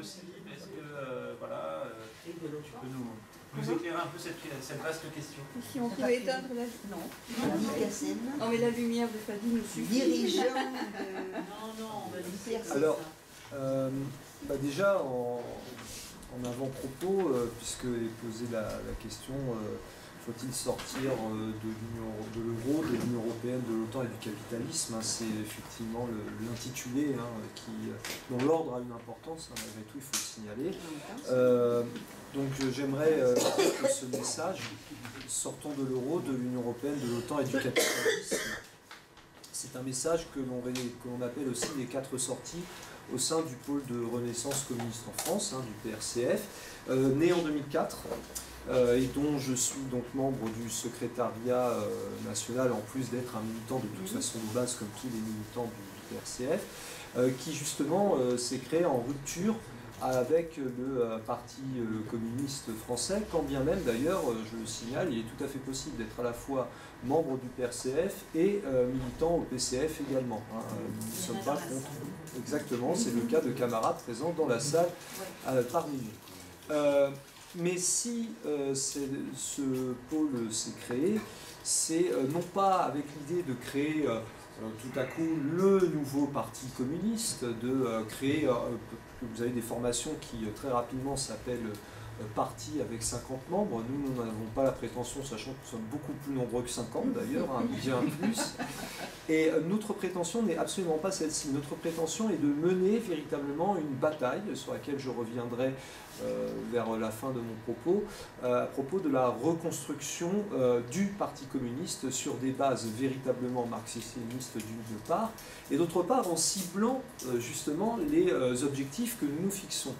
possible. Est-ce que voilà, tu peux nous éclairer un peu cette vaste question? Si on pouvait éteindre la... Non, mais la lumière de Fadi nous suffit. Dirigeant de... Non, on va dire ça. Alors, déjà, en avant-propos, puisque est posée la question, faut-il sortir de l'euro, de l'Union européenne, de l'OTAN et du capitalisme, c'est effectivement l'intitulé dont l'ordre a une importance, malgré tout, il faut le signaler. Donc j'aimerais dire que ce message, sortons de l'euro, de l'Union européenne, de l'OTAN et du capitalisme, c'est un message que l'on appelle aussi les 4 sorties au sein du pôle de renaissance communiste en France, du PRCF, né en 2004, et dont je suis donc membre du secrétariat national, en plus d'être un militant de toute façon de base comme tous les militants du PRCF, qui justement s'est créé en rupture avec le Parti communiste français, quand bien même d'ailleurs, je le signale, il est tout à fait possible d'être à la fois membre du PRCF et militant au PCF également. Nous ne sommes pas contre. Exactement, c'est le cas de camarades présents dans la salle parmi nous. Mais si ce pôle s'est créé, c'est non pas avec l'idée de créer tout à coup le nouveau parti communiste, de créer, vous avez des formations qui très rapidement s'appellent parti avec 50 membres. Nous n'avons pas la prétention, sachant que nous sommes beaucoup plus nombreux que 50 d'ailleurs, bien plus. Et notre prétention n'est absolument pas celle-ci. Notre prétention est de mener véritablement une bataille, sur laquelle je reviendrai vers la fin de mon propos, à propos de la reconstruction du Parti communiste sur des bases véritablement marxistes-léninistes d'une part, et d'autre part en ciblant justement les objectifs que nous nous fixons.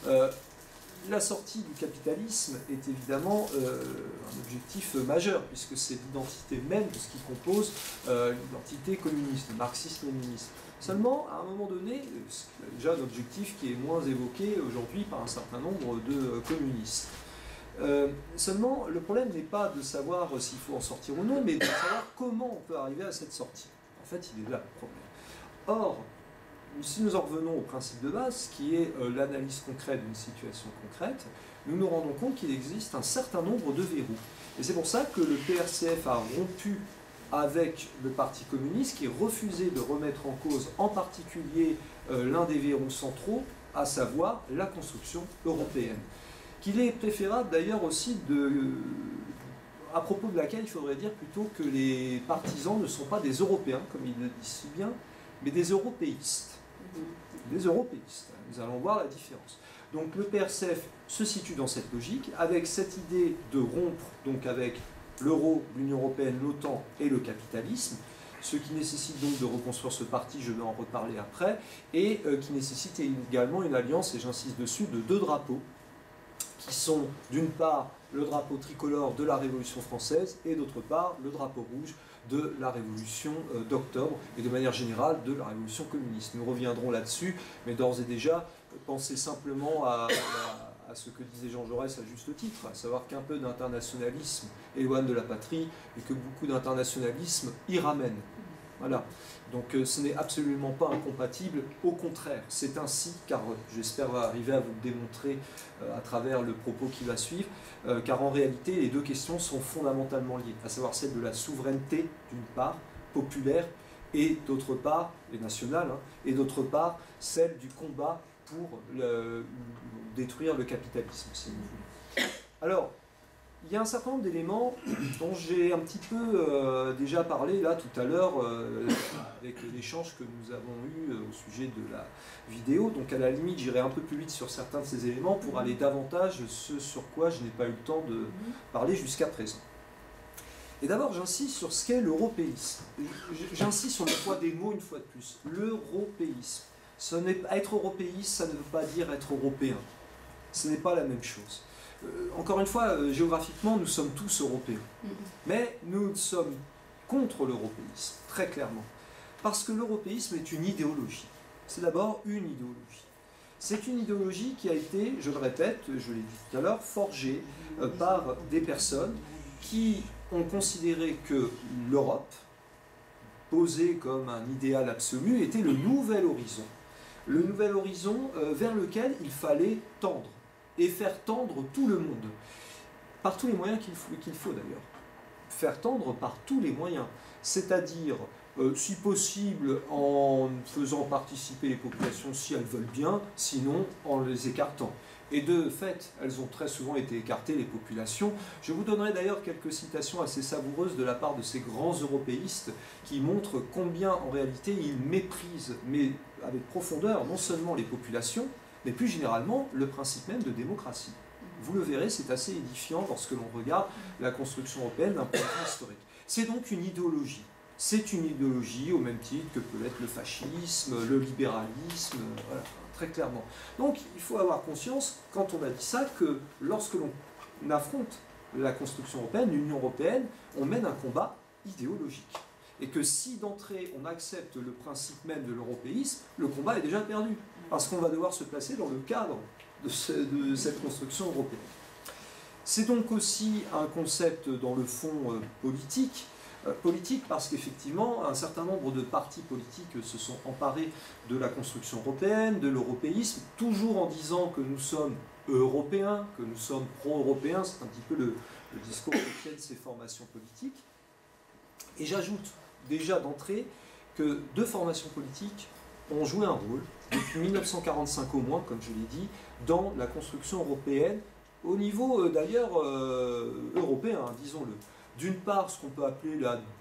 La sortie du capitalisme est évidemment un objectif majeur, puisque c'est l'identité même de ce qui compose l'identité communiste, marxiste-léniniste. Seulement, à un moment donné, c'est déjà un objectif qui est moins évoqué aujourd'hui par un certain nombre de communistes. Seulement, le problème n'est pas de savoir s'il faut en sortir ou non, mais de savoir comment on peut arriver à cette sortie. En fait, il est là le problème. Or, si nous en revenons au principe de base, qui est l'analyse concrète d'une situation concrète, nous nous rendons compte qu'il existe un certain nombre de verrous. Et c'est pour ça que le PRCF a rompu avec le Parti communiste, qui refusait de remettre en cause en particulier l'un des verrous centraux, à savoir la construction européenne. Qu'il est préférable d'ailleurs aussi à propos de laquelle il faudrait dire plutôt que les partisans ne sont pas des Européens, comme ils le disent si bien, mais des européistes. Des européistes. Nous allons voir la différence. Donc le PRCF se situe dans cette logique, avec cette idée de rompre donc avec l'euro, l'Union européenne, l'OTAN et le capitalisme, ce qui nécessite donc de reconstruire ce parti, je vais en reparler après, et qui nécessite également une alliance, et j'insiste dessus, de 2 drapeaux, qui sont d'une part le drapeau tricolore de la Révolution française, et d'autre part le drapeau rouge de la Révolution d'octobre, et de manière générale de la Révolution communiste. Nous reviendrons là-dessus, mais d'ores et déjà, pensez simplement à ce que disait Jean Jaurès à juste titre, à savoir qu'un peu d'internationalisme éloigne de la patrie, et que beaucoup d'internationalisme y ramène. Voilà. Donc ce n'est absolument pas incompatible, au contraire, c'est ainsi, car j'espère arriver à vous le démontrer à travers le propos qui va suivre, car en réalité les 2 questions sont fondamentalement liées, à savoir celle de la souveraineté d'une part, populaire, et d'autre part, et nationale, et d'autre part celle du combat pour détruire le capitalisme, si vous voulez. Alors, il y a un certain nombre d'éléments dont j'ai un petit peu déjà parlé là tout à l'heure avec l'échange que nous avons eu au sujet de la vidéo. Donc à la limite, j'irai un peu plus vite sur certains de ces éléments pour aller davantage ce sur quoi je n'ai pas eu le temps de parler jusqu'à présent. Et d'abord, j'insiste sur ce qu'est l'européisme. J'insiste sur le poids des mots une fois de plus. L'européisme. Être européiste, ça ne veut pas dire être européen. Ce n'est pas la même chose. Encore une fois, géographiquement, nous sommes tous européens. Mais nous sommes contre l'européisme, très clairement. Parce que l'européisme est une idéologie. C'est d'abord une idéologie. C'est une idéologie qui a été, je le répète, je l'ai dit tout à l'heure, forgée par des personnes qui ont considéré que l'Europe, posée comme un idéal absolu, était le nouvel horizon le nouvel horizon vers lequel il fallait tendre, et faire tendre tout le monde, par tous les moyens qu'il faut d'ailleurs. Faire tendre par tous les moyens, c'est-à-dire, si possible, en faisant participer les populations si elles veulent bien, sinon en les écartant. Et de fait, elles ont très souvent été écartées, les populations. Je vous donnerai d'ailleurs quelques citations assez savoureuses de la part de ces grands européistes qui montrent combien, en réalité, ils méprisent, mais avec profondeur, non seulement les populations, mais plus généralement, le principe même de démocratie. Vous le verrez, c'est assez édifiant lorsque l'on regarde la construction européenne d'un point de vue historique. C'est donc une idéologie. C'est une idéologie au même titre que peut être le fascisme, le libéralisme, voilà, très clairement. Donc il faut avoir conscience, quand on a dit ça, que lorsque l'on affronte la construction européenne, l'Union européenne, on mène un combat idéologique. Et que si d'entrée on accepte le principe même de l'européisme, le combat est déjà perdu. Parce qu'on va devoir se placer dans le cadre de cette construction européenne. C'est donc aussi un concept dans le fond politique, politique parce qu'effectivement un certain nombre de partis politiques se sont emparés de la construction européenne, de l'européisme, toujours en disant que nous sommes européens, que nous sommes pro-européens, c'est un petit peu le discours que tiennent ces formations politiques. Et j'ajoute déjà d'entrée que deux formations politiques ont joué un rôle, depuis 1945 au moins, comme je l'ai dit, dans la construction européenne, au niveau d'ailleurs européen, hein, disons-le. D'une part, ce qu'on peut appeler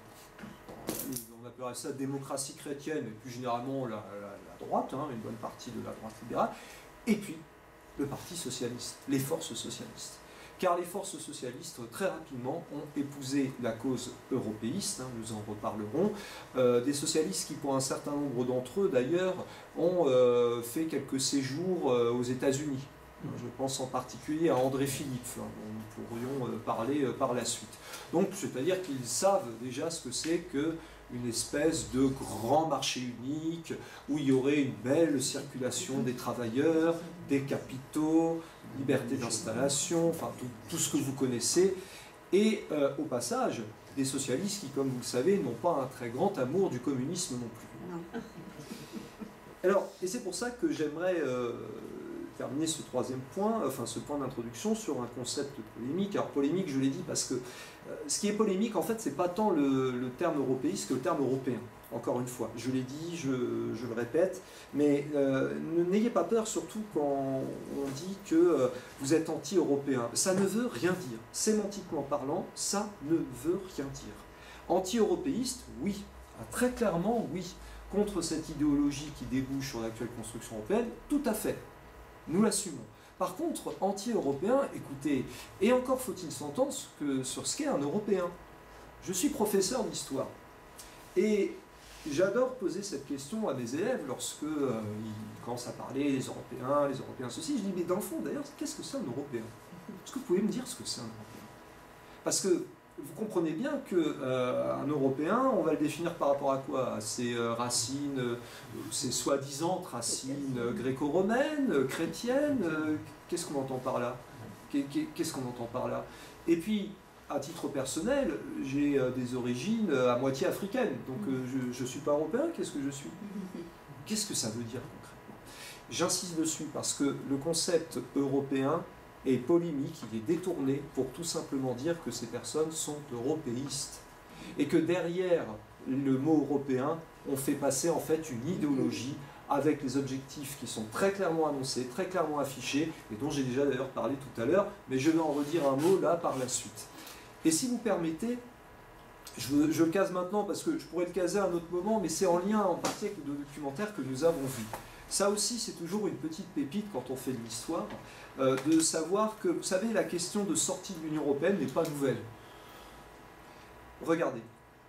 on appellerait ça démocratie chrétienne, et plus généralement la droite, hein, une bonne partie de la droite libérale, et puis le Parti socialiste, les forces socialistes. Car les forces socialistes, très rapidement, ont épousé la cause européiste, hein, nous en reparlerons, des socialistes qui, pour un certain nombre d'entre eux, d'ailleurs, ont fait quelques séjours aux États-Unis. Je pense en particulier à André Philippe, hein, dont nous pourrions parler par la suite. Donc, c'est-à-dire qu'ils savent déjà ce que c'est qu'une espèce de grand marché unique, où il y aurait une belle circulation des travailleurs, des capitaux, liberté d'installation, enfin tout ce que vous connaissez, et au passage, des socialistes qui, comme vous le savez, n'ont pas un très grand amour du communisme non plus. Non. Alors, et c'est pour ça que j'aimerais terminer ce troisième point, enfin ce point d'introduction sur un concept polémique. Alors polémique, je l'ai dit parce que ce qui est polémique, en fait, c'est pas tant le terme européiste que le terme européen. Encore une fois, je l'ai dit, je le répète, mais n'ayez pas peur, surtout quand on dit que vous êtes anti-européen. Ça ne veut rien dire. Sémantiquement parlant, ça ne veut rien dire. Anti-européiste, oui. Très clairement, oui. Contre cette idéologie qui débouche sur l'actuelle construction européenne, tout à fait. Nous l'assumons. Par contre, anti-européen, écoutez, et encore faut-il s'entendre sur ce qu'est un Européen. Je suis professeur d'histoire. Et j'adore poser cette question à mes élèves lorsque ils commencent à parler les Européens ceci. Je dis, mais dans le fond, d'ailleurs, qu'est-ce que c'est un Européen? Est-ce que vous pouvez me dire ce que c'est un Européen? Parce que vous comprenez bien qu'un Européen, on va le définir par rapport à quoi? À ses racines, ses soi-disant racines gréco-romaines, chrétiennes, qu'est-ce qu'on entend par là? Qu'est-ce qu'on entend par là? Et puis, à titre personnel, j'ai des origines à moitié africaines, donc je ne suis pas européen, qu'est-ce que je suis? Qu'est-ce que ça veut dire concrètement? J'insiste dessus parce que le concept européen est polémique, il est détourné pour tout simplement dire que ces personnes sont européistes et que derrière le mot européen, on fait passer en fait une idéologie avec les objectifs qui sont très clairement annoncés, très clairement affichés, et dont j'ai déjà d'ailleurs parlé tout à l'heure, mais je vais en redire un mot là par la suite. Et si vous permettez, je le case maintenant parce que je pourrais le caser à un autre moment, mais c'est en lien en partie avec le documentaire que nous avons vu. Ça aussi, c'est toujours une petite pépite quand on fait de l'histoire, de savoir que, vous savez, la question de sortie de l'Union européenne n'est pas nouvelle. Regardez.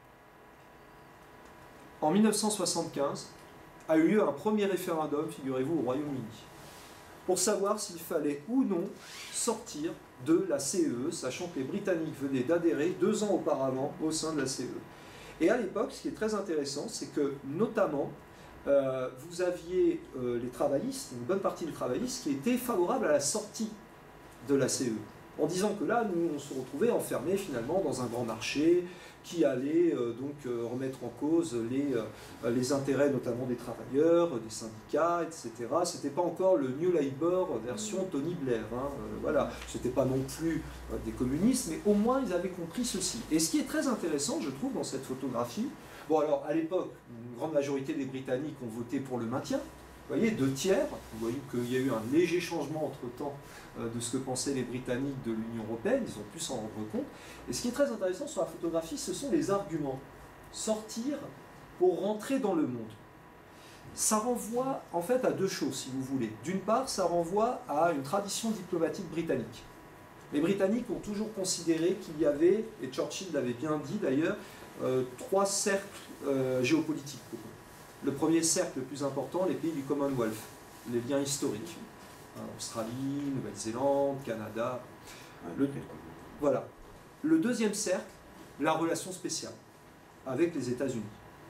En 1975, a eu lieu un premier référendum, figurez-vous, au Royaume-Uni, pour savoir s'il fallait ou non sortir de la CE, sachant que les Britanniques venaient d'adhérer 2 ans auparavant au sein de la CE. Et à l'époque, ce qui est très intéressant, c'est que, notamment, vous aviez les travaillistes, une bonne partie des travaillistes, qui étaient favorables à la sortie de la CE. en disant que là, nous, on se retrouvait enfermés finalement dans un grand marché qui allait remettre en cause les intérêts notamment des travailleurs, des syndicats, etc. C'était pas encore le New Labour version Tony Blair, hein, voilà. C'était pas non plus des communistes, mais au moins ils avaient compris ceci. Et ce qui est très intéressant, je trouve, dans cette photographie, bon alors à l'époque, une grande majorité des Britanniques ont voté pour le maintien. Vous voyez, 2/3, vous voyez qu'il y a eu un léger changement entre-temps de ce que pensaient les Britanniques de l'Union européenne, ils ont pu s'en rendre compte. Et ce qui est très intéressant sur la photographie, ce sont les arguments. Sortir pour rentrer dans le monde. Ça renvoie en fait à deux choses, si vous voulez. D'une part, ça renvoie à une tradition diplomatique britannique. Les Britanniques ont toujours considéré qu'il y avait, et Churchill l'avait bien dit d'ailleurs, 3 cercles géopolitiques. Le premier cercle le plus important, les pays du Commonwealth, les liens historiques. Australie, Nouvelle-Zélande, Canada. Voilà. Le deuxième cercle, la relation spéciale avec les États-Unis.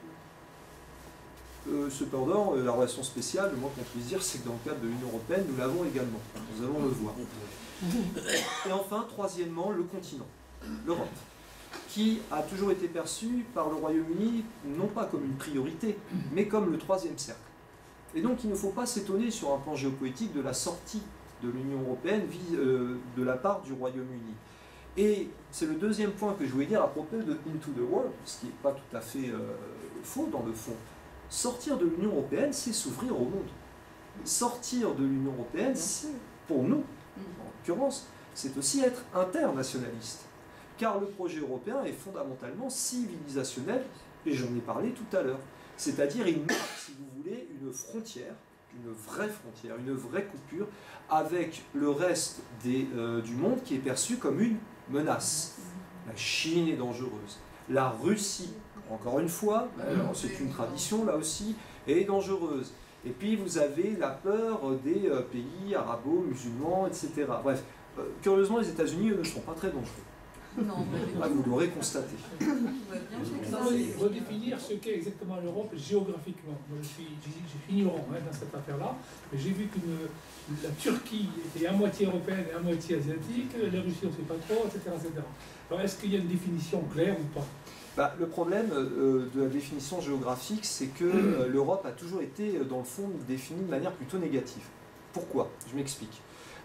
Cependant, la relation spéciale, le moins qu'on puisse dire, c'est que dans le cadre de l'Union européenne, nous l'avons également. Nous allons le voir. Et enfin, troisièmement, le continent, l'Europe, qui a toujours été perçu par le Royaume-Uni, non pas comme une priorité, mais comme le troisième cercle. Et donc il ne faut pas s'étonner sur un plan géopolitique de la sortie de l'Union européenne de la part du Royaume-Uni. Et c'est le deuxième point que je voulais dire à propos de Into the World, ce qui n'est pas tout à fait faux dans le fond. Sortir de l'Union européenne, c'est s'ouvrir au monde. Sortir de l'Union européenne, c'est, pour nous, en l'occurrence, c'est aussi être internationaliste. Car le projet européen est fondamentalement civilisationnel, et j'en ai parlé tout à l'heure. C'est-à-dire, il marque, si vous voulez, une frontière, une vraie coupure, avec le reste du monde qui est perçu comme une menace. La Chine est dangereuse. La Russie, encore une fois, c'est une tradition là aussi, est dangereuse. Et puis vous avez la peur des pays arabo-musulmans, etc. Bref, curieusement, les États-Unis, eux, ne sont pas très dangereux. Non, vous l'aurez constaté. Redéfinir ce qu'est exactement l'Europe géographiquement. Moi, je suis ignorant dans cette affaire-là, mais j'ai vu que la Turquie était à moitié européenne et à moitié asiatique, la Russie on ne sait pas trop, etc. etc. Alors est-ce qu'il y a une définition claire ou pas? Le problème de la définition géographique, c'est que l'Europe a toujours été, dans le fond, définie de manière plutôt négative. Pourquoi? Je m'explique.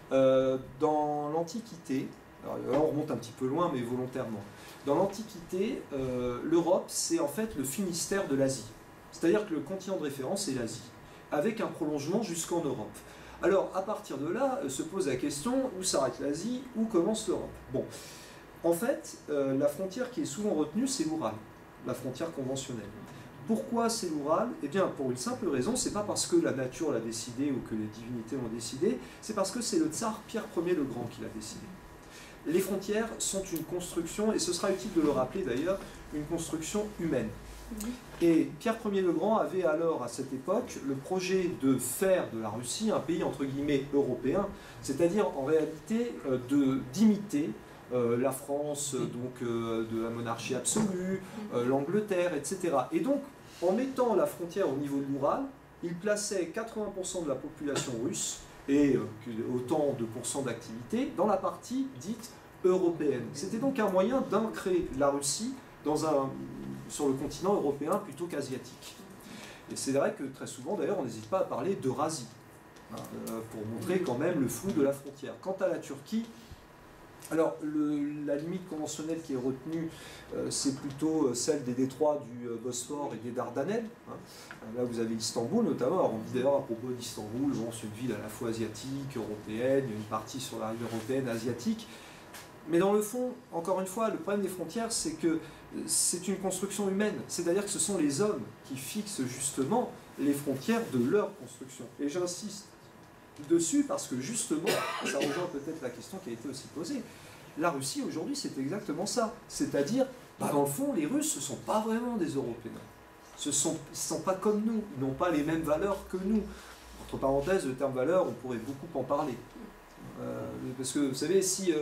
Dans l'Antiquité, alors là on remonte un petit peu loin, mais volontairement. Dans l'Antiquité, l'Europe, c'est en fait le Finistère de l'Asie. C'est-à-dire que le continent de référence, c'est l'Asie, avec un prolongement jusqu'en Europe. Alors, à partir de là, se pose la question, où s'arrête l'Asie, où commence l'Europe? Bon, en fait, la frontière qui est souvent retenue, c'est l'Oural, la frontière conventionnelle. Pourquoi c'est l'Oural? Eh bien, pour une simple raison, c'est pas parce que la nature l'a décidé ou que les divinités l'ont décidé, c'est parce que c'est le tsar Pierre Ier le Grand qui l'a décidé. Les frontières sont une construction, et ce sera utile de le rappeler d'ailleurs, une construction humaine. Et Pierre Ier le Grand avait alors, à cette époque, le projet de faire de la Russie un pays entre guillemets européen, c'est-à-dire en réalité d'imiter la France de la monarchie absolue, l'Angleterre, etc. Et donc, en mettant la frontière au niveau de l'Oural, il plaçait 80% de la population russe et autant de pourcents d'activité dans la partie dite européenne. C'était donc un moyen d'ancrer la Russie sur le continent européen plutôt qu'asiatique. Et c'est vrai que très souvent, d'ailleurs, on n'hésite pas à parler d'Eurasie, pour montrer quand même le flou de la frontière. Quant à la Turquie, alors la limite conventionnelle qui est retenue, c'est plutôt celle des détroits du Bosphore et des Dardanelles. Là, vous avez Istanbul notamment. Alors, on dit d'ailleurs à propos d'Istanbul, c'est une ville à la fois asiatique, européenne, il y a une partie sur la rive européenne, asiatique. Mais dans le fond, encore une fois, le problème des frontières, c'est que c'est une construction humaine. C'est-à-dire que ce sont les hommes qui fixent justement les frontières de leur construction. Et j'insiste dessus parce que justement, ça rejoint peut-être la question qui a été aussi posée. La Russie aujourd'hui, c'est exactement ça. C'est-à-dire, dans le fond, les Russes, ce ne sont pas vraiment des Européens. Ils ne sont pas comme nous. Ils n'ont pas les mêmes valeurs que nous. Entre parenthèses, le terme valeur, on pourrait beaucoup en parler. Parce que vous savez,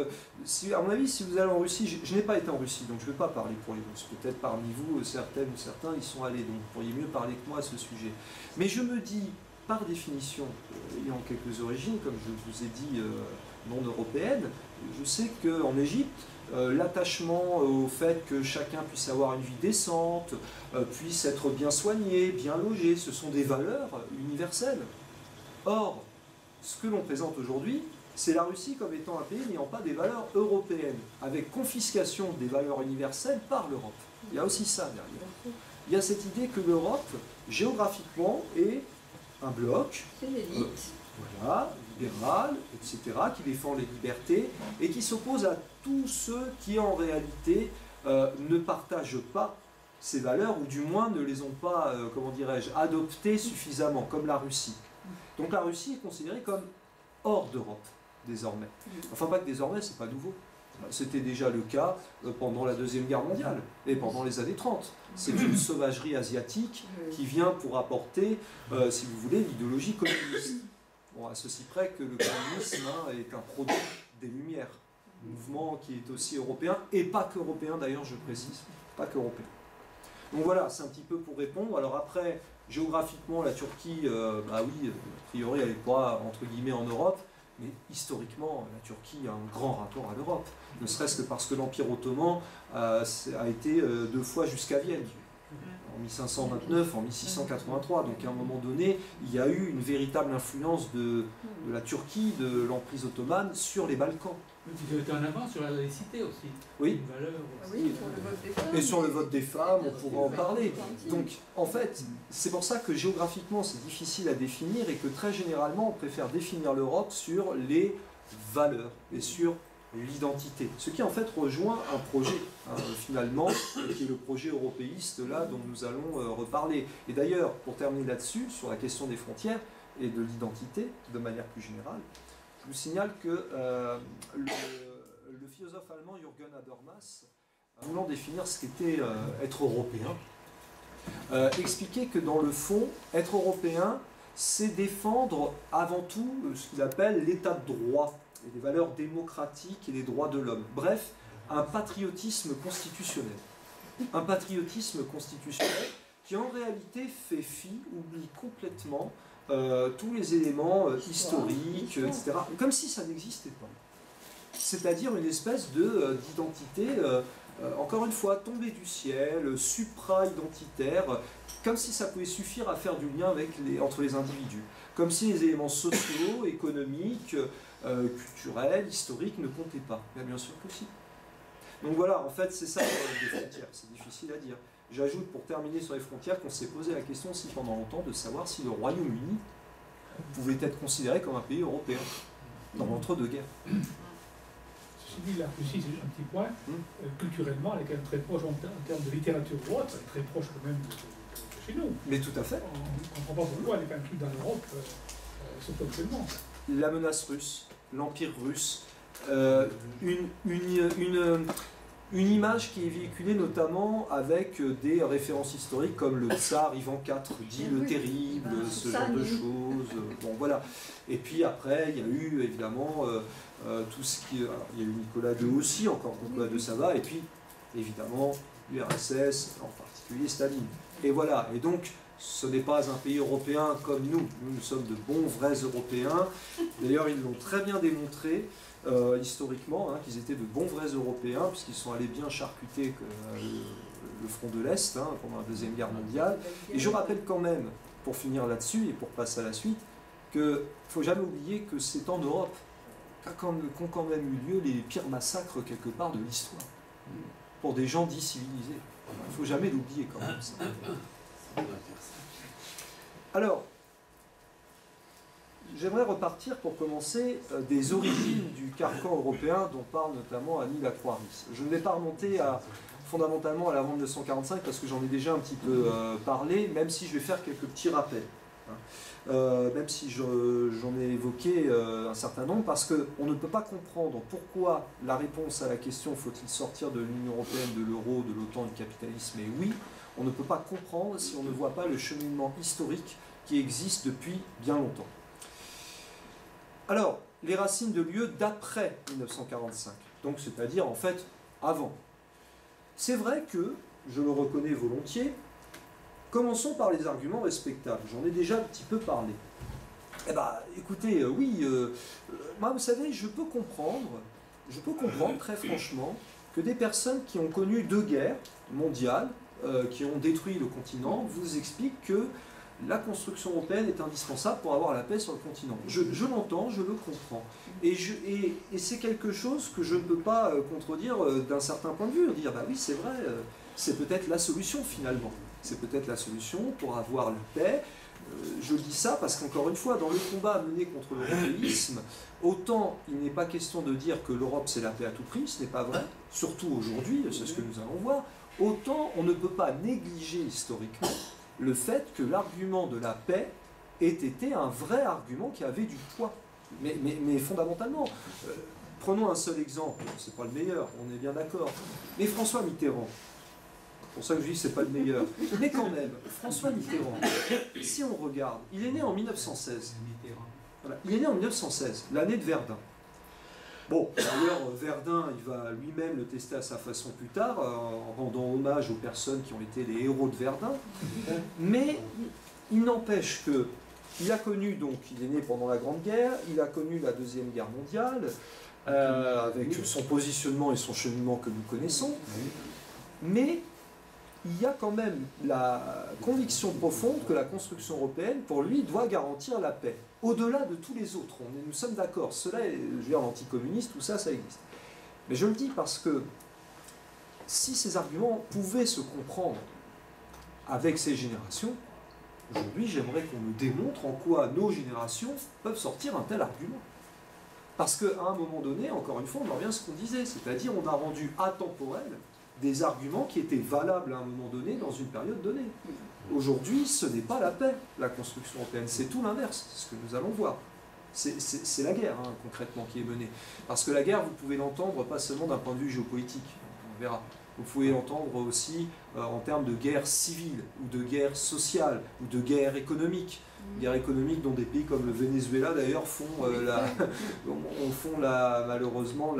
à mon avis, si vous allez en Russie, je n'ai pas été en Russie, donc je ne vais pas parler pour les Russes. Peut-être parmi vous, certaines ou certains y sont allés, donc vous pourriez mieux parler que moi à ce sujet. Mais je me dis, par définition, ayant quelques origines, comme je vous ai dit non européennes. Je sais qu'en Égypte, l'attachement au fait que chacun puisse avoir une vie décente, puisse être bien soigné, bien logé, ce sont des valeurs universelles. Or, ce que l'on présente aujourd'hui, c'est la Russie comme étant un pays n'ayant pas des valeurs européennes, avec confiscation des valeurs universelles par l'Europe. Il y a aussi ça derrière. Il y a cette idée que l'Europe, géographiquement, est un bloc, voilà, libéral, etc., qui défend les libertés et qui s'oppose à tous ceux qui, en réalité, ne partagent pas ces valeurs, ou du moins ne les ont pas, comment dirais-je, adoptées suffisamment, comme la Russie. Donc la Russie est considérée comme hors d'Europe, désormais. Enfin, pas que désormais, c'est pas nouveau. C'était déjà le cas pendant la Deuxième Guerre mondiale et pendant les années 30. C'est une sauvagerie asiatique qui vient pour apporter, si vous voulez, l'idéologie communiste. Bon, à ceci près que le communisme est un produit des Lumières, un mouvement qui est aussi européen, et pas qu'européen d'ailleurs, je précise, pas qu'européen. Donc voilà, c'est un petit peu pour répondre. Alors après, géographiquement, la Turquie, bah oui, a priori, elle n'est pas, entre guillemets, en Europe, mais historiquement, la Turquie a un grand rapport à l'Europe, ne serait-ce que parce que l'Empire ottoman a été 2 fois jusqu'à Vienne, en 1529, en 1683. Donc à un moment donné, il y a eu une véritable influence de la Turquie, de l'emprise ottomane sur les Balkans. Ils ont été en avant sur la laïcité aussi. Oui. Une valeur aussi. Oui, sur le vote des femmes. Et sur le vote des femmes, on pourra en parler. Donc, en fait, c'est pour ça que géographiquement, c'est difficile à définir et que très généralement, on préfère définir l'Europe sur les valeurs et sur l'identité. Ce qui, en fait, rejoint un projet, finalement, qui est le projet européiste, là, dont nous allons reparler. Et d'ailleurs, pour terminer là-dessus, sur la question des frontières et de l'identité, de manière plus générale, je vous signale que le philosophe allemand Jürgen Habermas, voulant définir ce qu'était être européen, expliquait que dans le fond, être européen, c'est défendre avant tout ce qu'il appelle l'état de droit et les valeurs démocratiques et les droits de l'homme. Bref, un patriotisme constitutionnel. Un patriotisme constitutionnel qui en réalité fait fi, oublie complètement tous les éléments historiques, etc. Comme si ça n'existait pas. C'est-à-dire une espèce d'identité, encore une fois, tombée du ciel, supra-identitaire, comme si ça pouvait suffire à faire du lien entre les individus. Comme si les éléments sociaux, économiques, culturels, historiques ne comptaient pas. Bien sûr que si. Donc voilà, en fait, c'est ça les frontières, c'est difficile à dire. J'ajoute pour terminer sur les frontières qu'on s'est posé la question aussi pendant longtemps de savoir si le Royaume-Uni pouvait être considéré comme un pays européen dans l'entre-deux-guerres. Ceci dit, la Russie, c'est un petit point, culturellement, elle est quand même très proche en termes de littérature ou autre, elle est très proche quand même de chez nous. Mais tout à fait. On ne comprend pas pourquoi elle est inclue dans l'Europe, surtout actuellement. La menace russe, l'Empire russe, une image qui est véhiculée notamment avec des références historiques comme le tsar Ivan IV, dit le terrible, ce genre de choses. Bon, voilà. Et puis après, il y a eu évidemment tout ce qui... Alors, il y a eu Nicolas II aussi, encore Nicolas II, ça va. Et puis, évidemment, l'URSS, en particulier Staline. Et voilà. Et donc, ce n'est pas un pays européen comme nous. Nous sommes de bons, vrais Européens. D'ailleurs, ils l'ont très bien démontré. Historiquement, qu'ils étaient de bons vrais Européens, puisqu'ils sont allés bien charcuter le front de l'Est pendant la Deuxième Guerre mondiale. Et je rappelle quand même, pour finir là-dessus et pour passer à la suite, qu'il ne faut jamais oublier que c'est en Europe qu'ont quand même eu lieu les pires massacres quelque part de l'histoire, pour des gens dits civilisés. Il ne faut jamais l'oublier quand même. Ça. Alors, j'aimerais repartir pour commencer des origines du carcan européen dont parle notamment Annie Lacroix-Ries. Je ne vais pas remonter fondamentalement à l'avant 1945 parce que j'en ai déjà un petit peu parlé, même si je vais faire quelques petits rappels. Même si j'en ai évoqué un certain nombre, parce qu'on ne peut pas comprendre pourquoi la réponse à la question « faut-il sortir de l'Union européenne, de l'euro, de l'OTAN, du capitalisme » est oui, on ne peut pas comprendre si on ne voit pas le cheminement historique qui existe depuis bien longtemps. Alors, les racines de l'UE d'après 1945, donc c'est-à-dire en fait avant. C'est vrai que, je le reconnais volontiers, commençons par les arguments respectables, j'en ai déjà un petit peu parlé. Eh bien, écoutez, oui, moi, vous savez, je peux comprendre très franchement que des personnes qui ont connu 2 guerres mondiales, qui ont détruit le continent, vous expliquent que la construction européenne est indispensable pour avoir la paix sur le continent. Je l'entends, je le comprends. Et c'est quelque chose que je ne peux pas contredire d'un certain point de vue. Dire, bah oui, c'est vrai, c'est peut-être la solution finalement. C'est peut-être la solution pour avoir la paix. Je dis ça parce qu'encore une fois, dans le combat mené contre l'européisme, autant il n'est pas question de dire que l'Europe c'est la paix à tout prix, ce n'est pas vrai, surtout aujourd'hui, c'est ce que nous allons voir, autant on ne peut pas négliger historiquement le fait que l'argument de la paix ait été un vrai argument qui avait du poids. Mais fondamentalement, prenons un seul exemple, c'est pas le meilleur, on est bien d'accord, mais François Mitterrand, c'est pour ça que je dis que c'est pas le meilleur, mais quand même, François Mitterrand, si on regarde, il est né en 1916. Voilà, il est né en 1916, l'année de Verdun. Bon, d'ailleurs, Verdun, il va lui-même le tester à sa façon plus tard, en rendant hommage aux personnes qui ont été les héros de Verdun. Mais il n'empêche que il a connu, donc, il est né pendant la Grande Guerre, il a connu la Deuxième Guerre mondiale, avec son positionnement et son cheminement que nous connaissons. Mais il y a quand même la conviction profonde que la construction européenne, pour lui, doit garantir la paix. Au-delà de tous les autres, nous sommes d'accord, cela est, je veux dire, l'anticommuniste, tout ça, ça existe. Mais je le dis parce que si ces arguments pouvaient se comprendre avec ces générations, aujourd'hui, j'aimerais qu'on me démontre en quoi nos générations peuvent sortir un tel argument. Parce qu'à un moment donné, encore une fois, on en revient à ce qu'on disait, c'est-à-dire on a rendu atemporel des arguments qui étaient valables à un moment donné dans une période donnée. Aujourd'hui, ce n'est pas la paix, la construction européenne, c'est tout l'inverse, c'est ce que nous allons voir. C'est la guerre, hein, concrètement, qui est menée. Parce que la guerre, vous pouvez l'entendre pas seulement d'un point de vue géopolitique, on verra. Vous pouvez l'entendre aussi en termes de guerre civile, ou de guerre sociale, ou de guerre économique. Guerre économique dont des pays comme le Venezuela, d'ailleurs, font malheureusement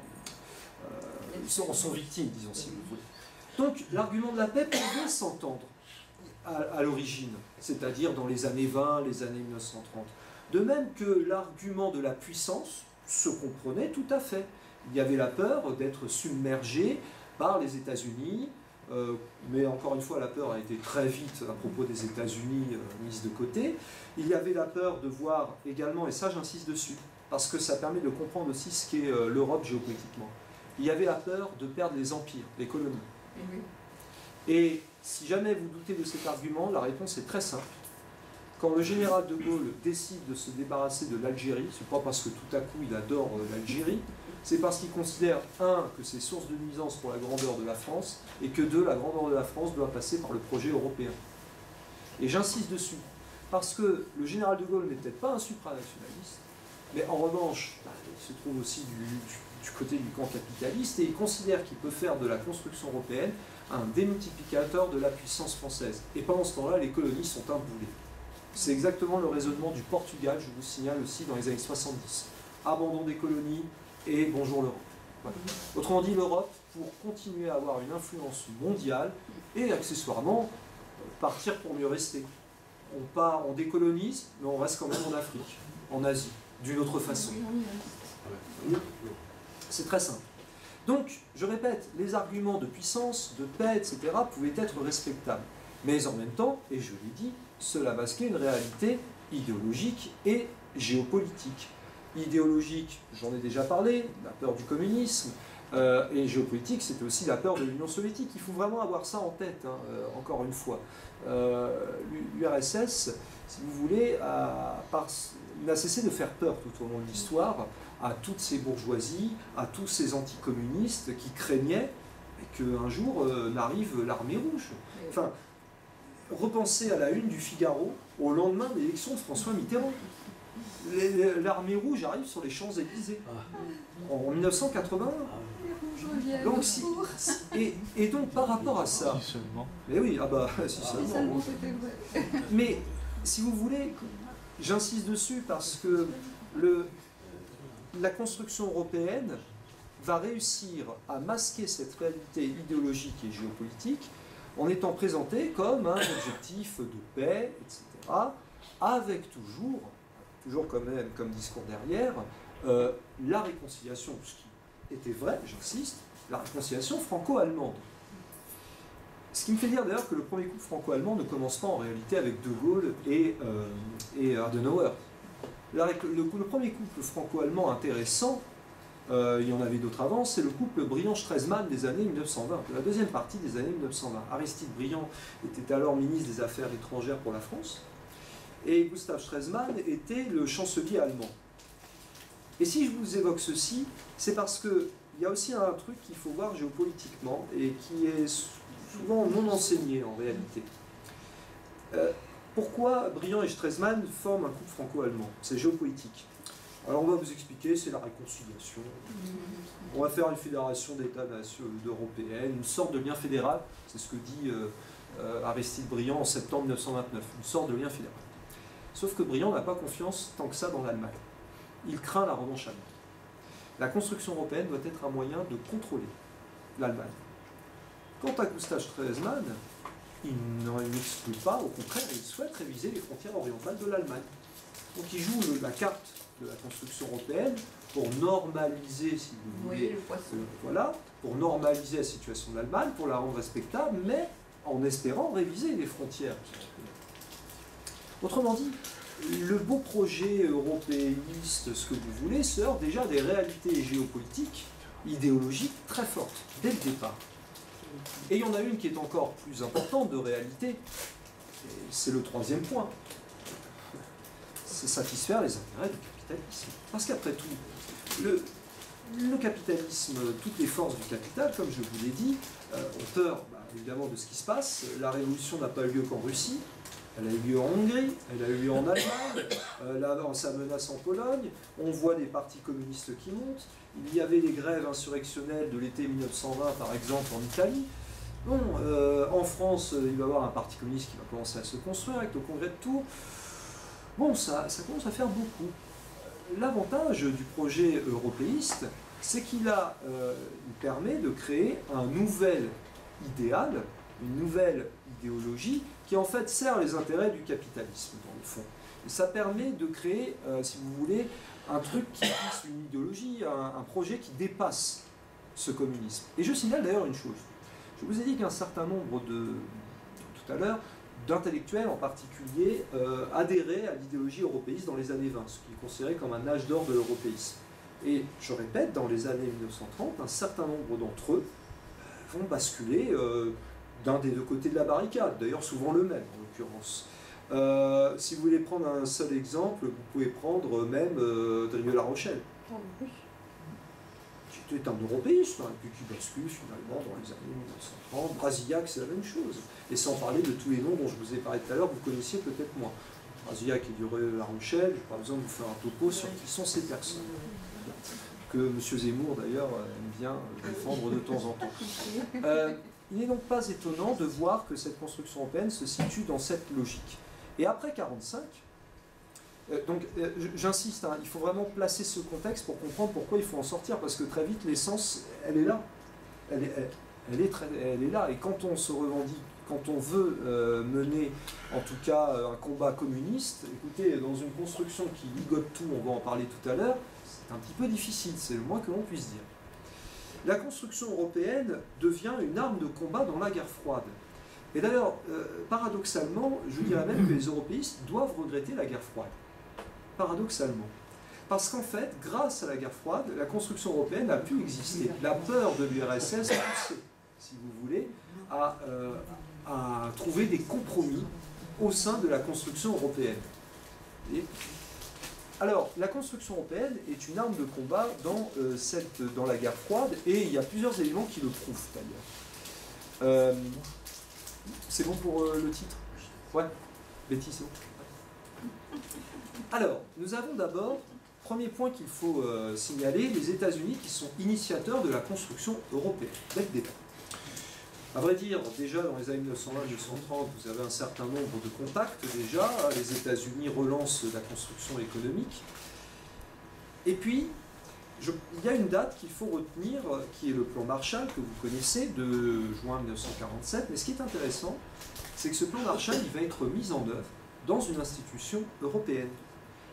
sont victimes, disons, si vous voulez. Donc, l'argument de la paix pouvait s'entendre à l'origine, c'est-à-dire dans les années 20, les années 1930. De même que l'argument de la puissance se comprenait tout à fait. Il y avait la peur d'être submergé par les États-Unis, mais encore une fois, la peur a été très vite, à propos des États-Unis, mise de côté. Il y avait la peur de voir également, et ça j'insiste dessus, parce que ça permet de comprendre aussi ce qu'est l'Europe géopolitiquement. Il y avait la peur de perdre les empires, les colonies. Et si jamais vous doutez de cet argument, la réponse est très simple. Quand le général de Gaulle décide de se débarrasser de l'Algérie, ce n'est pas parce que tout à coup il adore l'Algérie, c'est parce qu'il considère, 1, que c'est source de nuisance pour la grandeur de la France, et que 2, la grandeur de la France doit passer par le projet européen. Et j'insiste dessus, parce que le général de Gaulle n'est peut-être pas un supranationaliste, mais en revanche, il se trouve aussi du côté du camp capitaliste, et il considère qu'il peut faire de la construction européenne un démultiplicateur de la puissance française. Et pendant ce temps-là, les colonies sont un boulet. C'est exactement le raisonnement du Portugal, je vous signale aussi, dans les années 70. Abandon des colonies et bonjour l'Europe. Voilà. Autrement dit, l'Europe, pour continuer à avoir une influence mondiale, et accessoirement, partir pour mieux rester. On décolonise, mais on reste quand même en Afrique, en Asie, d'une autre façon. C'est très simple. Donc, je répète, les arguments de puissance, de paix, etc., pouvaient être respectables. Mais en même temps, et je l'ai dit, cela masquait une réalité idéologique et géopolitique. Idéologique, j'en ai déjà parlé, la peur du communisme, et géopolitique, c'était aussi la peur de l'Union soviétique. Il faut vraiment avoir ça en tête, hein, encore une fois. L'URSS, si vous voulez, n'a cessé de faire peur tout au long de l'histoire à toutes ces bourgeoisies, à tous ces anticommunistes qui craignaient qu'un jour n'arrive l'armée rouge. Enfin, repensez à la une du Figaro au lendemain de l'élection de François Mitterrand. L'armée rouge arrive sur les Champs-Élysées en 1981. Donc, et donc par rapport à ça, Si seulement. mais oui, si seulement. Mais si vous voulez, j'insiste dessus parce que la construction européenne va réussir à masquer cette réalité idéologique et géopolitique en étant présentée comme un objectif de paix, etc., avec toujours toujours comme discours derrière, la réconciliation, ce qui était vrai, j'insiste, la réconciliation franco-allemande. Ce qui me fait dire d'ailleurs que le premier couple franco-allemand ne commence pas en réalité avec De Gaulle et Adenauer. Le premier couple franco-allemand intéressant, il y en avait d'autres avant, c'est le couple Briand-Stresemann des années 1920, de la deuxième partie des années 1920. Aristide Briand était alors ministre des Affaires étrangères pour la France, et Gustav Stresemann était le chancelier allemand. Et si je vous évoque ceci, c'est parce qu'il y a aussi un truc qu'il faut voir géopolitiquement, et qui est souvent non enseigné en réalité. Pourquoi Briand et Stresemann forment un couple franco-allemand? C'est géopolitique. Alors on va vous expliquer, c'est la réconciliation. On va faire une fédération d'États européennes, une sorte de lien fédéral, c'est ce que dit Aristide Briand en septembre 1929, une sorte de lien fédéral. Sauf que Briand n'a pas confiance tant que ça dans l'Allemagne. Il craint la revanche allemande. La construction européenne doit être un moyen de contrôler l'Allemagne. Quant à Gustav Stresemann, il n'exclut pas, au contraire, il souhaite réviser les frontières orientales de l'Allemagne. Donc il joue la carte de la construction européenne pour normaliser, si vous voulez, voilà, pour normaliser la situation de l'Allemagne, pour la rendre respectable, mais en espérant réviser les frontières. Autrement dit, le beau projet européiste, ce que vous voulez, se heurte déjà à des réalités géopolitiques, idéologiques très fortes, dès le départ. Et il y en a une qui est encore plus importante de réalité, c'est le troisième point. C'est satisfaire les intérêts du capitalisme. Parce qu'après tout, le capitalisme, toutes les forces du capital, comme je vous l'ai dit, ont peur évidemment de ce qui se passe. La révolution n'a pas eu lieu qu'en Russie, elle a eu lieu en Hongrie, elle a eu lieu en Allemagne, ça menace en Pologne, on voit des partis communistes qui montent, il y avait les grèves insurrectionnelles de l'été 1920 par exemple en Italie. Bon, en France, il va y avoir un parti communiste qui va commencer à se construire avec le congrès de Tours. Bon, ça commence à faire beaucoup. L'avantage du projet européiste, c'est qu'il permet de créer un nouvel idéal, une nouvelle idéologie qui en fait sert les intérêts du capitalisme dans le fond. Et ça permet de créer, si vous voulez, un truc qui fixe une idéologie, un projet qui dépasse ce communisme. Et je signale d'ailleurs une chose. Je vous ai dit qu'un certain nombre tout à l'heure, d'intellectuels en particulier adhéraient à l'idéologie européiste dans les années 20, ce qui est considéré comme un âge d'or de l'européisme. Et je répète, dans les années 1930, un certain nombre d'entre eux vont basculer d'un des deux côtés de la barricade, d'ailleurs souvent le même en l'occurrence. Si vous voulez prendre un seul exemple, vous pouvez prendre même Drieux-La Rochelle, qui était un européiste, et puis qui bascule finalement dans les années 1930. Brasillac, c'est la même chose. Et sans parler de tous les noms dont je vous ai parlé tout à l'heure, vous connaissiez peut-être moins. Brasillac et Drieux-La Rochelle, je n'ai pas besoin de vous faire un topo sur qui sont ces personnes. Que M. Zemmour d'ailleurs aime bien défendre de temps en temps. Il n'est donc pas étonnant de voir que cette construction européenne se situe dans cette logique. Et après 1945, donc j'insiste, il faut vraiment placer ce contexte pour comprendre pourquoi il faut en sortir, parce que très vite l'essence, elle est là. Elle est là, et quand on se revendique, quand on veut mener en tout cas un combat communiste, écoutez, dans une construction qui ligote tout, on va en parler tout à l'heure, c'est un petit peu difficile, c'est le moins que l'on puisse dire. La construction européenne devient une arme de combat dans la guerre froide. Et d'ailleurs, paradoxalement, je dirais même que les européistes doivent regretter la guerre froide. Paradoxalement. Parce qu'en fait, grâce à la guerre froide, la construction européenne a pu exister. La peur de l'URSS a poussé, si vous voulez, à trouver des compromis au sein de la construction européenne. Et alors, la construction européenne est une arme de combat dans la guerre froide, et il y a plusieurs éléments qui le prouvent d'ailleurs. C'est bon pour le titre? Ouais, Betty, c'est bon. Alors, nous avons d'abord, premier point qu'il faut signaler, les États-Unis qui sont initiateurs de la construction européenne, dès le départ. À vrai dire, déjà dans les années 1920-1930, vous avez un certain nombre de contacts déjà. Les États-Unis relancent la construction économique. Et puis, il y a une date qu'il faut retenir, qui est le plan Marshall, que vous connaissez, de juin 1947. Mais ce qui est intéressant, c'est que ce plan Marshall il va être mis en œuvre dans une institution européenne.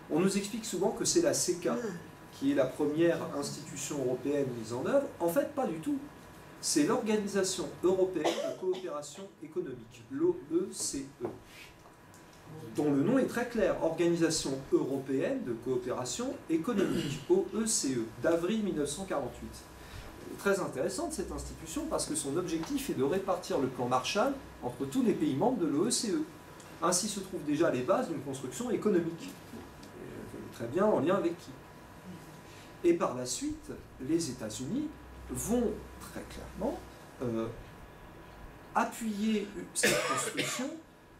On nous explique souvent que c'est la CECA qui est la première institution européenne mise en œuvre. En fait, pas du tout. C'est l'Organisation européenne de coopération économique, l'OECE, dont le nom est très clair, Organisation européenne de coopération économique, OECE, d'avril 1948. Très intéressante cette institution parce que son objectif est de répartir le plan Marshall entre tous les pays membres de l'OECE. Ainsi se trouvent déjà les bases d'une construction économique. Très bien en lien avec qui? Et par la suite, les États-Unis vont très clairement appuyer cette construction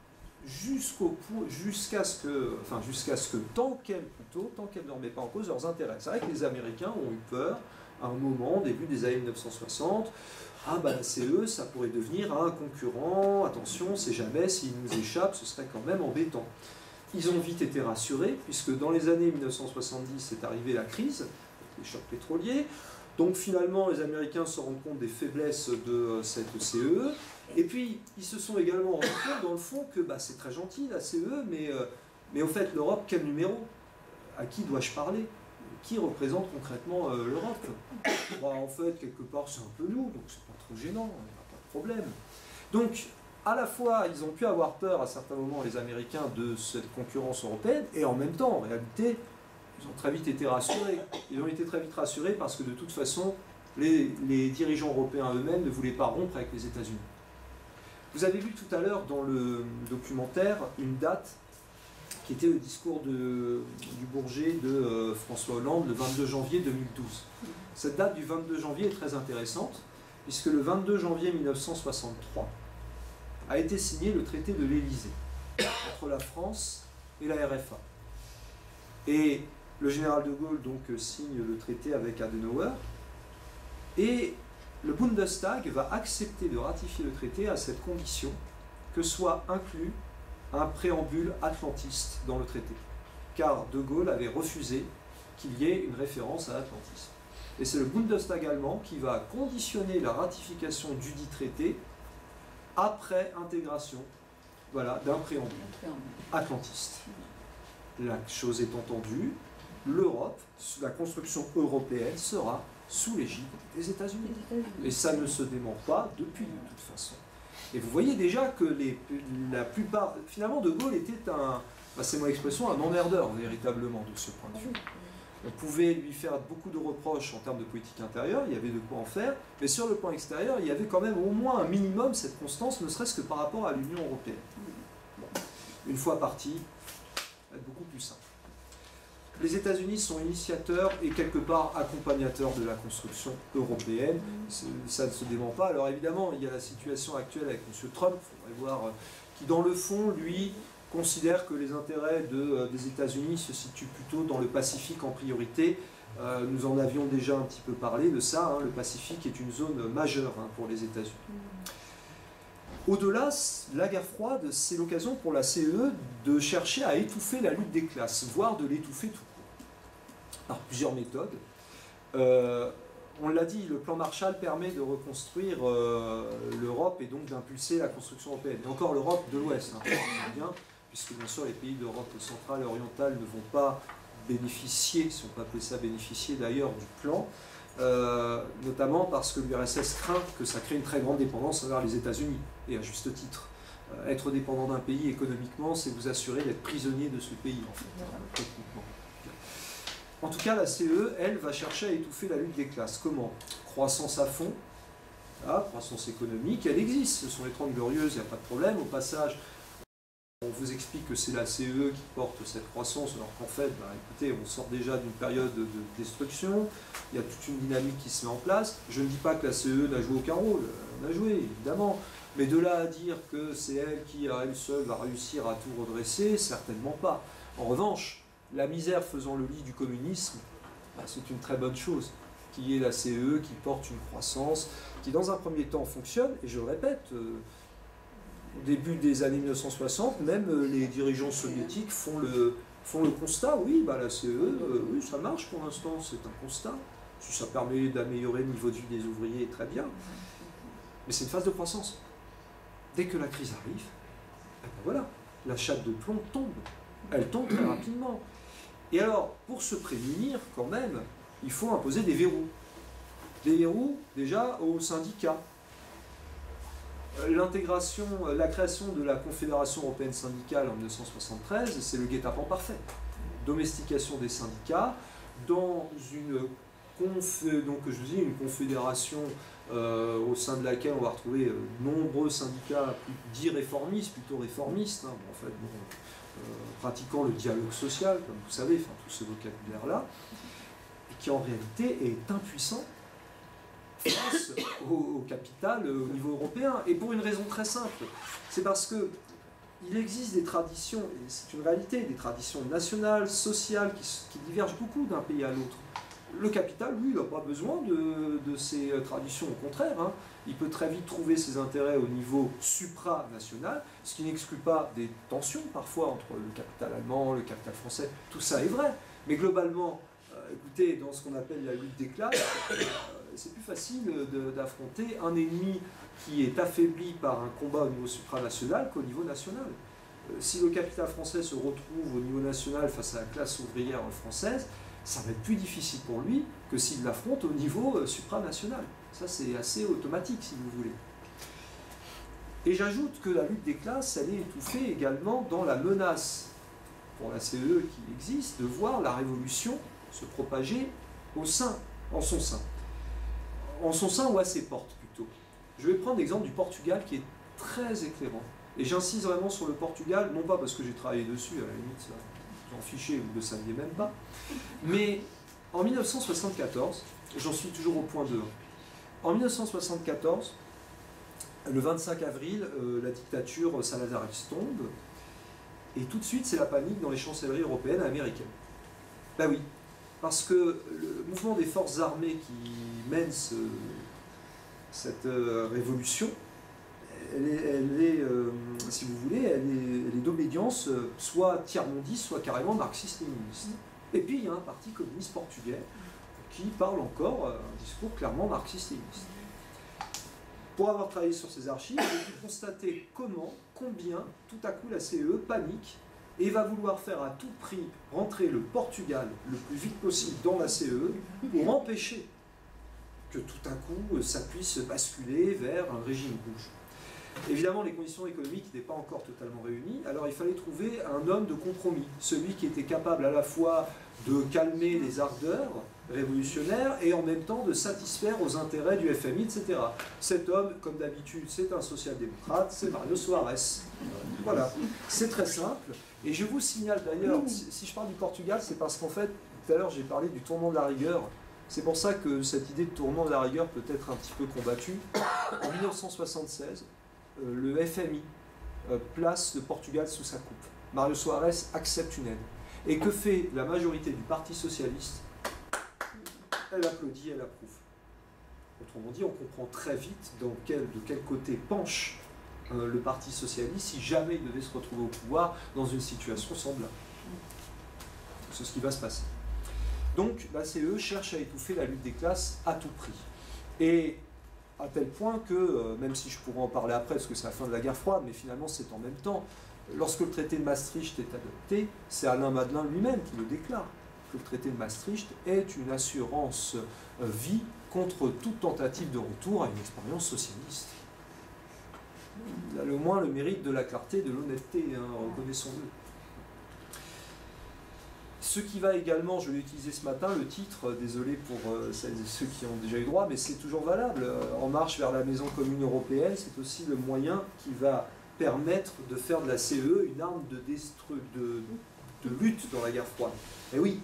jusqu'à ce que tant qu'elle ne remet pas en cause leurs intérêts. C'est vrai que les Américains ont eu peur à un moment, début des années 1960, la CE, ça pourrait devenir un concurrent, attention, c'est jamais, s'il nous échappe, ce serait quand même embêtant. Ils ont vite été rassurés, puisque dans les années 1970 est arrivée la crise, les chocs pétroliers, donc finalement les Américains se rendent compte des faiblesses de cette CE, et puis ils se sont également rendus compte dans le fond que c'est très gentil la CE, mais au fait l'Europe, quel numéro? À qui dois-je parler? Qui représente concrètement l'Europe? En fait, quelque part, c'est un peu nous, donc c'est pas trop gênant, il n'y a pas de problème. Donc, à la fois, ils ont pu avoir peur à certains moments, les Américains, de cette concurrence européenne, et en même temps, en réalité, ils ont très vite été rassurés. Ils ont été très vite rassurés parce que de toute façon, les dirigeants européens eux-mêmes ne voulaient pas rompre avec les États-Unis. Vous avez vu tout à l'heure dans le documentaire une date qui était le discours du Bourget de François Hollande le 22 janvier 2012. Cette date du 22 janvier est très intéressante, puisque le 22 janvier 1963 a été signé le traité de l'Élysée entre la France et la RFA. Et le général de Gaulle donc signe le traité avec Adenauer, et le Bundestag va accepter de ratifier le traité à cette condition que soit inclus un préambule atlantiste dans le traité, car De Gaulle avait refusé qu'il y ait une référence à l'atlantisme. Et c'est le Bundestag allemand qui va conditionner la ratification du dit traité après intégration d'un préambule atlantiste. La chose est entendue, l'Europe, la construction européenne sera sous l'égide des États-Unis. Et ça ne se dément pas depuis de toute façon. Et vous voyez déjà que la plupart... Finalement, De Gaulle était c'est mon expression, un emmerdeur, véritablement, de ce point de vue. On pouvait lui faire beaucoup de reproches en termes de politique intérieure, il y avait de quoi en faire, mais sur le plan extérieur, il y avait quand même au moins un minimum cette constance, ne serait-ce que par rapport à l'Union européenne. Bon. Une fois parti, ça va être beaucoup plus simple. Les États-Unis sont initiateurs et quelque part accompagnateurs de la construction européenne. Ça ne se dément pas. Alors évidemment, il y a la situation actuelle avec M. Trump, il faudrait voir, qui dans le fond, lui, considère que les intérêts des États-Unis se situent plutôt dans le Pacifique en priorité. Nous en avions déjà un petit peu parlé de ça. Le Pacifique est une zone majeure pour les États-Unis. Au-delà, la guerre froide, c'est l'occasion pour la CE de chercher à étouffer la lutte des classes, voire de l'étouffer tout court, par plusieurs méthodes. On l'a dit, le plan Marshall permet de reconstruire l'Europe et donc d'impulser la construction européenne. Et encore l'Europe de l'Ouest, bien, puisque bien sûr les pays d'Europe centrale et orientale ne vont pas bénéficier, si on peut appeler ça bénéficier d'ailleurs, du plan, notamment parce que l'URSS craint que ça crée une très grande dépendance envers les États-Unis, et à juste titre. Être dépendant d'un pays économiquement, c'est vous assurer d'être prisonnier de ce pays, en fait, techniquement. En tout cas, la CE, elle, va chercher à étouffer la lutte des classes. Comment? Croissance à fond, croissance économique, elle existe, ce sont les 30 glorieuses, il n'y a pas de problème. Au passage, on vous explique que c'est la CE qui porte cette croissance, alors qu'en fait, écoutez, on sort déjà d'une période de destruction, il y a toute une dynamique qui se met en place. Je ne dis pas que la CE n'a joué aucun rôle, elle a joué, évidemment, mais de là à dire que c'est elle qui, à elle seule, va réussir à tout redresser, certainement pas. En revanche, la misère faisant le lit du communisme, c'est une très bonne chose, qu'il y ait la CE qui porte une croissance, qui dans un premier temps fonctionne, et je le répète, au début des années 1960, même les dirigeants soviétiques font le constat, oui, la CE, oui, ça marche pour l'instant, c'est un constat. Si ça permet d'améliorer le niveau de vie des ouvriers, très bien. Mais c'est une phase de croissance. Dès que la crise arrive, voilà, la chape de plomb tombe. Elle tombe très rapidement. Et alors, pour se prémunir, quand même, il faut imposer des verrous. Des verrous, déjà, aux syndicats. La création de la Confédération européenne syndicale en 1973, c'est le guet-apens parfait. Domestication des syndicats dans une confédération au sein de laquelle on va retrouver nombreux syndicats dits réformistes, plutôt réformistes, hein, en fait, pratiquant le dialogue social, comme vous savez, enfin, tout ce vocabulaire-là, et qui en réalité est impuissant face au capital au niveau européen, et pour une raison très simple, c'est parce que il existe des traditions, et c'est une réalité, des traditions nationales, sociales, qui divergent beaucoup d'un pays à l'autre. Le capital, lui, il n'a pas besoin de ces traditions, au contraire, hein. Il peut très vite trouver ses intérêts au niveau supranational, ce qui n'exclut pas des tensions parfois entre le capital allemand, le capital français, tout ça est vrai, mais globalement, écoutez, dans ce qu'on appelle la lutte des classes, c'est plus facile d'affronter un ennemi qui est affaibli par un combat au niveau supranational qu'au niveau national. Si le capital français se retrouve au niveau national face à la classe ouvrière française, ça va être plus difficile pour lui que s'il l'affronte au niveau supranational. Ça, c'est assez automatique, si vous voulez. Et j'ajoute que la lutte des classes, elle est étouffée également dans la menace, pour la CEE qui existe, de voir la révolution se propager en son sein. En son sein ou à ses portes, plutôt. Je vais prendre l'exemple du Portugal qui est très éclairant. Et j'insiste vraiment sur le Portugal, non pas parce que j'ai travaillé dessus, à la limite, ça, j'en fichais, vous ne le saviez même pas, mais en 1974, j'en suis toujours au point 2, en 1974, le 25 avril, la dictature salazariste tombe, et tout de suite, c'est la panique dans les chancelleries européennes et américaines. Ben oui, parce que le mouvement des forces armées qui mène cette révolution, elle est si vous voulez, elle est d'obédience soit tiers-mondiste, soit carrément marxiste-léniniste. Et puis il y a un parti communiste portugais qui parle encore un discours clairement marxiste-léniniste. Pour avoir travaillé sur ces archives, j'ai pu constater combien, tout à coup, la CEE panique et va vouloir faire à tout prix rentrer le Portugal le plus vite possible dans la CEE pour empêcher que tout à coup ça puisse basculer vers un régime rouge. Évidemment, les conditions économiques n'étaient pas encore totalement réunies, alors il fallait trouver un homme de compromis, celui qui était capable à la fois de calmer les ardeurs révolutionnaires et en même temps de satisfaire aux intérêts du FMI, etc. Cet homme, comme d'habitude, c'est un social-démocrate, c'est Mário Soares. Voilà, c'est très simple. Et je vous signale d'ailleurs, si je parle du Portugal, c'est parce qu'en fait, tout à l'heure j'ai parlé du tournant de la rigueur. C'est pour ça que cette idée de tournant de la rigueur peut être un petit peu combattue. En 1976, le FMI place le Portugal sous sa coupe. Mário Soares accepte une aide. Et que fait la majorité du Parti socialiste? Elle applaudit, elle approuve. Autrement dit, on comprend très vite de quel côté penche le Parti socialiste si jamais il devait se retrouver au pouvoir dans une situation semblable. C'est ce qui va se passer. Donc la CEE cherche à étouffer la lutte des classes à tout prix. Et à tel point que, même si je pourrais en parler après, parce que c'est la fin de la guerre froide, mais finalement c'est en même temps, lorsque le traité de Maastricht est adopté, c'est Alain Madelin lui-même qui le déclare, que le traité de Maastricht est une assurance vie contre toute tentative de retour à une expérience socialiste. Il a le moins le mérite de la clarté, de l'honnêteté, hein, reconnaissons-le. Ce qui va également, je l'ai utilisé ce matin, le titre, désolé pour celles et ceux qui ont déjà eu droit, mais c'est toujours valable. En marche vers la maison commune européenne, c'est aussi le moyen qui va permettre de faire de la CEE une arme de lutte dans la guerre froide. Et oui,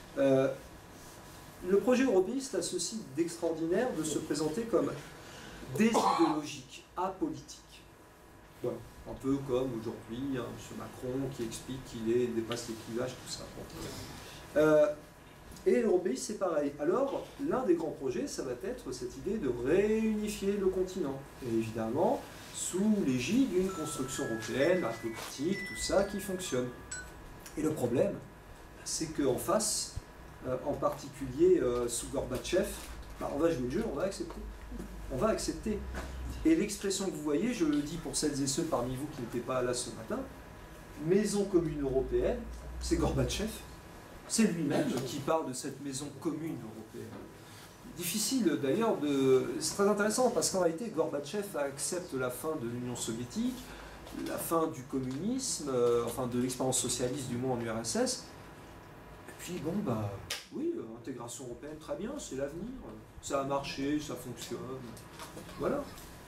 le projet européiste a ceci d'extraordinaire de se présenter comme désidéologique, apolitique. Voilà. Un peu comme aujourd'hui, hein, M. Macron qui explique qu'il dépasse les clivages, tout ça. Et l'européisme, c'est pareil. Alors, l'un des grands projets, ça va être cette idée de réunifier le continent. Et évidemment, sous l'égide d'une construction européenne, la politique, tout ça qui fonctionne. Et le problème, c'est qu'en face, en particulier sous Gorbatchev, on va jouer le jeu, on va accepter. On va accepter. Et l'expression que vous voyez, je le dis pour celles et ceux parmi vous qui n'étaient pas là ce matin, maison commune européenne, c'est Gorbatchev. C'est lui-même qui parle de cette maison commune européenne. Difficile d'ailleurs de... C'est très intéressant parce qu'en réalité, Gorbatchev accepte la fin de l'Union soviétique, la fin du communisme, enfin de l'expérience socialiste du moins en URSS. Et puis bon, bah oui, intégration européenne, très bien, c'est l'avenir. Ça a marché, ça fonctionne. Voilà.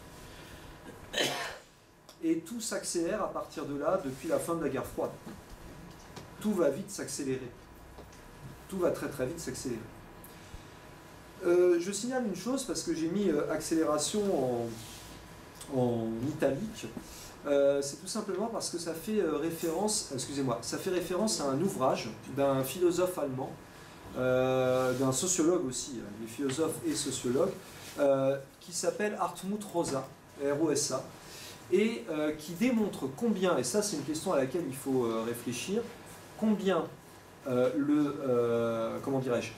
Et tout s'accélère à partir de là depuis la fin de la guerre froide. Tout va vite s'accélérer. Tout va très très vite s'accélérer. Je signale une chose parce que j'ai mis accélération en italique. C'est tout simplement parce que ça fait référence, ça fait référence à un ouvrage d'un philosophe allemand, d'un sociologue aussi, il est philosophe et sociologue, qui s'appelle Hartmut Rosa, R-O-S-A, et qui démontre combien, et ça c'est une question à laquelle il faut réfléchir, combien comment dirais-je,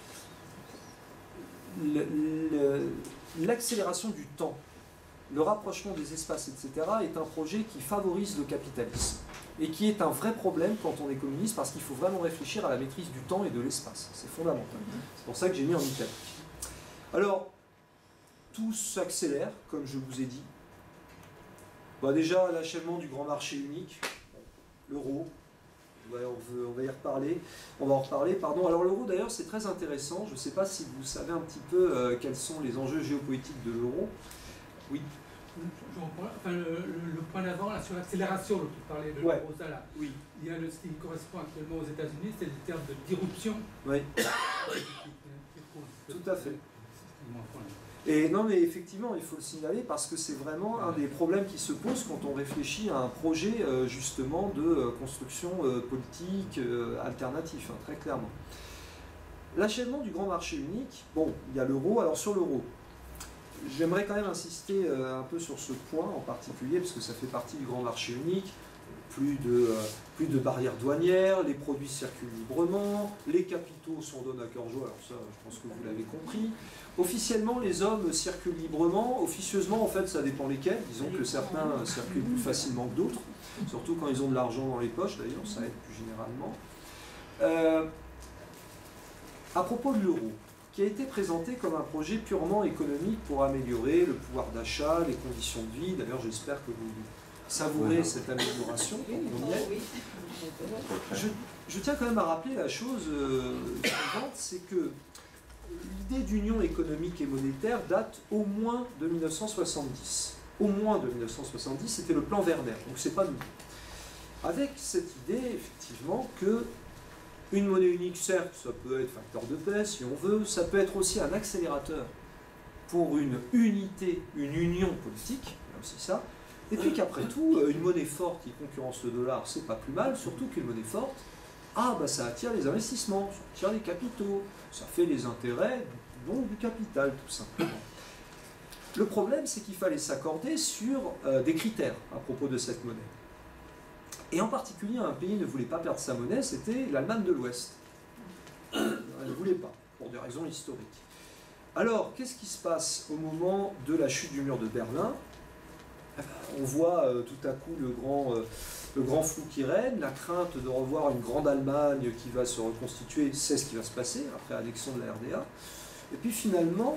l'accélération du temps, le rapprochement des espaces, etc., est un projet qui favorise le capitalisme et qui est un vrai problème quand on est communiste parce qu'il faut vraiment réfléchir à la maîtrise du temps et de l'espace. C'est fondamental. C'est pour ça que j'ai mis en italique. Alors, tout s'accélère, comme je vous ai dit. Bah déjà, l'achèvement du grand marché unique, l'euro. Ouais, on va y reparler. On va en reparler, pardon. Alors l'euro d'ailleurs c'est très intéressant. Je ne sais pas si vous savez un petit peu quels sont les enjeux géopolitiques de l'euro. Oui. Enfin, le point d'avant sur l'accélération dont tu parlais de l'euro, ça là. Oui. Il y a ce qui correspond actuellement aux États-Unis, c'est le terme de disruption. Oui. Tout à fait. Et non, mais effectivement, il faut le signaler parce que c'est vraiment un des problèmes qui se posent quand on réfléchit à un projet justement de construction politique alternatif, hein, très clairement. L'achèvement du grand marché unique, bon, il y a l'euro. Alors sur l'euro, j'aimerais quand même insister un peu sur ce point en particulier parce que ça fait partie du grand marché unique. Plus de barrières douanières, les produits circulent librement, les capitaux sont donnés à cœur joie, alors ça je pense que vous l'avez compris. Officiellement les hommes circulent librement, officieusement en fait ça dépend lesquels, disons que certains circulent plus facilement que d'autres, surtout quand ils ont de l'argent dans les poches d'ailleurs, ça aide plus généralement. À propos de l'euro, qui a été présenté comme un projet purement économique pour améliorer le pouvoir d'achat, les conditions de vie, d'ailleurs j'espère que vous savourer cette amélioration, on y est. Je tiens quand même à rappeler la chose suivante, c'est que l'idée d'union économique et monétaire date au moins de 1970. Au moins de 1970, c'était le plan Werner, donc c'est pas nouveau. Avec cette idée, effectivement, que une monnaie unique, certes, ça peut être facteur de paix, si on veut, ça peut être aussi un accélérateur pour une unité, une union politique, là aussi ça. Et puis qu'après tout, une monnaie forte qui concurrence le dollar, c'est pas plus mal, surtout qu'une monnaie forte, ça attire les investissements, ça attire les capitaux, ça fait les intérêts, donc du capital, tout simplement. Le problème, c'est qu'il fallait s'accorder sur des critères à propos de cette monnaie. Et en particulier, un pays ne voulait pas perdre sa monnaie, c'était l'Allemagne de l'Ouest. Elle ne voulait pas, pour des raisons historiques. Alors, qu'est-ce qui se passe au moment de la chute du mur de Berlin ? On voit tout à coup le grand flou qui règne, la crainte de revoir une grande Allemagne qui va se reconstituer, c'est ce qui va se passer après l'annexion de la RDA. Et puis finalement,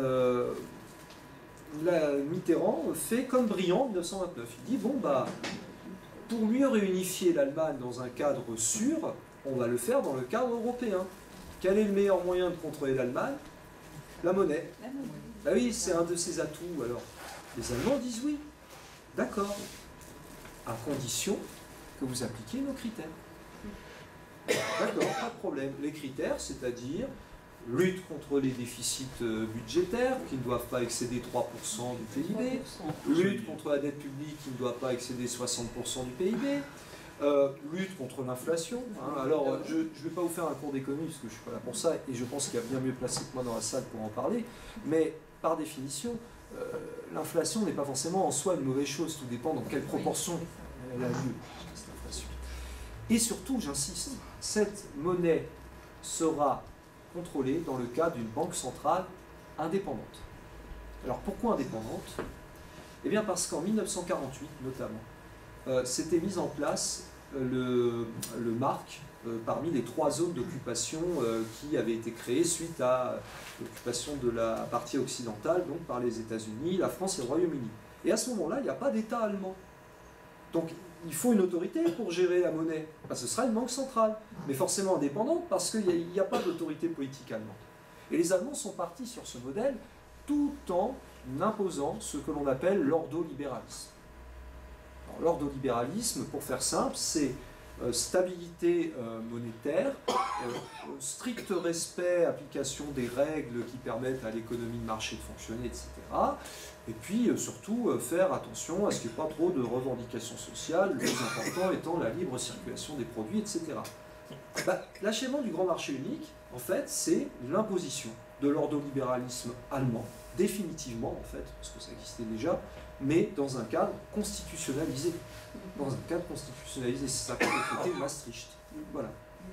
Mitterrand fait comme Briand en 1929. Il dit, bon, pour mieux réunifier l'Allemagne dans un cadre sûr, on va le faire dans le cadre européen. Quel est le meilleur moyen de contrôler l'Allemagne ? La monnaie. Bah oui, c'est un de ses atouts. Alors, les Allemands disent oui. D'accord, à condition que vous appliquiez nos critères. D'accord, pas de problème. Les critères, c'est-à-dire lutte contre les déficits budgétaires qui ne doivent pas excéder 3% du PIB, lutte contre la dette publique qui ne doit pas excéder 60% du PIB, lutte contre l'inflation. Alors, je ne vais pas vous faire un cours d'économie parce que je ne suis pas là pour ça et je pense qu'il y a bien mieux placé que moi dans la salle pour en parler, mais par définition, l'inflation n'est pas forcément en soi une mauvaise chose, tout dépend dans quelle proportion elle a lieu, cette inflation. Et surtout, j'insiste, cette monnaie sera contrôlée dans le cadre d'une banque centrale indépendante. Alors pourquoi indépendante ? Eh bien parce qu'en 1948 notamment, s'était mis en place le mark, parmi les 3 zones d'occupation qui avaient été créées suite à l'occupation de la partie occidentale, donc par les États-Unis, la France et le Royaume-Uni. Et à ce moment-là, il n'y a pas d'État allemand. Donc il faut une autorité pour gérer la monnaie. Enfin, ce sera une banque centrale, mais forcément indépendante parce qu'il n'y a pas d'autorité politique allemande. Et les Allemands sont partis sur ce modèle tout en imposant ce que l'on appelle l'ordolibéralisme. L'ordolibéralisme, pour faire simple, c'est stabilité monétaire, strict respect, application des règles qui permettent à l'économie de marché de fonctionner, etc. Et puis surtout faire attention à ce qu'il n'y ait pas trop de revendications sociales, le plus important étant la libre circulation des produits, etc. L'achèvement du grand marché unique, en fait, c'est l'imposition de l'ordolibéralisme allemand, définitivement en fait, parce que ça existait déjà, mais dans un cadre constitutionnalisé. C'est ça s'appelle le traité de Maastricht. Voilà.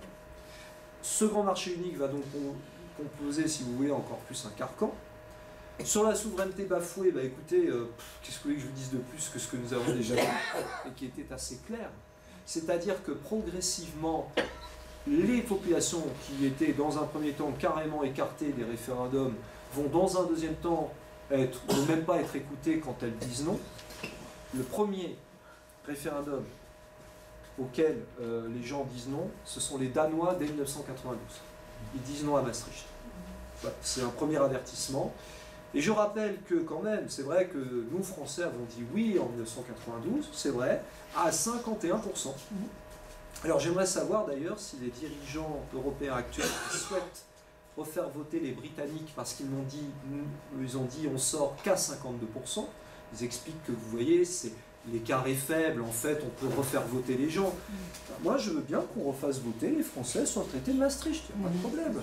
Ce grand marché unique va donc composer, si vous voulez, encore plus un carcan. Sur la souveraineté bafouée, écoutez, qu'est-ce que vous voulez que je vous dise de plus que ce que nous avons déjà vu, et qui était assez clair. C'est-à-dire que progressivement, les populations qui étaient dans un premier temps carrément écartées des référendums vont dans un deuxième temps ne même pas être écoutées quand elles disent non. Le premier référendum auquel les gens disent non, ce sont les Danois dès 1992. Ils disent non à Maastricht. Voilà, c'est un premier avertissement. Et je rappelle que quand même, c'est vrai que nous Français avons dit oui en 1992, c'est vrai, à 51%. Alors j'aimerais savoir d'ailleurs si les dirigeants européens actuels souhaitent refaire voter les Britanniques parce qu'ils ont dit on sort qu'à 52%. Ils expliquent que vous voyez, l'écart est faible, en fait on peut refaire voter les gens. Moi je veux bien qu'on refasse voter les Français sur le traité de Maastricht, il n'y a pas de problème.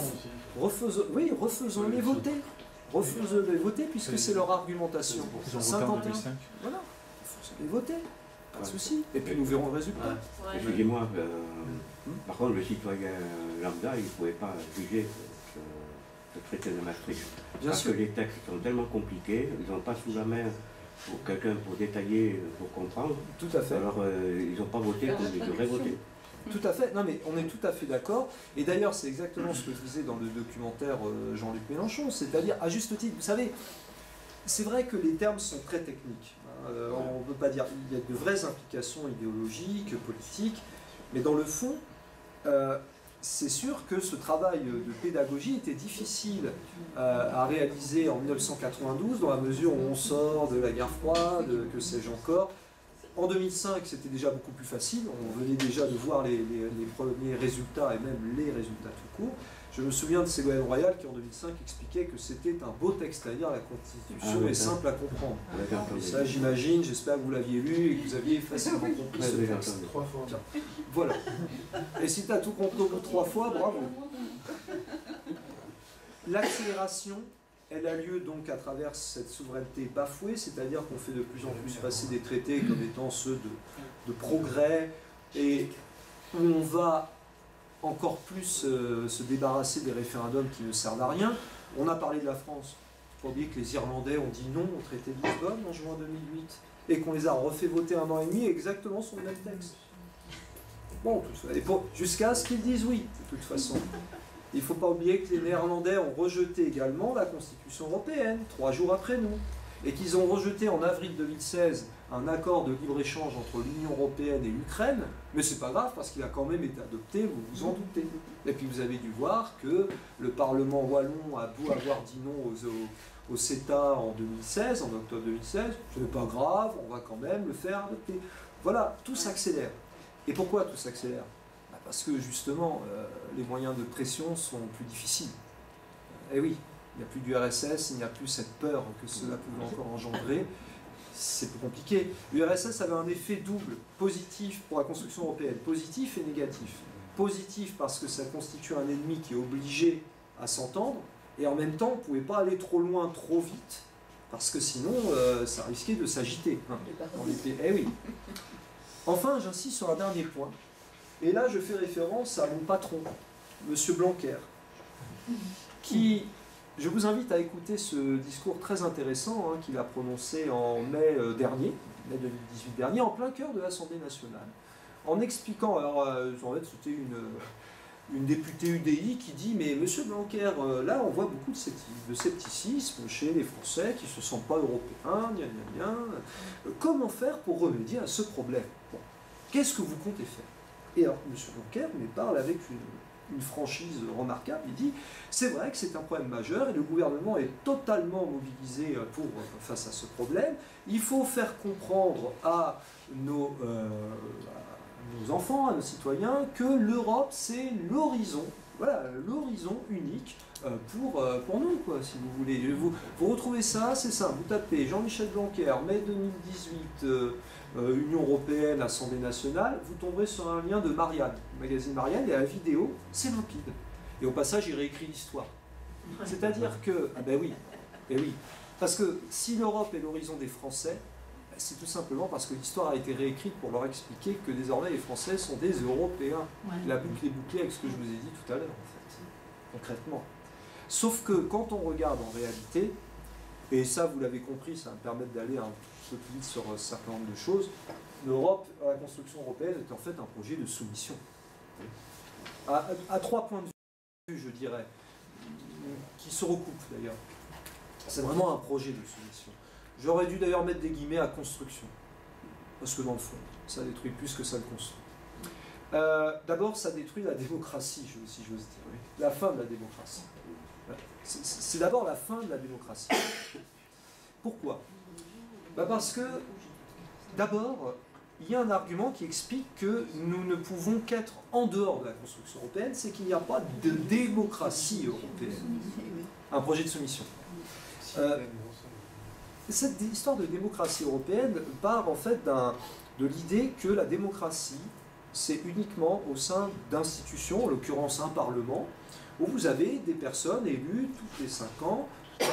Refaisons-les voter. Refaisons-les voter puisque c'est leur argumentation. 51. Voilà, refaisons-les voter. Pas de souci. Et puis nous verrons le résultat. Excusez-moi, par contre, le citoyen lambda, il ne pouvait pas juger le traité de Maastricht. Parce que les textes sont tellement compliqués, ils n'ont pas sous la main pour quelqu'un pour détailler, pour comprendre. Tout à fait. Alors, ils n'ont pas voté comme ils devraient voter. Tout à fait, non mais on est tout à fait d'accord. Et d'ailleurs, c'est exactement ce que je disais dans le documentaire Jean-Luc Mélenchon, c'est-à-dire, à juste titre, vous savez, c'est vrai que les termes sont très techniques. On ne peut pas dire, il y a de vraies implications idéologiques, politiques, mais dans le fond, c'est sûr que ce travail de pédagogie était difficile à réaliser en 1992, dans la mesure où on sort de la guerre froide, que sais-je encore. En 2005, c'était déjà beaucoup plus facile, on venait déjà de voir les premiers résultats, et même les résultats tout court. Je me souviens de Ségolène Royal qui en 2005 expliquait que c'était un beau texte à lire, la Constitution est simple à comprendre. Ça j'imagine, j'espère que vous l'aviez lu et que vous aviez facilement compris ce texte. 3 fois. Voilà. Et si tu as tout compris au bout de 3 fois, bravo. L'accélération, elle a lieu donc à travers cette souveraineté bafouée, c'est-à-dire qu'on fait de plus en plus passer des traités comme étant ceux de progrès, et où on va encore plus se débarrasser des référendums qui ne servent à rien. On a parlé de la France. Il faut pas oublier que les Irlandais ont dit non au traité de Lisbonne en juin 2008, et qu'on les a refait voter 1 an et demi exactement sur le même texte. Bon, tout ça. Et jusqu'à ce qu'ils disent oui, de toute façon. Il ne faut pas oublier que les Néerlandais ont rejeté également la Constitution européenne, 3 jours après nous, et qu'ils ont rejeté en avril 2016 un accord de libre-échange entre l'Union européenne et l'Ukraine, mais c'est pas grave parce qu'il a quand même été adopté, vous vous en doutez. Et puis vous avez dû voir que le Parlement wallon a beau avoir dit non au CETA en 2016, en octobre 2016, ce n'est pas grave, on va quand même le faire adopter. Voilà, tout s'accélère. Et pourquoi tout s'accélère ? Parce que justement, les moyens de pression sont plus difficiles. Et oui, il n'y a plus du RSS, il n'y a plus cette peur que cela pouvait encore engendrer. C'est plus compliqué. L'URSS avait un effet double, positif pour la construction européenne, positif et négatif. Positif parce que ça constitue un ennemi qui est obligé à s'entendre, et en même temps, on ne pouvait pas aller trop loin, trop vite, parce que sinon, ça risquait de s'agiter. Eh oui. Enfin, j'insiste sur un dernier point. Et là, je fais référence à mon patron, M. Blanquer, qui, je vous invite à écouter ce discours très intéressant qu'il a prononcé en mai dernier, mai 2018 dernier, en plein cœur de l'Assemblée nationale, en expliquant, alors en fait c'était une députée UDI qui dit mais monsieur Blanquer, là on voit beaucoup de scepticisme chez les Français qui ne se sentent pas européens, gna gna gna. Comment faire pour remédier à ce problème? Bon. Qu'est-ce que vous comptez faire? Et alors monsieur Blanquer me parle avec une franchise remarquable, il dit c'est vrai que c'est un problème majeur et le gouvernement est totalement mobilisé face à ce problème. Il faut faire comprendre à nos enfants, à nos citoyens, que l'Europe c'est l'horizon, voilà, l'horizon unique pour nous, quoi, si vous voulez. Vous retrouvez ça, c'est ça, vous tapez Jean-Michel Blanquer, mai 2018, Union Européenne, Assemblée nationale, vous tomberez sur un lien de Marianne, le magazine Marianne, et la vidéo, c'est limpide. Et au passage, il réécrit l'histoire. C'est-à-dire que, ah ben oui, et oui, parce que si l'Europe est l'horizon des Français, c'est tout simplement parce que l'histoire a été réécrite pour leur expliquer que désormais les Français sont des Européens. Ouais. La boucle est bouclée avec ce que je vous ai dit tout à l'heure, en fait, concrètement. Sauf que quand on regarde en réalité, et ça vous l'avez compris, ça va me permettre d'aller un peu plus vite sur un certain nombre de choses, l'Europe, la construction européenne est en fait un projet de soumission. À 3 points de vue, je dirais, qui se recoupent d'ailleurs. C'est vraiment un projet de soumission. J'aurais dû d'ailleurs mettre des guillemets à construction, parce que dans le fond, ça détruit plus que ça le construit. D'abord, ça détruit la démocratie, si j'ose dire, oui. La fin de la démocratie. C'est d'abord la fin de la démocratie. Pourquoi? Parce que, d'abord, il y a un argument qui explique que nous ne pouvons qu'être en dehors de la construction européenne, c'est qu'il n'y a pas de démocratie européenne. Un projet de soumission. Cette histoire de démocratie européenne part en fait de l'idée que la démocratie, c'est uniquement au sein d'institutions, en l'occurrence un parlement, où vous avez des personnes élues tous les 5 ans,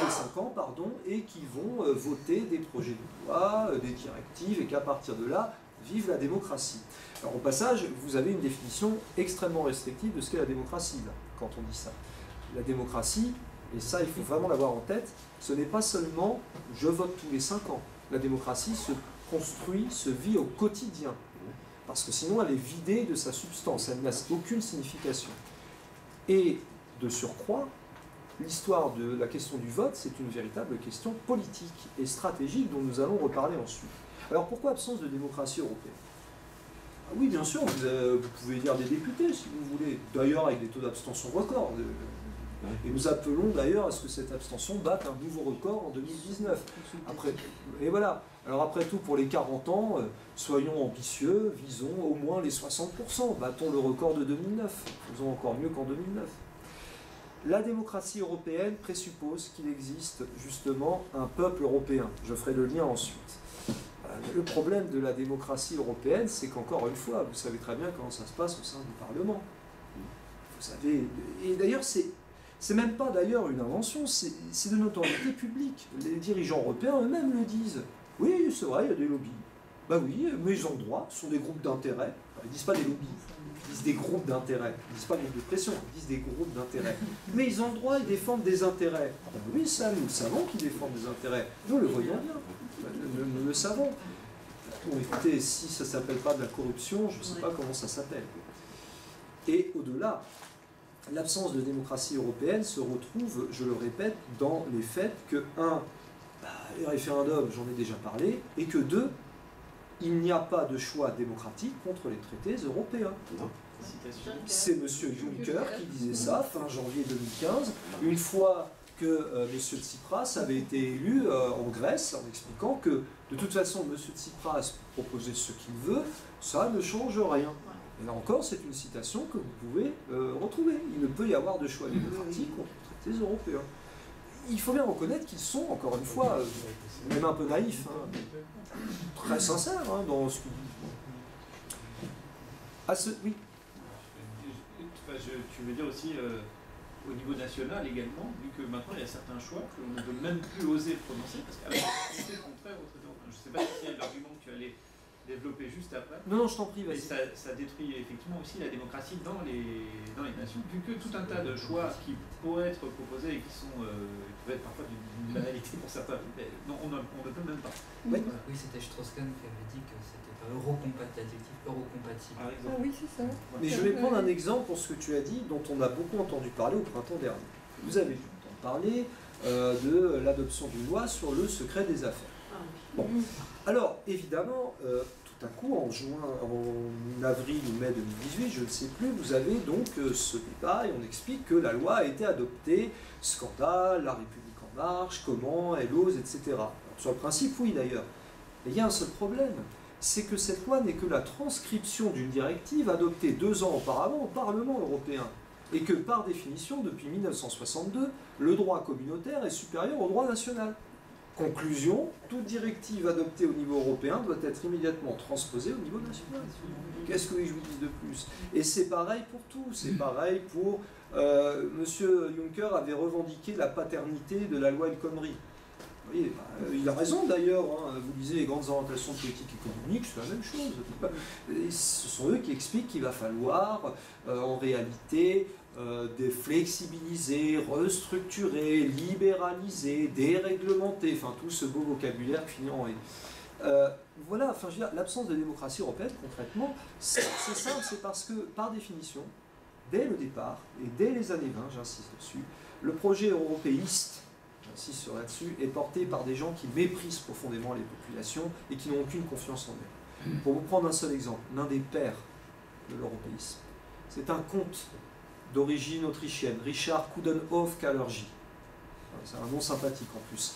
et qui vont voter des projets de loi, des directives, et qu'à partir de là, vive la démocratie. Alors au passage, vous avez une définition extrêmement restrictive de ce qu'est la démocratie, là, quand on dit ça. La démocratie, et ça il faut vraiment l'avoir en tête, ce n'est pas seulement je vote tous les 5 ans. La démocratie se construit, se vit au quotidien. Parce que sinon elle est vidée de sa substance, elle n'a aucune signification. Et de surcroît, l'histoire de la question du vote, c'est une véritable question politique et stratégique dont nous allons reparler ensuite. Alors pourquoi absence de démocratie européenne? Oui, bien sûr, vous pouvez dire des députés si vous voulez, d'ailleurs avec des taux d'abstention records. Et nous appelons d'ailleurs à ce que cette abstention batte un nouveau record en 2019. Et voilà. Alors après tout, pour les 40 ans, soyons ambitieux, visons au moins les 60%, battons le record de 2009, faisons encore mieux qu'en 2009. La démocratie européenne présuppose qu'il existe justement un peuple européen. Je ferai le lien ensuite. Le problème de la démocratie européenne, c'est qu'encore une fois, vous savez très bien comment ça se passe au sein du Parlement. Vous savez, et d'ailleurs, c'est même pas d'ailleurs une invention, c'est de notoriété publique. Les dirigeants européens eux-mêmes le disent. Oui, c'est vrai, il y a des lobbies. Ben oui, mais ils ont le droit, ce sont des groupes d'intérêt. Ils ne disent pas des lobbies, ils disent des groupes d'intérêt. Ils ne disent pas groupes de pression, ils disent des groupes d'intérêt. Mais ils ont le droit, ils défendent des intérêts. Ben oui, ça, nous savons qu'ils défendent des intérêts. Nous le voyons bien, nous le savons. Bon, écoutez, si ça ne s'appelle pas de la corruption, je ne sais pas comment ça s'appelle. Et au-delà, l'absence de démocratie européenne se retrouve, je le répète, dans les faits que, les référendums, j'en ai déjà parlé, et que 2, il n'y a pas de choix démocratique contre les traités européens. C'est M. Juncker qui disait ça, fin janvier 2015, une fois que M. Tsipras avait été élu en Grèce, en expliquant que, de toute façon, M. Tsipras proposait ce qu'il veut, ça ne change rien. Et là encore, c'est une citation que vous pouvez retrouver. Il ne peut y avoir de choix démocratique contre les traités européens. Il faut bien reconnaître qu'ils sont, encore une fois, même un peu naïfs, hein, très sincères dans ce qu'ils disent. Oui. Tu veux dire aussi au niveau national également, vu que maintenant il y a certains choix que l'on ne peut même plus oser prononcer, parce qu'avec le contraire au traité européen. Je ne sais pas si c'est l'argument que tu allais développer juste après. Non, je t'en prie, Mais vas-y. ça détruit effectivement aussi la démocratie dans les nations, vu que tout un tas de choix qui pourraient être proposés et qui peuvent être parfois d'une banalité pour certains, mais non, on ne peut même pas. Oui, Oui, c'était Strauss-Kahn qui avait dit que c'était pas l'adjectif eurocompatible. Par Ah exemple. oui, c'est ça. Mais je vais prendre un exemple pour ce que tu as dit, dont on a beaucoup entendu parler au printemps dernier. Vous avez dû entendre parler de l'adoption d'une loi sur le secret des affaires. Bon. Alors, évidemment, tout à coup, en avril ou mai 2018, je ne sais plus, vous avez donc ce débat et on explique que la loi a été adoptée, scandale, la République en marche, comment, elle ose, etc. Alors, sur le principe, oui d'ailleurs. Mais il y a un seul problème, c'est que cette loi n'est que la transcription d'une directive adoptée 2 ans auparavant au Parlement européen. Et que par définition, depuis 1962, le droit communautaire est supérieur au droit national. Conclusion, toute directive adoptée au niveau européen doit être immédiatement transposée au niveau national. Qu'est-ce que je vous dis de plus? Et c'est pareil pour tout, c'est pareil pour... Monsieur Juncker avait revendiqué la paternité de la loi El Khomri. Vous voyez, il a raison d'ailleurs, hein, vous lisez les grandes orientations de politique économique, c'est la même chose. Et ce sont eux qui expliquent qu'il va falloir, en réalité, déflexibiliser, restructurer, libéraliser, déréglementer, enfin tout ce beau vocabulaire qui finit en « voilà, enfin je veux dire, l'absence de démocratie européenne, concrètement, c'est simple, c'est parce que, par définition, dès le départ, et dès les années 20, j'insiste dessus, le projet européiste, j'insiste sur là-dessus, est porté par des gens qui méprisent profondément les populations et qui n'ont aucune confiance en elles. Pour vous prendre un seul exemple, l'un des pères de l'européisme, c'est un comte d'origine autrichienne, Richard Coudenhove-Kalergi. C'est un nom sympathique en plus.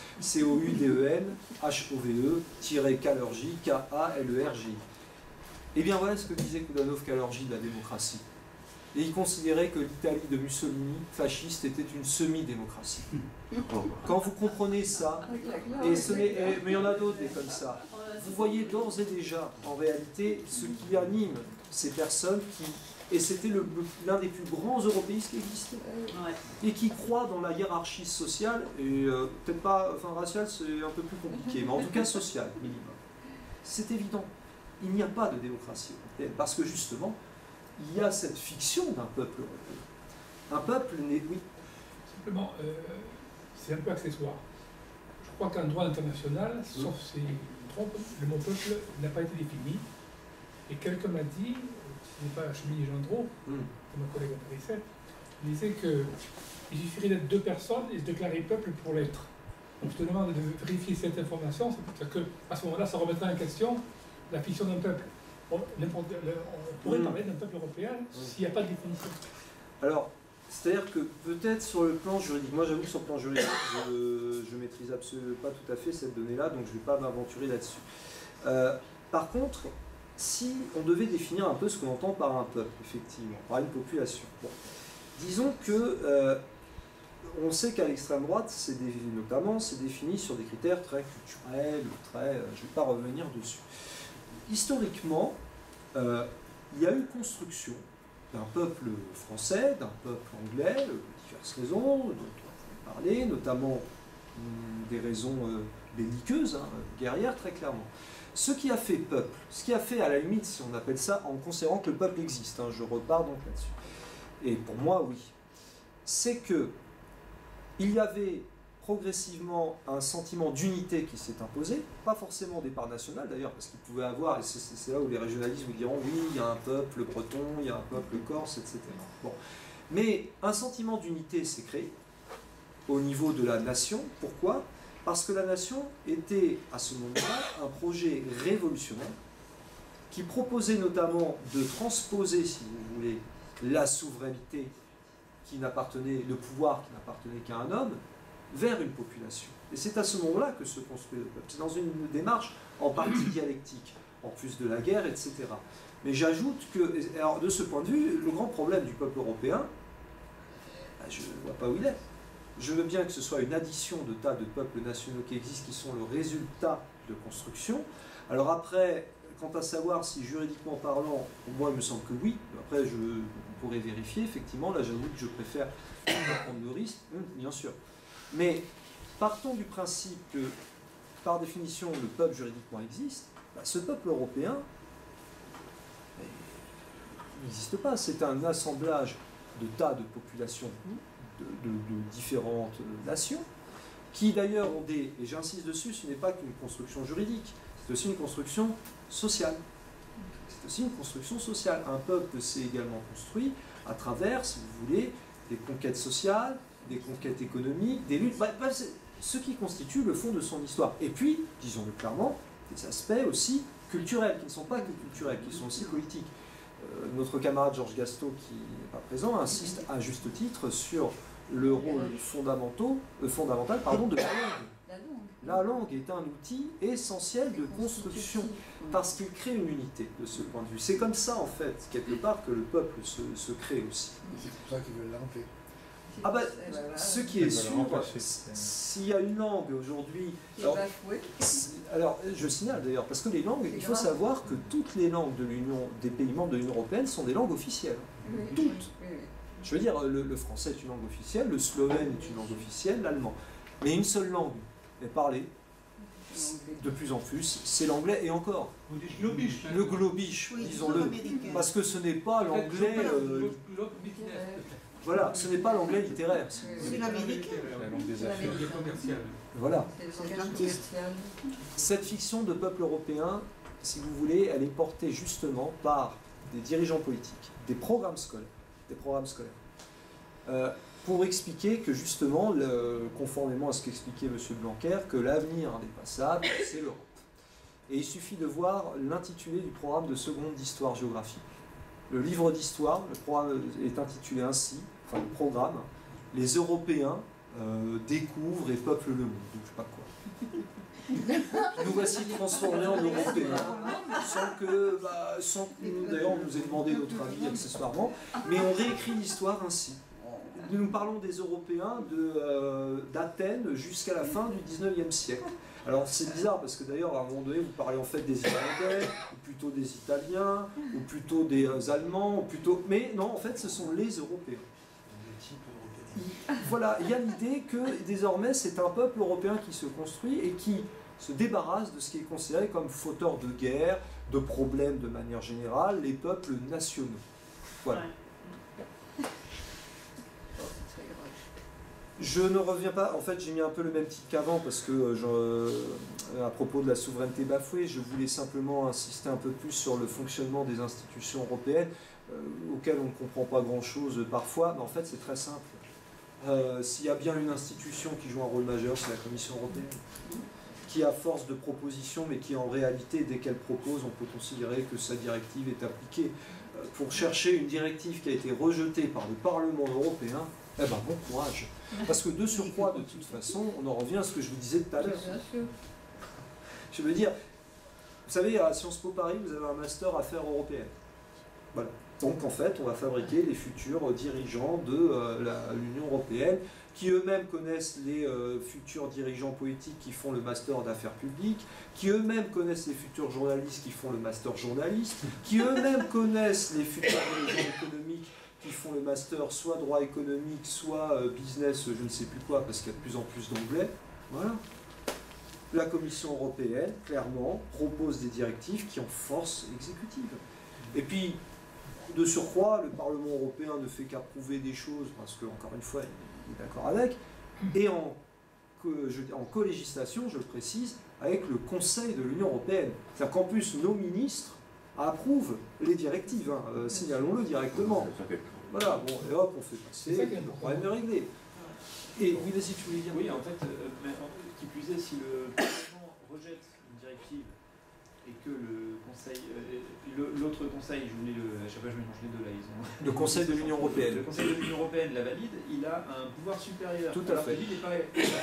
C-O-U-D-E-N-H-O-V-E-Kalergi, K-A-L-E-R-G-I. Eh bien voilà ce que disait Coudenhove-Kalergi de la démocratie. Et il considérait que l'Italie de Mussolini, fasciste, était une semi-démocratie. Quand vous comprenez ça, mais il y en a d'autres des comme ça, vous voyez d'ores et déjà, en réalité, ce qui anime ces personnes qui... Et c'était l'un des plus grands européistes qui existait. Et qui croient dans la hiérarchie sociale, et peut-être pas, enfin raciale, c'est un peu plus compliqué, mais en tout cas sociale, minimum. C'est évident. Il n'y a pas de démocratie européenne, parce que justement, il y a cette fiction d'un peuple européen. Un peuple né, oui. Simplement, c'est un peu accessoire. Je crois qu'en droit international, sauf si je me trompe, le mot peuple n'a pas été défini. Et quelqu'un m'a dit, ce n'est pas Chemillé Gendreau, c'est mon collègue à Paris 7, il disait qu'il suffirait d'être 2 personnes et se déclarer peuple pour l'être. Donc je te demande de vérifier cette information, c'est parce qu'à ce moment-là, ça remettra en question la fiction d'un peuple. On pourrait parler d'un peuple européen s'il n'y a pas de définition. Alors, c'est-à-dire que peut-être sur le plan juridique, moi j'avoue que sur le plan juridique, je ne maîtrise absolument pas tout à fait cette donnée-là, donc je ne vais pas m'aventurer là-dessus. Par contre, si on devait définir un peu ce qu'on entend par un peuple, effectivement, par une population. Bon. Disons que on sait qu'à l'extrême droite, notamment, c'est défini sur des critères très culturels, très... je ne vais pas revenir dessus. Historiquement, il y a eu construction d'un peuple français, d'un peuple anglais, pour diverses raisons dont on va parler, notamment des raisons belliqueuses, guerrières très clairement. Ce qui a fait peuple, ce qui a fait à la limite, si on appelle ça, en considérant que le peuple existe, je repars donc là-dessus, et pour moi oui, c'est que il y avait progressivement un sentiment d'unité qui s'est imposé, pas forcément au départ national d'ailleurs, parce qu'il pouvait avoir, et c'est là où les régionalistes vous diront oui, il y a un peuple breton, il y a un peuple corse, etc. Bon. Mais un sentiment d'unité s'est créé au niveau de la nation. Pourquoi ? Parce que la nation était à ce moment-là un projet révolutionnaire qui proposait notamment de transposer, si vous voulez, la souveraineté qui n'appartenait, le pouvoir qui n'appartenait qu'à un homme, vers une population. Et c'est à ce moment-là que se construit le peuple. C'est dans une démarche en partie dialectique, en plus de la guerre, etc. Mais j'ajoute que, alors de ce point de vue, le grand problème du peuple européen, je ne vois pas où il est. Je veux bien que ce soit une addition de tas de peuples nationaux qui existent, qui sont le résultat de construction. Alors après, quant à savoir si juridiquement parlant, pour moi il me semble que oui, après on pourrait vérifier, effectivement, là j'avoue que je préfère prendre le risque, bien sûr. Mais partons du principe que, par définition, le peuple juridiquement existe, ce peuple européen n'existe pas. C'est un assemblage de tas de populations de différentes nations, qui d'ailleurs ont des, et j'insiste dessus, ce n'est pas qu'une construction juridique, c'est aussi une construction sociale. C'est aussi une construction sociale. Un peuple s'est également construit à travers, si vous voulez, des conquêtes sociales, des conquêtes économiques, des luttes, ce qui constitue le fond de son histoire. Et puis, disons-le clairement, des aspects aussi culturels, qui ne sont pas que culturels, qui sont aussi politiques. Notre camarade Georges Gastaut, qui n'est pas présent, insiste à juste titre sur le rôle fondamental de la langue. La langue est un outil essentiel de construction, parce qu'il crée une unité de ce point de vue. C'est comme ça, en fait, quelque part, que le peuple se crée aussi. C'est pour ça qu'ils veulent l'enlever. Ah bah, ce qui est sûr, s'il y a une langue aujourd'hui... Alors, je signale d'ailleurs, parce que les langues, il faut savoir que toutes les langues des pays membres de l'Union européenne sont des langues officielles. Toutes. Je veux dire, le français est une langue officielle, le slovène est une langue officielle, l'allemand. Mais une seule langue est parlée, de plus en plus, c'est l'anglais, et encore. Le globish, disons-le. Parce que ce n'est pas l'anglais... Voilà, ce n'est pas l'anglais littéraire. C'est l'américain. La langue des affaires. Voilà. Cette fiction de peuple européen, si vous voulez, elle est portée justement par des dirigeants politiques, des programmes scolaires. Pour expliquer que justement, conformément à ce qu'expliquait M. Blanquer, que l'avenir indépassable, c'est l'Europe. Et il suffit de voir l'intitulé du programme de seconde d'histoire-géographie. Le livre d'histoire, le programme est intitulé ainsi, enfin le programme, les Européens découvrent et peuplent le monde. Donc je sais pas quoi. Nous voici transformés en Européens, sans que d'ailleurs on nous ait demandé notre avis accessoirement, mais on réécrit l'histoire ainsi. Nous parlons des Européens d'Athènes jusqu'à la fin du 19e siècle. Alors c'est bizarre parce que d'ailleurs à un moment donné vous parlez en fait des Irlandais, ou plutôt des Italiens, ou plutôt des Allemands, ou plutôt... mais non en fait ce sont les Européens. Voilà, il y a l'idée que désormais c'est un peuple européen qui se construit et qui se débarrasse de ce qui est considéré comme fauteur de guerre, de problèmes de manière générale, les peuples nationaux. Voilà. Je ne reviens pas, en fait j'ai mis un peu le même titre qu'avant parce que à propos de la souveraineté bafouée, je voulais simplement insister un peu plus sur le fonctionnement des institutions européennes auxquelles on ne comprend pas grand chose parfois, mais en fait c'est très simple. S'il y a bien une institution qui joue un rôle majeur, c'est la Commission européenne, qui a force de proposition mais qui en réalité, dès qu'elle propose, on peut considérer que sa directive est appliquée. Pour chercher une directive qui a été rejetée par le Parlement européen, eh ben bon courage. Parce que de surcroît, de toute façon, on en revient à ce que je vous disais tout à l'heure. Je veux dire, vous savez, à Sciences Po Paris, vous avez un master affaires européennes. Voilà. Donc en fait, on va fabriquer les futurs dirigeants de l'Union européenne, qui eux-mêmes connaissent les futurs dirigeants politiques qui font le master d'affaires publiques, qui eux-mêmes connaissent les futurs journalistes qui font le master journaliste, qui eux-mêmes connaissent les futurs dirigeants économiques qui font le master soit droit économique, soit business, je ne sais plus quoi, parce qu'il y a de plus en plus d'anglais. Voilà. La Commission européenne, clairement, propose des directives qui ont force exécutive. Et puis, de surcroît, le Parlement européen ne fait qu'approuver des choses, parce qu'encore une fois, il est d'accord avec, et en co-législation, je le précise, avec le Conseil de l'Union européenne. C'est-à-dire qu'en plus, nos ministres approuvent les directives, signalons-le directement. Voilà, bon, et hop, on fait passer, le problème est réglé. Et oui, vas-y, tu voulais dire. Oui, en fait, qui plus est, si le Parlement rejette une directive et que le Conseil, l'autre Conseil, je voulais à chaque fois je mélange les deux là, ils ont... Le Conseil de l'Union européenne. Le Conseil de l'Union européenne la valide, il a un pouvoir supérieur. Tout à fait. Lui, il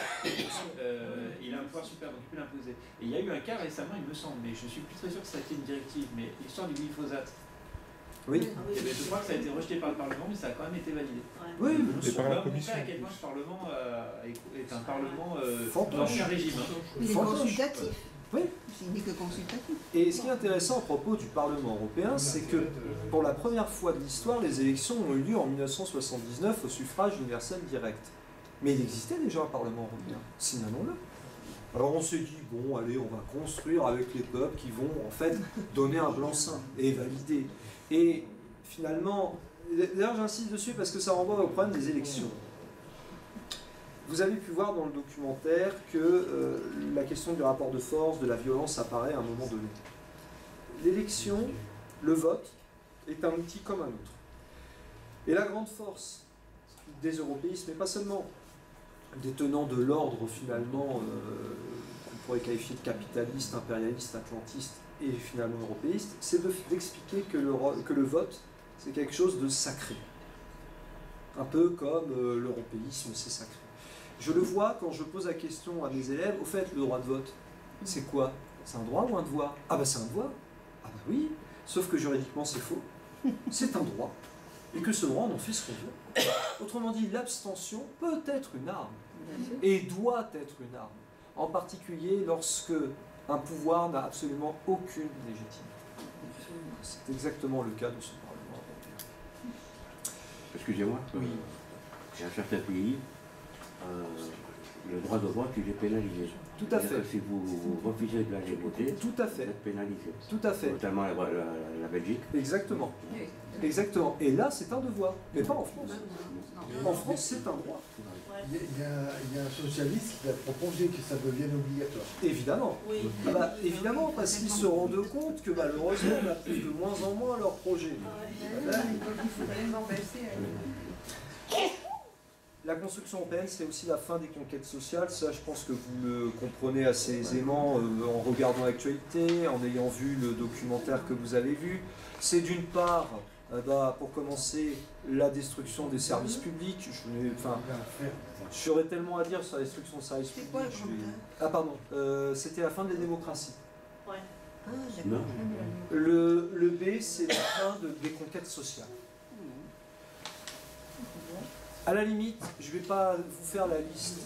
a un pouvoir supérieur, donc il peut l'imposer. Et il y a eu un cas récemment, il me semble, mais je suis plus très sûr que ça a été une directive, mais l'histoire du glyphosate. Oui. Je crois que ça a été rejeté par le Parlement, mais ça a quand même été validé. Oui, c'est par la Commission. À quel point ce Parlement est un Parlement d'ancien régime. Il est consultatif. Oui. Il n'est que consultatif. Et ce qui est intéressant à propos du Parlement européen, c'est que pour la première fois de l'histoire, les élections ont eu lieu en 1979 au suffrage universel direct. Mais il existait déjà un Parlement européen, signalons-le. Alors on s'est dit, bon, allez, on va construire avec les peuples qui vont en fait donner un blanc-seing et valider. Et finalement, d'ailleurs j'insiste dessus parce que ça renvoie au problème des élections. Vous avez pu voir dans le documentaire que la question du rapport de force, de la violence apparaît à un moment donné. L'élection, le vote, est un outil comme un autre. Et la grande force des européistes, mais pas seulement, des tenants de l'ordre finalement, qu'on pourrait qualifier de capitaliste, impérialiste, atlantiste et finalement européiste, c'est d'expliquer que le vote, c'est quelque chose de sacré. Un peu comme l'européisme, c'est sacré. Je le vois quand je pose la question à mes élèves, au fait, le droit de vote, c'est quoi? C'est un droit ou un devoir? Ah bah c'est un devoir. Ah bah oui, sauf que juridiquement c'est faux. C'est un droit. Et que ce droit, on en fait ce qu'on veut. Autrement dit, l'abstention peut être une arme. Et doit être une arme. En particulier lorsque un pouvoir n'a absolument aucune légitimité. C'est exactement le cas de ce Parlement européen. Excusez-moi, oui. Il y a certains pays, le droit de vote, il est pénalisé. Tout à fait. Si vous refusez de l'aller voter, tout à fait. Vous êtes pénalisé. Tout à fait. Notamment la Belgique. Exactement. Exactement. Et là, c'est un devoir, mais pas en France. En France, c'est un droit. Il y a un socialiste qui a proposé que ça devienne obligatoire. Évidemment. Oui. Ah bah, évidemment, parce qu'ils se rendent compte que malheureusement, on applique de moins en moins leurs projets. La construction européenne, c'est aussi la fin des conquêtes sociales. Ça, je pense que vous le comprenez assez aisément en regardant l'actualité, en ayant vu le documentaire que vous avez vu. C'est d'une part, pour commencer, la destruction des services publics. J'aurais tellement à dire sur la destruction des services publics. C'est quoi Ah pardon, c'était la fin de la démocratie. Ouais. Ah, d'accord. Le B, c'est la fin des conquêtes sociales. À la limite, je ne vais pas vous faire la liste.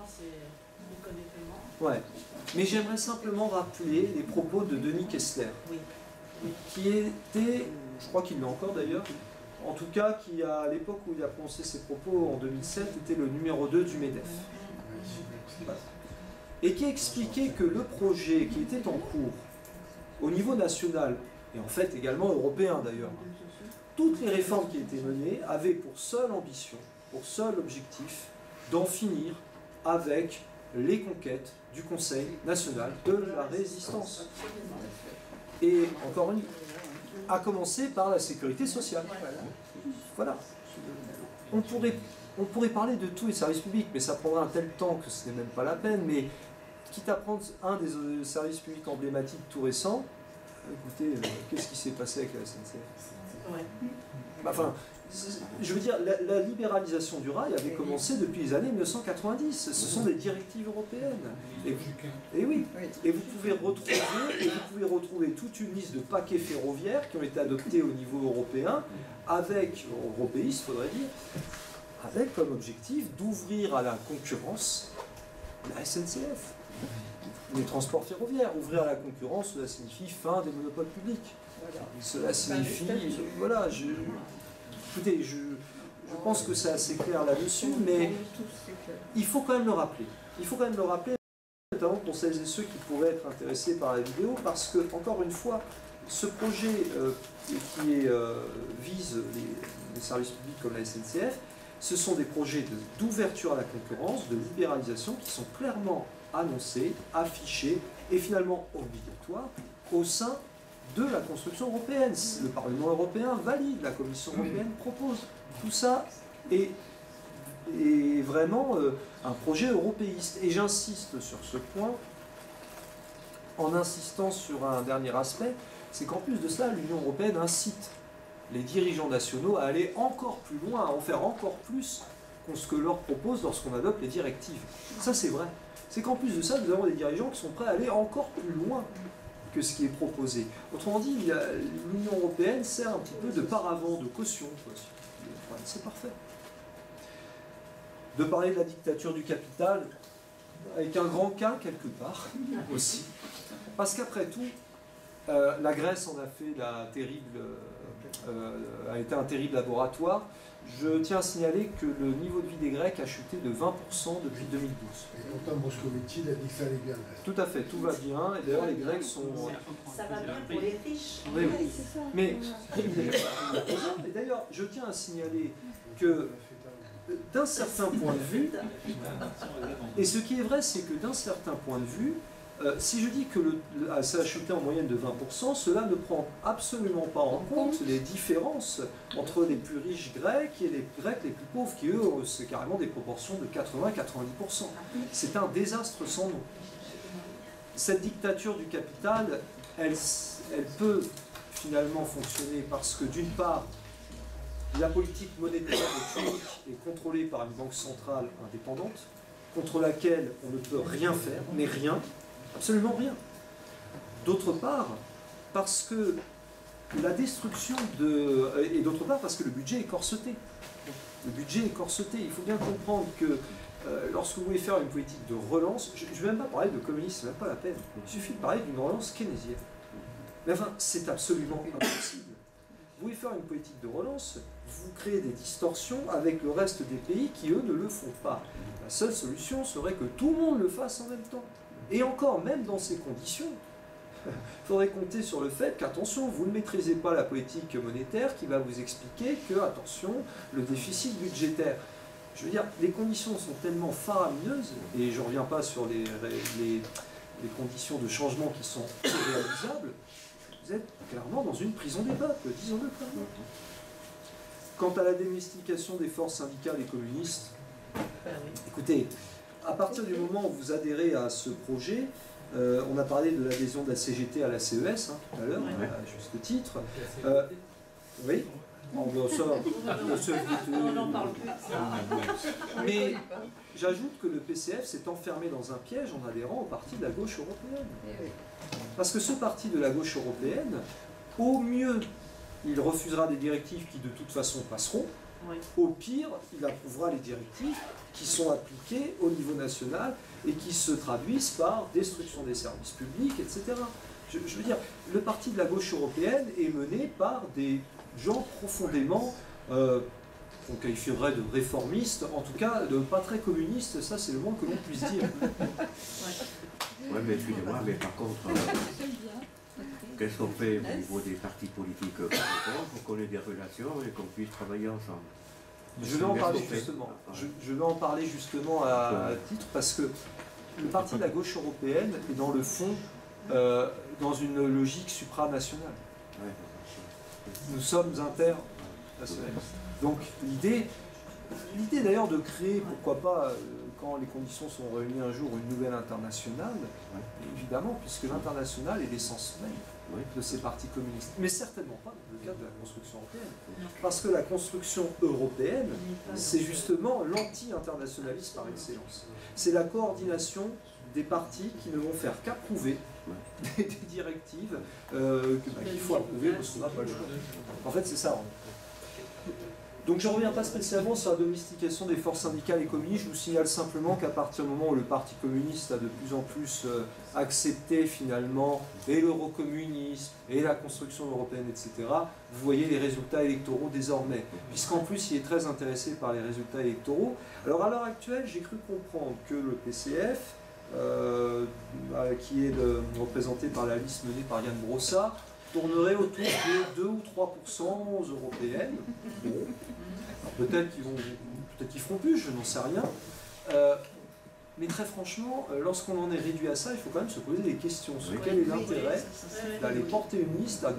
Ouais. Mais j'aimerais simplement rappeler les propos de Denis Kessler, qui était, je crois qu'il l'est encore d'ailleurs, en tout cas, qui à l'époque où il a prononcé ses propos en 2007, était le numéro 2 du MEDEF. Et qui expliquait que le projet qui était en cours au niveau national, et en fait également européen d'ailleurs, toutes les réformes qui étaient menées avaient pour seule ambition, pour seul objectif, d'en finir avec les conquêtes du Conseil national de la résistance. Et encore une, à commencer par la sécurité sociale. Voilà. On pourrait parler de tous les services publics, mais ça prendra un tel temps que ce n'est même pas la peine. Mais quitte à prendre un des services publics emblématiques tout récents, écoutez, qu'est-ce qui s'est passé avec la SNCF? Enfin, je veux dire, la libéralisation du rail avait commencé depuis les années 1990. Ce sont des directives européennes. Et oui. Et vous pouvez retrouver toute une liste de paquets ferroviaires qui ont été adoptés au niveau européen, européiste, faudrait dire, avec comme objectif d'ouvrir à la concurrence la SNCF. Les transports ferroviaires. Ouvrir à la concurrence, cela signifie fin des monopoles publics. Cela signifie... Voilà, écoutez, je pense que c'est assez clair là-dessus, mais il faut quand même le rappeler. Il faut quand même le rappeler, notamment pour celles et ceux qui pourraient être intéressés par la vidéo, parce que, encore une fois, ce projet qui vise les services publics comme la SNCF, ce sont des projets d'ouverture à la concurrence, de libéralisation, qui sont clairement annoncés, affichés et finalement obligatoires au sein de la construction européenne. Le Parlement européen valide, la Commission européenne propose. Tout ça est vraiment un projet européiste. Et j'insiste sur ce point en insistant sur un dernier aspect, c'est qu'en plus de ça, l'Union européenne incite les dirigeants nationaux à aller encore plus loin, à en faire encore plus que ce que leur propose lorsqu'on adopte les directives. Ça, c'est vrai. C'est qu'en plus de ça, nous avons des dirigeants qui sont prêts à aller encore plus loin que ce qui est proposé. Autrement dit, l'Union européenne sert un petit peu de paravent, de caution. C'est parfait. De parler de la dictature du capital, avec un grand K quelque part aussi. Parce qu'après tout, La Grèce en a fait a été un terrible laboratoire. Je tiens à signaler que le niveau de vie des Grecs a chuté de 20% depuis 2012. Et pourtant, Moscovici a dit que ça allait bien. Tout à fait, tout va bien. Et d'ailleurs, les Grecs sont... Ça va bien pour les riches. Oui, oui. Mais et d'ailleurs, je tiens à signaler que d'un certain point de vue, et ce qui est vrai, c'est que d'un certain point de vue, si je dis que ça a chuté en moyenne de 20%, cela ne prend absolument pas en compte les différences entre les plus riches Grecs et les Grecs les plus pauvres, qui eux, c'est carrément des proportions de 80-90%. C'est un désastre sans nom. Cette dictature du capital, elle peut finalement fonctionner parce que d'une part, la politique monétaire unique est contrôlée par une banque centrale indépendante, contre laquelle on ne peut rien faire, mais rien. Absolument rien. D'autre part, parce que la destruction de... Et d'autre part, parce que le budget est corseté. Le budget est corseté. Il faut bien comprendre que lorsque vous voulez faire une politique de relance, je ne vais même pas parler de communisme, c'est même pas la peine. Il suffit de parler d'une relance keynésienne. Mais enfin, c'est absolument impossible. Vous voulez faire une politique de relance, vous créez des distorsions avec le reste des pays qui, eux, ne le font pas. La seule solution serait que tout le monde le fasse en même temps. Et encore, même dans ces conditions, il faudrait compter sur le fait qu'attention, vous ne maîtrisez pas la politique monétaire qui va vous expliquer que, attention, le déficit budgétaire. Je veux dire, les conditions sont tellement faramineuses, et je ne reviens pas sur les conditions de changement qui sont irréalisables, vous êtes clairement dans une prison des peuples, disons-le clairement. Quant à la domestication des forces syndicales et communistes, écoutez, à partir du moment où vous adhérez à ce projet, on a parlé de l'adhésion de la CGT à la CES tout à l'heure, à juste titre. Oui. On n'en parle plus de ça. Mais j'ajoute que le PCF s'est enfermé dans un piège en adhérant au parti de la gauche européenne. Parce que ce parti de la gauche européenne, au mieux, il refusera des directives qui de toute façon passeront. Oui. Au pire, il approuvera les directives qui sont appliquées au niveau national et qui se traduisent par destruction des services publics, etc. Je veux dire, le parti de la gauche européenne est mené par des gens profondément, qu'on qualifierait de réformistes, en tout cas de pas très communistes, ça c'est le moins que l'on puisse dire. Oui, mais excusez-moi, mais par contre, qu'est-ce qu'on fait au niveau des partis politiques pour qu'on ait des relations et qu'on puisse travailler ensemble? Je vais en parler justement. Je vais en parler justement à titre parce que le parti de la gauche européenne est dans le fond dans une logique supranationale. Nous sommes internationalistes. Donc l'idée d'ailleurs de créer, pourquoi pas, quand les conditions sont réunies un jour, une nouvelle internationale, évidemment, puisque l'international est l'essence même de ces partis communistes. Mais certainement pas dans le cadre de la construction européenne. Parce que la construction européenne, c'est justement l'anti-internationalisme par excellence. C'est la coordination des partis qui ne vont faire qu'approuver des directives qu'il faut approuver parce qu'on n'a pas le choix. En fait, c'est ça. Donc je ne reviens pas spécialement sur la domestication des forces syndicales et communistes, je vous signale simplement qu'à partir du moment où le Parti communiste a de plus en plus accepté finalement et l'eurocommunisme et la construction européenne, etc., vous voyez les résultats électoraux désormais, puisqu'en plus il est très intéressé par les résultats électoraux. Alors à l'heure actuelle, j'ai cru comprendre que le PCF, qui est représenté par la liste menée par Yann Brossard, tournerait autour de 2 ou 3% aux européennes. Bon. Peut-être qu'ils feront plus, je n'en sais rien. Mais très franchement, lorsqu'on en est réduit à ça, il faut quand même se poser des questions sur quel est l'intérêt d'aller porter une liste à 2-3%.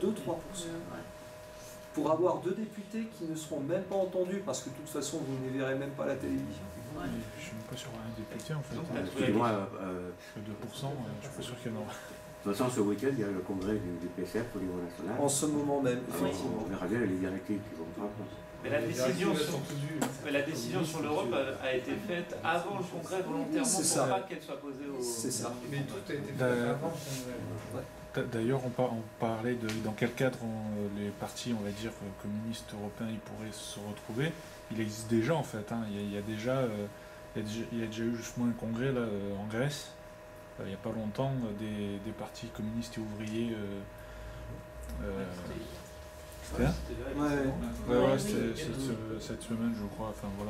Pour avoir 2 députés qui ne seront même pas entendus, parce que de toute façon, vous ne les verrez même pas à la télévision. Je ne suis même pas sur un député en fait. Excusez-moi, 2%, je suis pas sûr qu'il y en aura. De toute façon, ce week-end, il y a le congrès du PCF au niveau national. En ce moment même, effectivement. On verra bien les directives qui vont prendre. Mais la décision sur l'Europe a été faite avant le congrès volontairement pour pas qu'elle soit posée au... C'est ça. Mais tout a été fait avant. D'ailleurs, on parlait de dans quel cadre les partis, on va dire, communistes européens, ils pourraient se retrouver. Il existe déjà en fait. Il y a déjà eu justement un congrès là, en Grèce. Il n'y a pas longtemps, des partis communistes et ouvriers C'était c'était cette semaine, je crois. Enfin, voilà.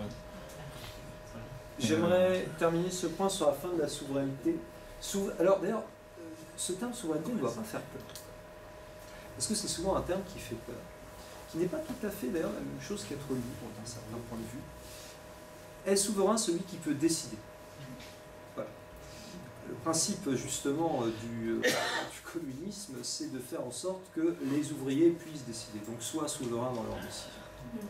J'aimerais terminer ce point sur la fin de la souveraineté. Alors d'ailleurs, ce terme souveraineté ne doit pas faire peur. Parce que c'est souvent un terme qui fait peur. Qui n'est pas tout à fait d'ailleurs la même chose qu'être libre d'un certain point de vue. Est souverain celui qui peut décider. Voilà. Le principe justement du communisme, c'est de faire en sorte que les ouvriers puissent décider, donc soient souverains dans leurs décisions.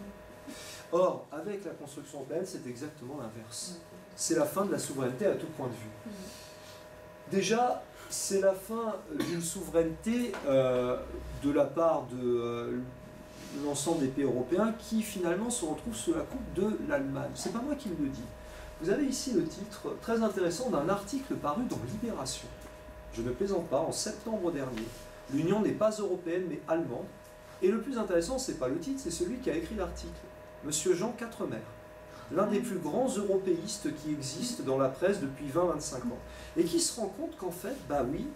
Or, avec la construction européenne, c'est exactement l'inverse. C'est la fin de la souveraineté à tout point de vue. Déjà, c'est la fin d'une souveraineté de la part de l'ensemble des pays européens qui finalement se retrouvent sous la coupe de l'Allemagne. C'est pas moi qui le dis. Vous avez ici le titre très intéressant d'un article paru dans Libération. Je ne plaisante pas, en septembre dernier. L'Union n'est pas européenne mais allemande. Et le plus intéressant, c'est pas le titre, c'est celui qui a écrit l'article. Monsieur Jean Quatremer, l'un des plus grands européistes qui existent dans la presse depuis 20-25 ans. Et qui se rend compte qu'en fait, bah oui,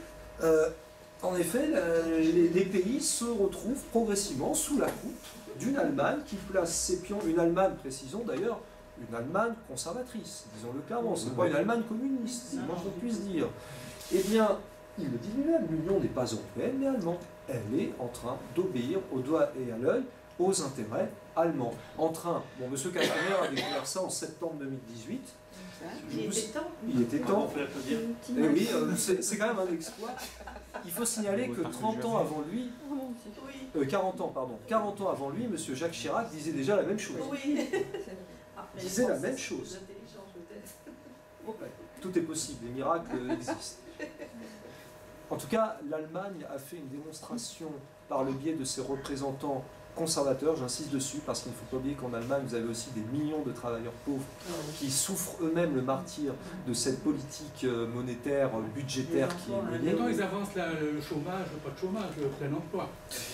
en effet, les pays se retrouvent progressivement sous la coupe d'une Allemagne qui place ses pions, une Allemagne, précisons d'ailleurs, une Allemagne conservatrice, disons-le clairement, c'est pas une Allemagne communiste, si moi je puisse dire. Eh bien, il le dit lui-même, l'Union n'est pas européenne mais allemande. Elle est en train d'obéir au doigt et à l'œil aux intérêts allemands. En train, bon, M. Quatremer a découvert ça en septembre 2018. Il était temps. Et oui, c'est quand même un exploit. Il faut signaler que 30 ans avant lui, 40 ans, pardon, 40 ans avant lui, M. Jacques Chirac disait déjà la même chose. Disait la même chose. Ouais, tout est possible, les miracles existent. En tout cas, l'Allemagne a fait une démonstration par le biais de ses représentants conservateurs, j'insiste dessus, parce qu'il ne faut pas oublier qu'en Allemagne, vous avez aussi des millions de travailleurs pauvres qui souffrent eux-mêmes le martyre de cette politique monétaire, budgétaire qui est menée. Maintenant, ils avancent le chômage, pas de chômage, le plein emploi.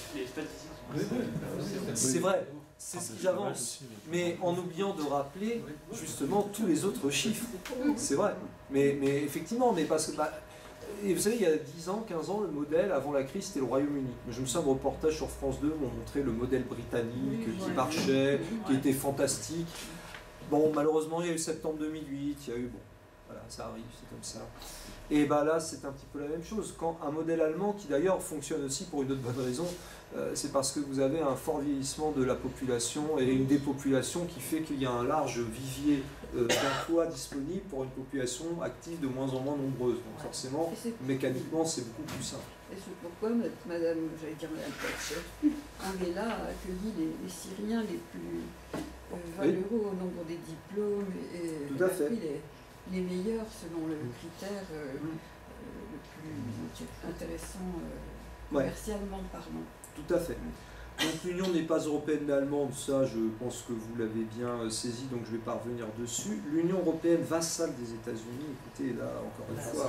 C'est vrai, c'est ce qu'ils avancent, mais en oubliant de rappeler justement tous les autres chiffres. C'est vrai, mais effectivement, mais parce que... Et vous savez, il y a 10 ans, 15 ans, le modèle, avant la crise, c'était le Royaume-Uni. Je me souviens de reportages sur France 2 m'ont montré le modèle britannique qui marchait, qui était fantastique. Bon, malheureusement, il y a eu septembre 2008, il y a eu... Bon, voilà, ça arrive, c'est comme ça. Et bah là, c'est un petit peu la même chose. Quand un modèle allemand, qui d'ailleurs fonctionne aussi pour une autre bonne raison, c'est parce que vous avez un fort vieillissement de la population et une dépopulation qui fait qu'il y a un large vivier d'emplois disponibles pour une population active de moins en moins nombreuse. Donc forcément, mécaniquement, c'est beaucoup plus simple. Et c'est pourquoi Madame Thatcher, Angela a accueilli les Syriens les plus valeureux au nombre des diplômes et tout à fait. Les meilleurs selon le critère le plus intéressant commercialement parlant. Tout à fait. Donc l'Union n'est pas européenne mais allemande, ça je pense que vous l'avez bien saisi, donc je ne vais pas revenir dessus. L'Union européenne vassale des États-Unis, écoutez là encore une fois.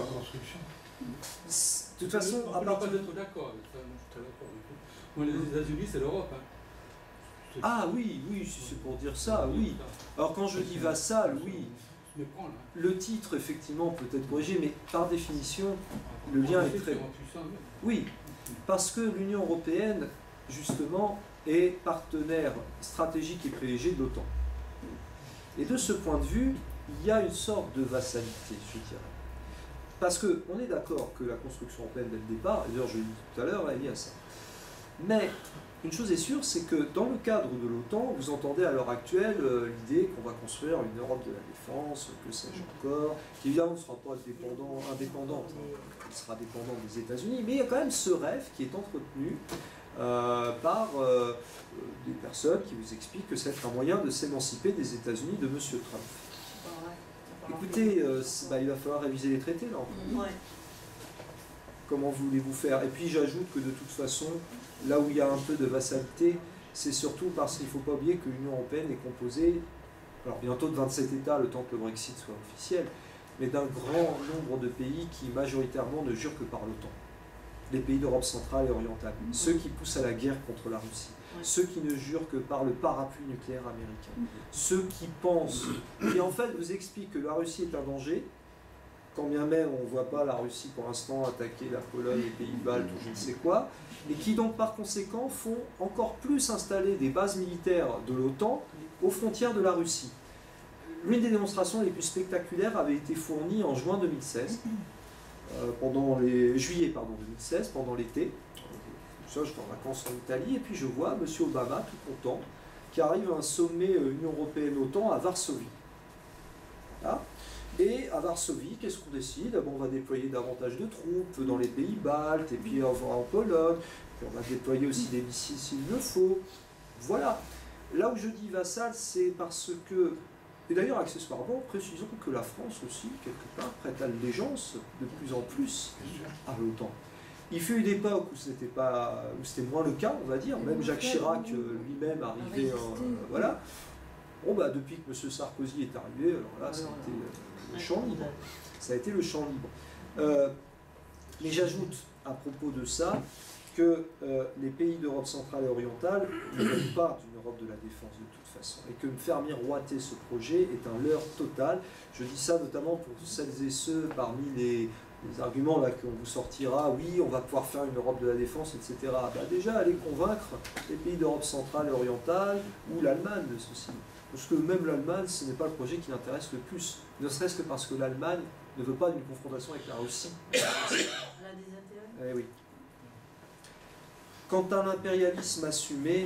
De toute façon, on ne peut pas être d'accord avec ça, je suis très d'accord avec vous. Moi, les États-Unis, c'est l'Europe. Hein. Ah oui, si c'est pour dire ça, oui. Alors quand je dis vassal, oui. Le titre, effectivement, peut être corrigé, mais par définition, le lien est très... Oui, parce que l'Union européenne, justement, est partenaire stratégique et privilégié de l'OTAN. Et de ce point de vue, il y a une sorte de vassalité, je dirais. Parce qu'on est d'accord que la construction européenne dès le départ, d'ailleurs je l'ai dit tout à l'heure, elle est liée à ça. Mais une chose est sûre, c'est que dans le cadre de l'OTAN, vous entendez à l'heure actuelle l'idée qu'on va construire une Europe de la défense, que sais-je encore, qui évidemment ne sera pas indépendante, elle sera dépendante des États-Unis, mais il y a quand même ce rêve qui est entretenu par des personnes qui vous expliquent que c'est un moyen de s'émanciper des États-Unis de M. Trump. Écoutez, il va falloir réviser les traités là. Comment voulez-vous faire? Et puis j'ajoute que de toute façon, là où il y a un peu de vassalité, c'est surtout parce qu'il ne faut pas oublier que l'Union européenne est composée, alors bientôt de 27 États, le temps que le Brexit soit officiel, mais d'un grand nombre de pays qui majoritairement ne jurent que par l'OTAN. Les pays d'Europe centrale et orientale, ceux qui poussent à la guerre contre la Russie, ceux qui ne jurent que par le parapluie nucléaire américain, ceux qui pensent, qui en fait vous expliquent que la Russie est un danger, quand bien même on ne voit pas la Russie pour l'instant attaquer la Pologne, les pays baltes ou je ne sais quoi, et qui donc par conséquent font encore plus installer des bases militaires de l'OTAN aux frontières de la Russie. L'une des démonstrations les plus spectaculaires avait été fournie en juin 2016, juillet 2016, pendant l'été. Ça, j'étais en vacances en Italie, et puis je vois M. Obama, tout content, qui arrive à un sommet Union Européenne-OTAN à Varsovie. Là. Et à Varsovie, qu'est-ce qu'on décide? On va déployer davantage de troupes dans les pays baltes, et puis on va en Pologne, puis on va déployer aussi des missiles s'il le faut. Voilà. Là où je dis vassal, c'est parce que, et d'ailleurs accessoirement, précisons que la France aussi, quelque part, prête allégeance de plus en plus à l'OTAN. Il fut une époque où c'était moins le cas, on va dire, même Jacques Chirac lui-même arrivait, voilà. Bon, bah, depuis que M. Sarkozy est arrivé, alors là, ça a été le champ libre. Ça a été le champ libre. Mais j'ajoute, à propos de ça, que les pays d'Europe centrale et orientale ne veulent pas d'une Europe de la défense de toute façon, et que faire miroiter ce projet est un leurre total. Je dis ça notamment pour celles et ceux parmi les arguments là qu'on vous sortira, oui, on va pouvoir faire une Europe de la défense, etc. Bah, déjà, allez convaincre les pays d'Europe centrale et orientale ou l'Allemagne de ceci. Parce que même l'Allemagne, ce n'est pas le projet qui l'intéresse le plus, ne serait-ce que parce que l'Allemagne ne veut pas d'une confrontation avec la Russie. Elle a des intérêts. Eh oui. Quant à l'impérialisme assumé,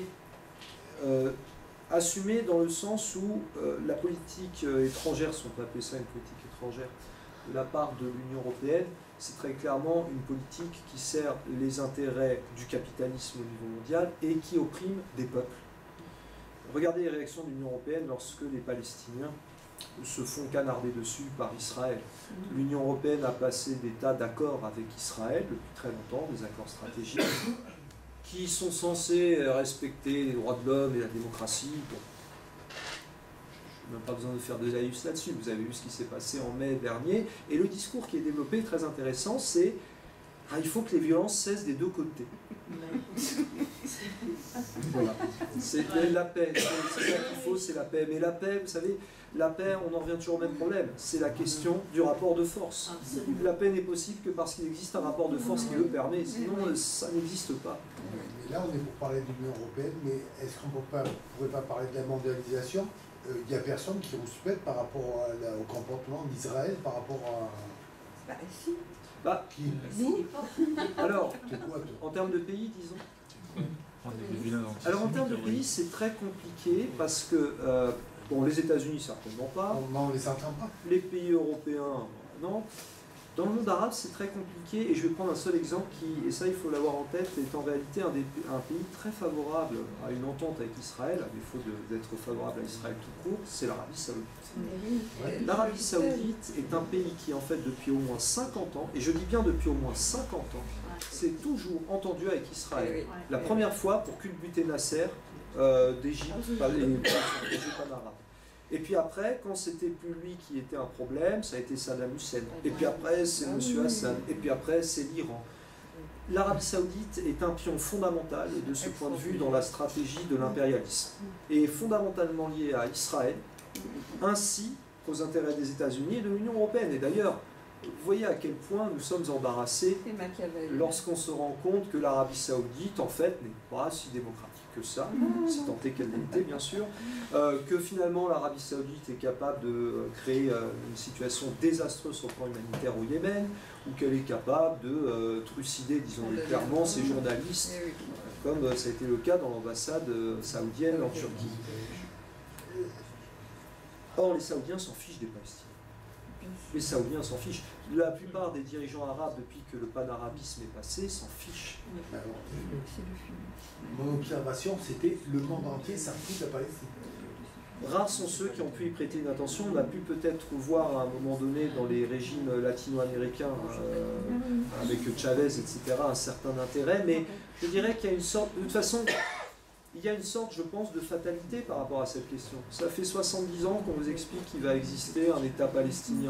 assumé dans le sens où la politique étrangère, si on peut appeler ça une politique étrangère, de la part de l'Union européenne, c'est très clairement une politique qui sert les intérêts du capitalisme au niveau mondial et qui opprime des peuples. Regardez les réactions de l'Union européenne lorsque les Palestiniens se font canarder dessus par Israël. L'Union européenne a passé des tas d'accords avec Israël depuis très longtemps, des accords stratégiques, qui sont censés respecter les droits de l'homme et la démocratie. Bon. Je n'ai même pas besoin de faire de laïus là-dessus, vous avez vu ce qui s'est passé en mai dernier, et le discours qui est développé, très intéressant, c'est il faut que les violences cessent des deux côtés. Voilà. C'est la paix, c'est ça qu'il faut, c'est la paix. Mais la paix, vous savez, la paix, on en revient toujours au même problème, c'est la question du rapport de force. La paix n'est possible que parce qu'il existe un rapport de force qui le permet, sinon ça n'existe pas. Mais là, on est pour parler de l'Union européenne, mais est-ce qu'on ne pourrait pas parler de la mondialisation? Il n'y a personne qui rouspète par rapport au comportement d'Israël, par rapport à... Bah si. Bah, Vous alors, en termes de pays, disons. Alors en termes de pays, c'est très compliqué parce que, bon, les États-Unis, certainement pas. On ne les entend pas. Les pays européens, non. Dans le monde arabe, c'est très compliqué, et je vais prendre un seul exemple qui, et ça il faut l'avoir en tête, est en réalité un pays très favorable à une entente avec Israël, à défaut d'être favorable à Israël tout court, c'est l'Arabie Saoudite. Oui. L'Arabie Saoudite est un pays qui, en fait, depuis au moins 50 ans, et je dis bien depuis au moins 50 ans, s'est toujours entendu avec Israël. La première fois pour culbuter Nasser d'Égypte, les arabes. Et puis après, quand c'était plus lui qui était un problème, ça a été Saddam Hussein. Et puis après, c'est M. Hassan. Et puis après, c'est l'Iran. L'Arabie Saoudite est un pion fondamental de ce point de vue dans la stratégie de l'impérialisme. Et fondamentalement lié à Israël, ainsi qu'aux intérêts des États-Unis et de l'Union européenne. Et d'ailleurs, vous voyez à quel point nous sommes embarrassés lorsqu'on se rend compte que l'Arabie Saoudite, en fait, n'est pas si démocratique que ça, si tant est qu'elle l'était, bien sûr, que finalement l'Arabie Saoudite est capable de créer une situation désastreuse sur le plan humanitaire au Yémen, ou qu'elle est capable de trucider, disons-le clairement, ces journalistes, comme ça a été le cas dans l'ambassade saoudienne en Turquie. Or, les Saoudiens s'en fichent des Palestiniens. Les Saoudiens s'en fichent. La plupart des dirigeants arabes, depuis que le panarabisme est passé, s'en fichent. Mon observation, c'était le monde entier s'en fout de la Palestine. Rares sont ceux qui ont pu y prêter une attention. On a pu peut-être voir à un moment donné dans les régimes latino-américains, avec Chavez, etc., un certain intérêt, mais je dirais qu'il y a une sorte... De toute façon, il y a une sorte, je pense, de fatalité par rapport à cette question. Ça fait 70 ans qu'on vous explique qu'il va exister un État palestinien.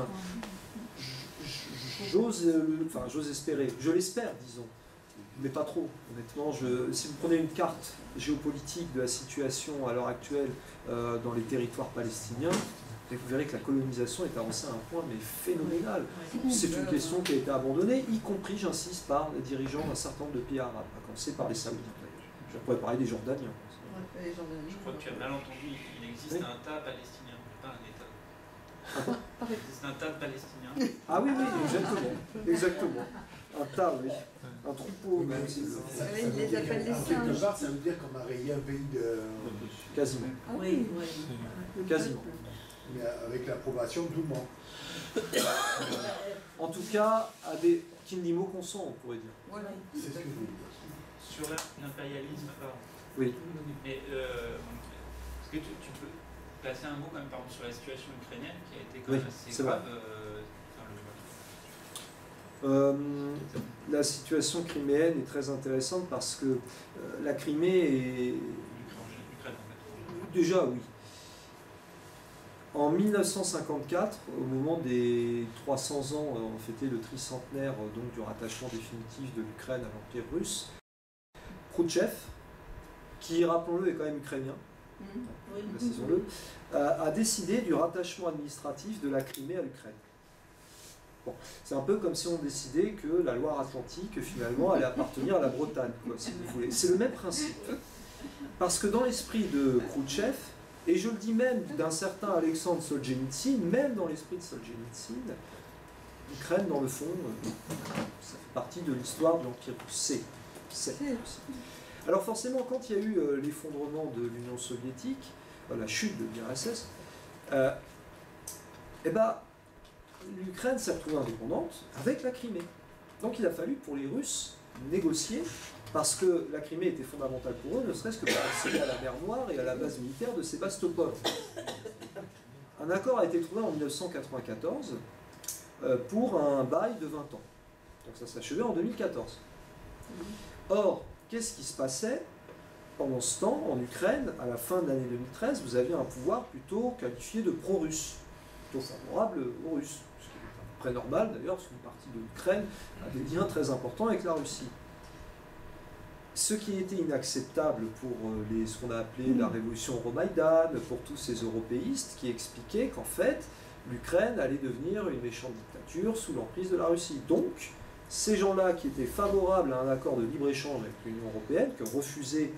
J'ose espérer, je l'espère, disons, mais pas trop, honnêtement. Si vous prenez une carte géopolitique de la situation à l'heure actuelle dans les territoires palestiniens, Et vous verrez que la colonisation est avancée à un point mais phénoménal. C'est une question qui a été abandonnée, y compris, j'insiste, par les dirigeants d'un certain nombre de pays arabes, à commencer par les Saoudiens d'ailleurs. Je pourrais parler des Jordaniens. Je crois que tu as mal entendu, il existe un tas palestinien, pas un État. Il existe un tas de Palestiniens. Ah oui, exactement. Un tas, oui. Un troupeau, même si il les appelle les singes. Quelque part, ça veut dire qu'on a rayé un pays de... Quasiment. Ah oui, Quasiment. Mais avec l'approbation de tout le monde. En tout cas, à des qui n'y mot consent, on pourrait dire. Voilà. C'est ce que je veux dire. Sur l'impérialisme, oui. Mais est-ce que tu peux placer un mot quand même par exemple, sur la situation ukrainienne qui a été quand même assez grave la situation criméenne est très intéressante parce que la Crimée est... Déjà, oui. En 1954, au moment des 300 ans, on fêtait le tricentenaire donc, du rattachement définitif de l'Ukraine à l'Empire russe, Khrouchtchev, qui, rappelons-le, est quand même ukrainien, précisons-le, a décidé du rattachement administratif de la Crimée à l'Ukraine. Bon, c'est un peu comme si on décidait que la Loire-Atlantique, finalement, allait appartenir à la Bretagne, quoi, si vous voulez. C'est le même principe. Parce que dans l'esprit de Khrouchtchev, et je le dis même d'un certain Alexandre Solzhenitsyn, même dans l'esprit de Solzhenitsyn, l'Ukraine, dans le fond, ça fait partie de l'histoire de l'Empire russe. Alors forcément, quand il y a eu l'effondrement de l'Union soviétique, la chute de l'URSS, l'Ukraine s'est retrouvée indépendante avec la Crimée. Donc il a fallu pour les Russes négocier, parce que la Crimée était fondamentale pour eux, ne serait-ce que pour accéder à la mer Noire et à la base militaire de Sébastopol. Un accord a été trouvé en 1994 pour un bail de 20 ans. Donc ça s'achevait en 2014. Or, qu'est-ce qui se passait pendant ce temps en Ukraine? À la fin de l'année 2013, vous aviez un pouvoir plutôt qualifié de pro-russe, plutôt favorable aux Russes. Ce qui est très normal d'ailleurs, parce qu'une partie de l'Ukraine a des liens très importants avec la Russie. Ce qui était inacceptable pour ce qu'on a appelé la révolution Euromaïdan, pour tous ces européistes qui expliquaient qu'en fait, l'Ukraine allait devenir une méchante dictature sous l'emprise de la Russie. Donc, ces gens-là qui étaient favorables à un accord de libre-échange avec l'Union européenne, que refusait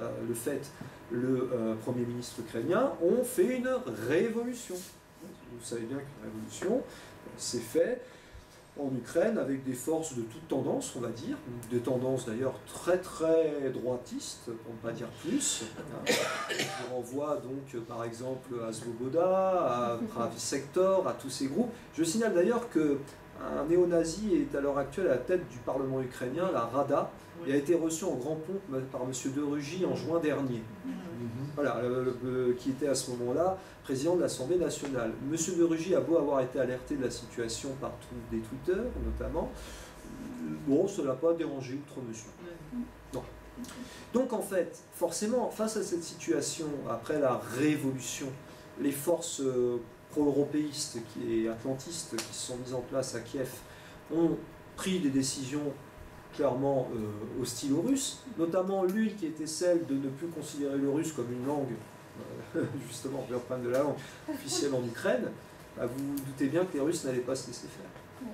le Premier ministre ukrainien, ont fait une révolution. Vous savez bien qu'une révolution s'est faite en Ukraine avec des forces de toute tendance, on va dire, des tendances d'ailleurs très très droitistes, pour ne pas dire plus. Je renvoie donc par exemple à Svoboda, à Pravi Sector, à tous ces groupes. Je signale d'ailleurs qu'un néo-nazi est à l'heure actuelle à la tête du Parlement ukrainien, la Rada, et a été reçu en grand pompe par M. De Rugy en juin dernier. Voilà, qui était à ce moment-là président de l'Assemblée nationale. M. De Rugy a beau avoir été alerté de la situation par des tweeters, notamment, bon, cela n'a pas dérangé outre mesure. Non. Donc en fait, forcément, face à cette situation, après la révolution, les forces pro-européistes et atlantistes qui se sont mises en place à Kiev ont pris des décisions clairement hostiles aux Russes, notamment l'une qui était celle de ne plus considérer le russe comme une langue, justement, pour le problème de la langue officielle en Ukraine. Bah, vous vous doutez bien que les Russes n'allaient pas se laisser faire.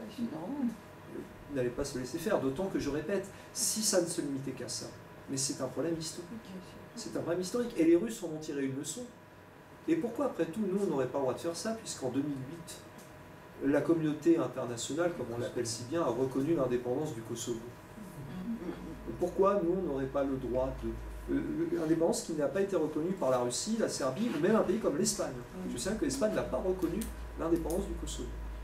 Ils n'allaient pas se laisser faire, d'autant que, je répète, si ça ne se limitait qu'à ça, mais c'est un problème historique. C'est un problème historique. Et les Russes en ont tiré une leçon. Et pourquoi, après tout, nous, on n'aurait pas le droit de faire ça, puisqu'en 2008, la communauté internationale, comme on l'appelle si bien, a reconnu l'indépendance du Kosovo. Pourquoi nous, on n'aurait pas le droit de... L'indépendance qui n'a pas été reconnue par la Russie, la Serbie, ou même un pays comme l'Espagne. Je sais que l'Espagne n'a pas reconnu l'indépendance du Kosovo.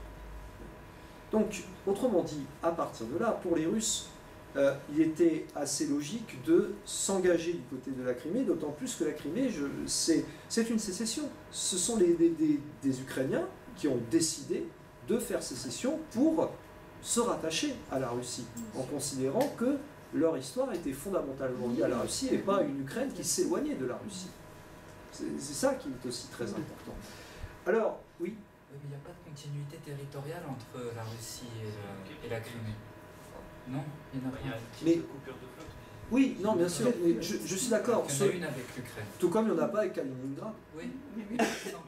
Donc, autrement dit, à partir de là, pour les Russes, il était assez logique de s'engager du côté de la Crimée, d'autant plus que la Crimée, c'est une sécession. Ce sont des Ukrainiens qui ont décidé de faire sécession pour se rattacher à la Russie, en considérant que leur histoire était fondamentalement liée à la Russie et pas une Ukraine qui s'éloignait de la Russie. C'est ça qui est aussi très important. Alors, oui. Mais il n'y a pas de continuité territoriale entre la Russie et la Crimée. Non, il n'y en a pas. Il y a un type de coupure de flotte. Oui, non, bien sûr, je suis d'accord. Il y en a une avec l'Ukraine. Tout comme il n'y en a pas avec Kaliningrad. Oui, mais c'est encore autre chose.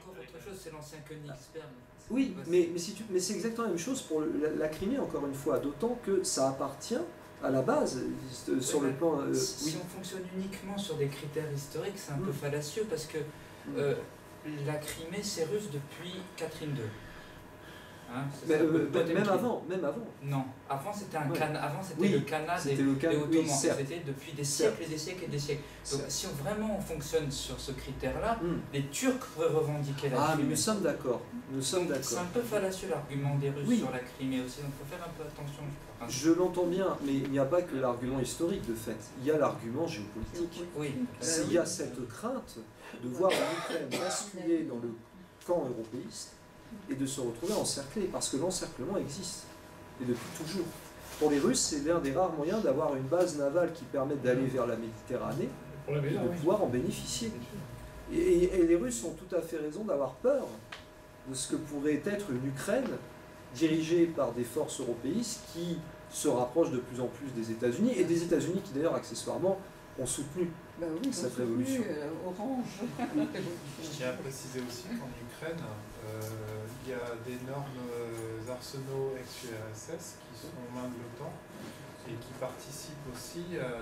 chose, c'est l'ancien Königsberg. Oui, mais c'est exactement la même chose pour la Crimée, encore une fois, d'autant que ça appartient à la base, sur le plan... si on fonctionne uniquement sur des critères historiques, c'est un peu fallacieux, parce que la Crimée, c'est russe depuis Catherine II. Hein, même avant. Non, avant c'était le Khanat des oui, Ottomans, c'était depuis des siècles et des siècles et des siècles. Donc si vraiment on fonctionne sur ce critère-là, les Turcs pourraient revendiquer la Crimée. Mais nous sommes d'accord. C'est un peu fallacieux l'argument des Russes sur la Crimée aussi, donc il faut faire un peu attention. Je l'entends bien, mais il n'y a pas que l'argument historique de fait, il y a l'argument géopolitique. Il y a cette crainte de voir l'Ukraine basculer dans le camp européiste et de se retrouver encerclé, parce que l'encerclement existe, et depuis toujours. Pour les Russes, c'est l'un des rares moyens d'avoir une base navale qui permette d'aller vers la Méditerranée et de pouvoir en bénéficier. Et les Russes ont tout à fait raison d'avoir peur de ce que pourrait être une Ukraine dirigée par des forces européistes qui se rapprochent de plus en plus des États-Unis, et des États-Unis qui d'ailleurs accessoirement ont soutenu cette révolution. Orange. Je tiens à préciser aussi qu'en Ukraine, il y a d'énormes arsenaux ex-URSS qui sont aux mains de l'OTAN et qui participent aussi à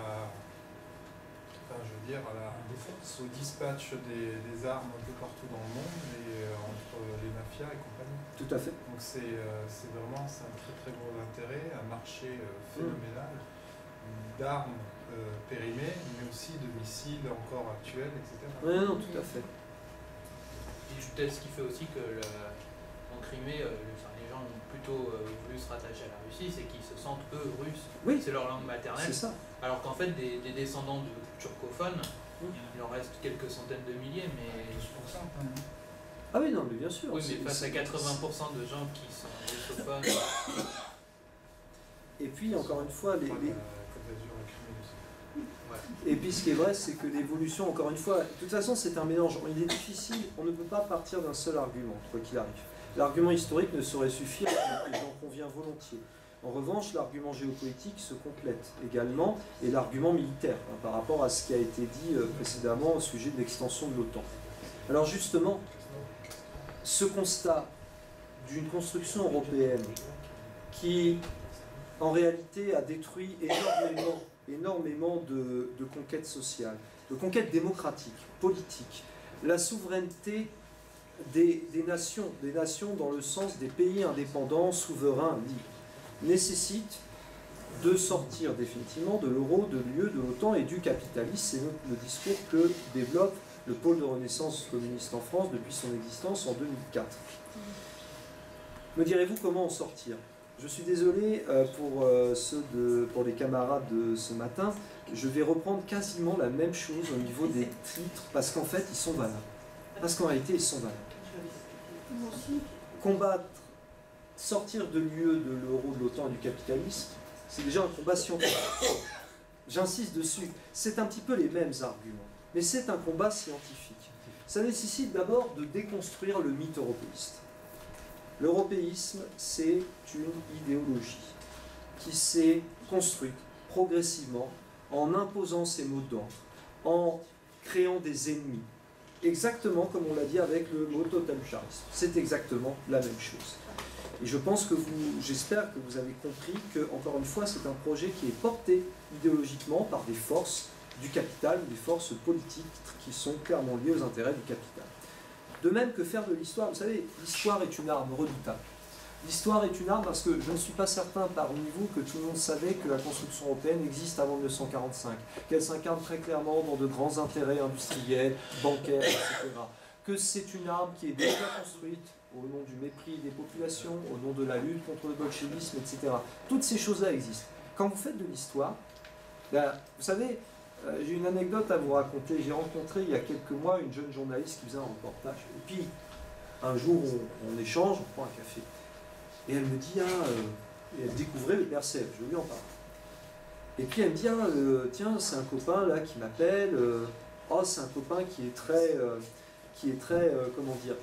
au dispatch des armes un peu partout dans le monde et entre les mafias et compagnie. Tout à fait. Donc c'est vraiment un très très gros intérêt, un marché phénoménal d'armes périmées, mais aussi de missiles encore actuels, etc. Oui, non, tout à fait. Et peut-être ce qui fait aussi que en Crimée, les gens ont plutôt voulu se rattacher à la Russie, c'est qu'ils se sentent eux russes. Oui. C'est leur langue maternelle. C'est ça. Alors qu'en fait, des descendants de turcophones, il en reste quelques centaines de milliers, mais 10% quand même. Ah oui, non, mais bien sûr. Oui, mais face à 80% de gens qui sont russophones. Et puis, encore une fois, Et puis ce qui est vrai, c'est que l'évolution, encore une fois, de toute façon c'est un mélange, il est difficile, on ne peut pas partir d'un seul argument, quoi qu'il arrive. L'argument historique ne saurait suffire, et j'en conviens volontiers. En revanche, l'argument géopolitique se complète également, et l'argument militaire, par rapport à ce qui a été dit précédemment au sujet de l'extension de l'OTAN. Alors justement, ce constat d'une construction européenne qui, en réalité, a détruit énormément de conquêtes sociales, de conquêtes démocratiques, politiques, la souveraineté des nations dans le sens des pays indépendants, souverains, libres, nécessite de sortir définitivement de l'euro, de l'UE, de l'OTAN et du capitalisme. C'est le discours que développe le pôle de renaissance communiste en France depuis son existence en 2004. Me direz-vous comment en sortir ? Je suis désolé pour les camarades de ce matin, je vais reprendre quasiment la même chose au niveau des titres, parce qu'en fait, ils sont valables. Parce qu'en réalité, ils sont valables. Combattre, sortir de l'UE, de l'euro, de l'OTAN et du capitalisme, c'est déjà un combat scientifique. J'insiste dessus. C'est un petit peu les mêmes arguments, mais c'est un combat scientifique. Ça nécessite d'abord de déconstruire le mythe européiste. L'européisme, c'est une idéologie qui s'est construite progressivement en imposant ses mots d'ordre, en créant des ennemis. Exactement comme on l'a dit avec le mot totalitarisme. C'est exactement la même chose. Et je pense que j'espère que vous avez compris que, encore une fois, c'est un projet qui est porté idéologiquement par des forces du capital, des forces politiques qui sont clairement liées aux intérêts du capital. De même que faire de l'histoire, vous savez, l'histoire est une arme redoutable. L'histoire est une arme parce que je ne suis pas certain parmi vous que tout le monde savait que la construction européenne existe avant 1945, qu'elle s'incarne très clairement dans de grands intérêts industriels, bancaires, etc. Que c'est une arme qui est déjà construite au nom du mépris des populations, au nom de la lutte contre le bolchevisme, etc. Toutes ces choses-là existent. Quand vous faites de l'histoire, vous savez, j'ai une anecdote à vous raconter. J'ai rencontré il y a quelques mois une jeune journaliste qui faisait un reportage. Et puis, un jour, on échange, on prend un café. Et elle me dit, elle découvrait le père Sèvres, je lui en parle. Et puis elle me dit, tiens, c'est un copain là qui m'appelle, c'est un copain qui est très, comment dire,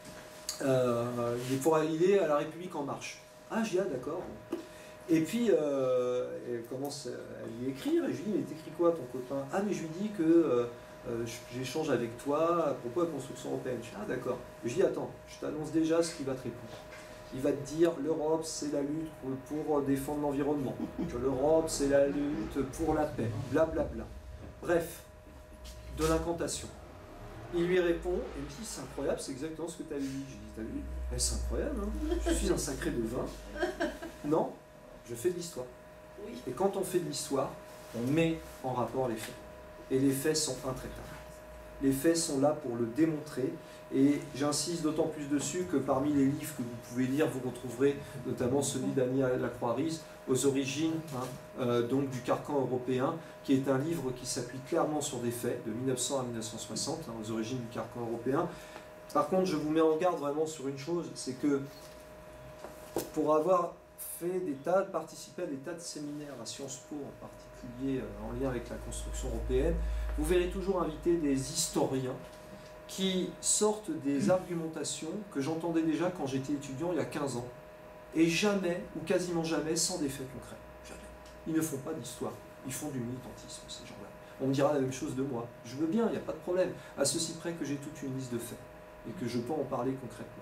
il est à la République En Marche. Ah, je dis, d'accord. Et puis, elle commence à lui écrire, et je lui dis, mais t'écris quoi ton copain? Ah, mais je lui dis que j'échange avec toi à propos de la construction européenne. Je dis, ah d'accord. Je dis, attends, je t'annonce déjà ce qu'il va te répondre. Il va te dire, l'Europe, c'est la lutte pour défendre l'environnement, que l'Europe, c'est la lutte pour la paix, blablabla. Bref, de l'incantation. Il lui répond, et il me dit, c'est incroyable, c'est exactement ce que tu avais dit. Je lui dis, t'as vu? C'est incroyable, hein, je suis un sacré devin. Non, je fais de l'histoire. Et quand on fait de l'histoire, on met en rapport les faits. Et les faits sont intraitables. Les faits sont là pour le démontrer. Et j'insiste d'autant plus dessus que parmi les livres que vous pouvez lire, vous retrouverez notamment celui d'Annie Lacroix-Riz, Aux origines donc du carcan européen, qui est un livre qui s'appuie clairement sur des faits, de 1900 à 1960, Aux origines du carcan européen. Par contre, je vous mets en garde vraiment sur une chose, c'est que pour avoir participé à des tas de séminaires à Sciences Po en particulier en lien avec la construction européenne, vous verrez toujours inviter des historiens qui sortent des argumentations que j'entendais déjà quand j'étais étudiant il y a 15 ans, et jamais, ou quasiment jamais, sans des faits concrets. Jamais. Ils ne font pas d'histoire, ils font du militantisme, ces gens-là. On me dira la même chose de moi. Je veux bien, il n'y a pas de problème, à ceci près que j'ai toute une liste de faits, et que je peux en parler concrètement.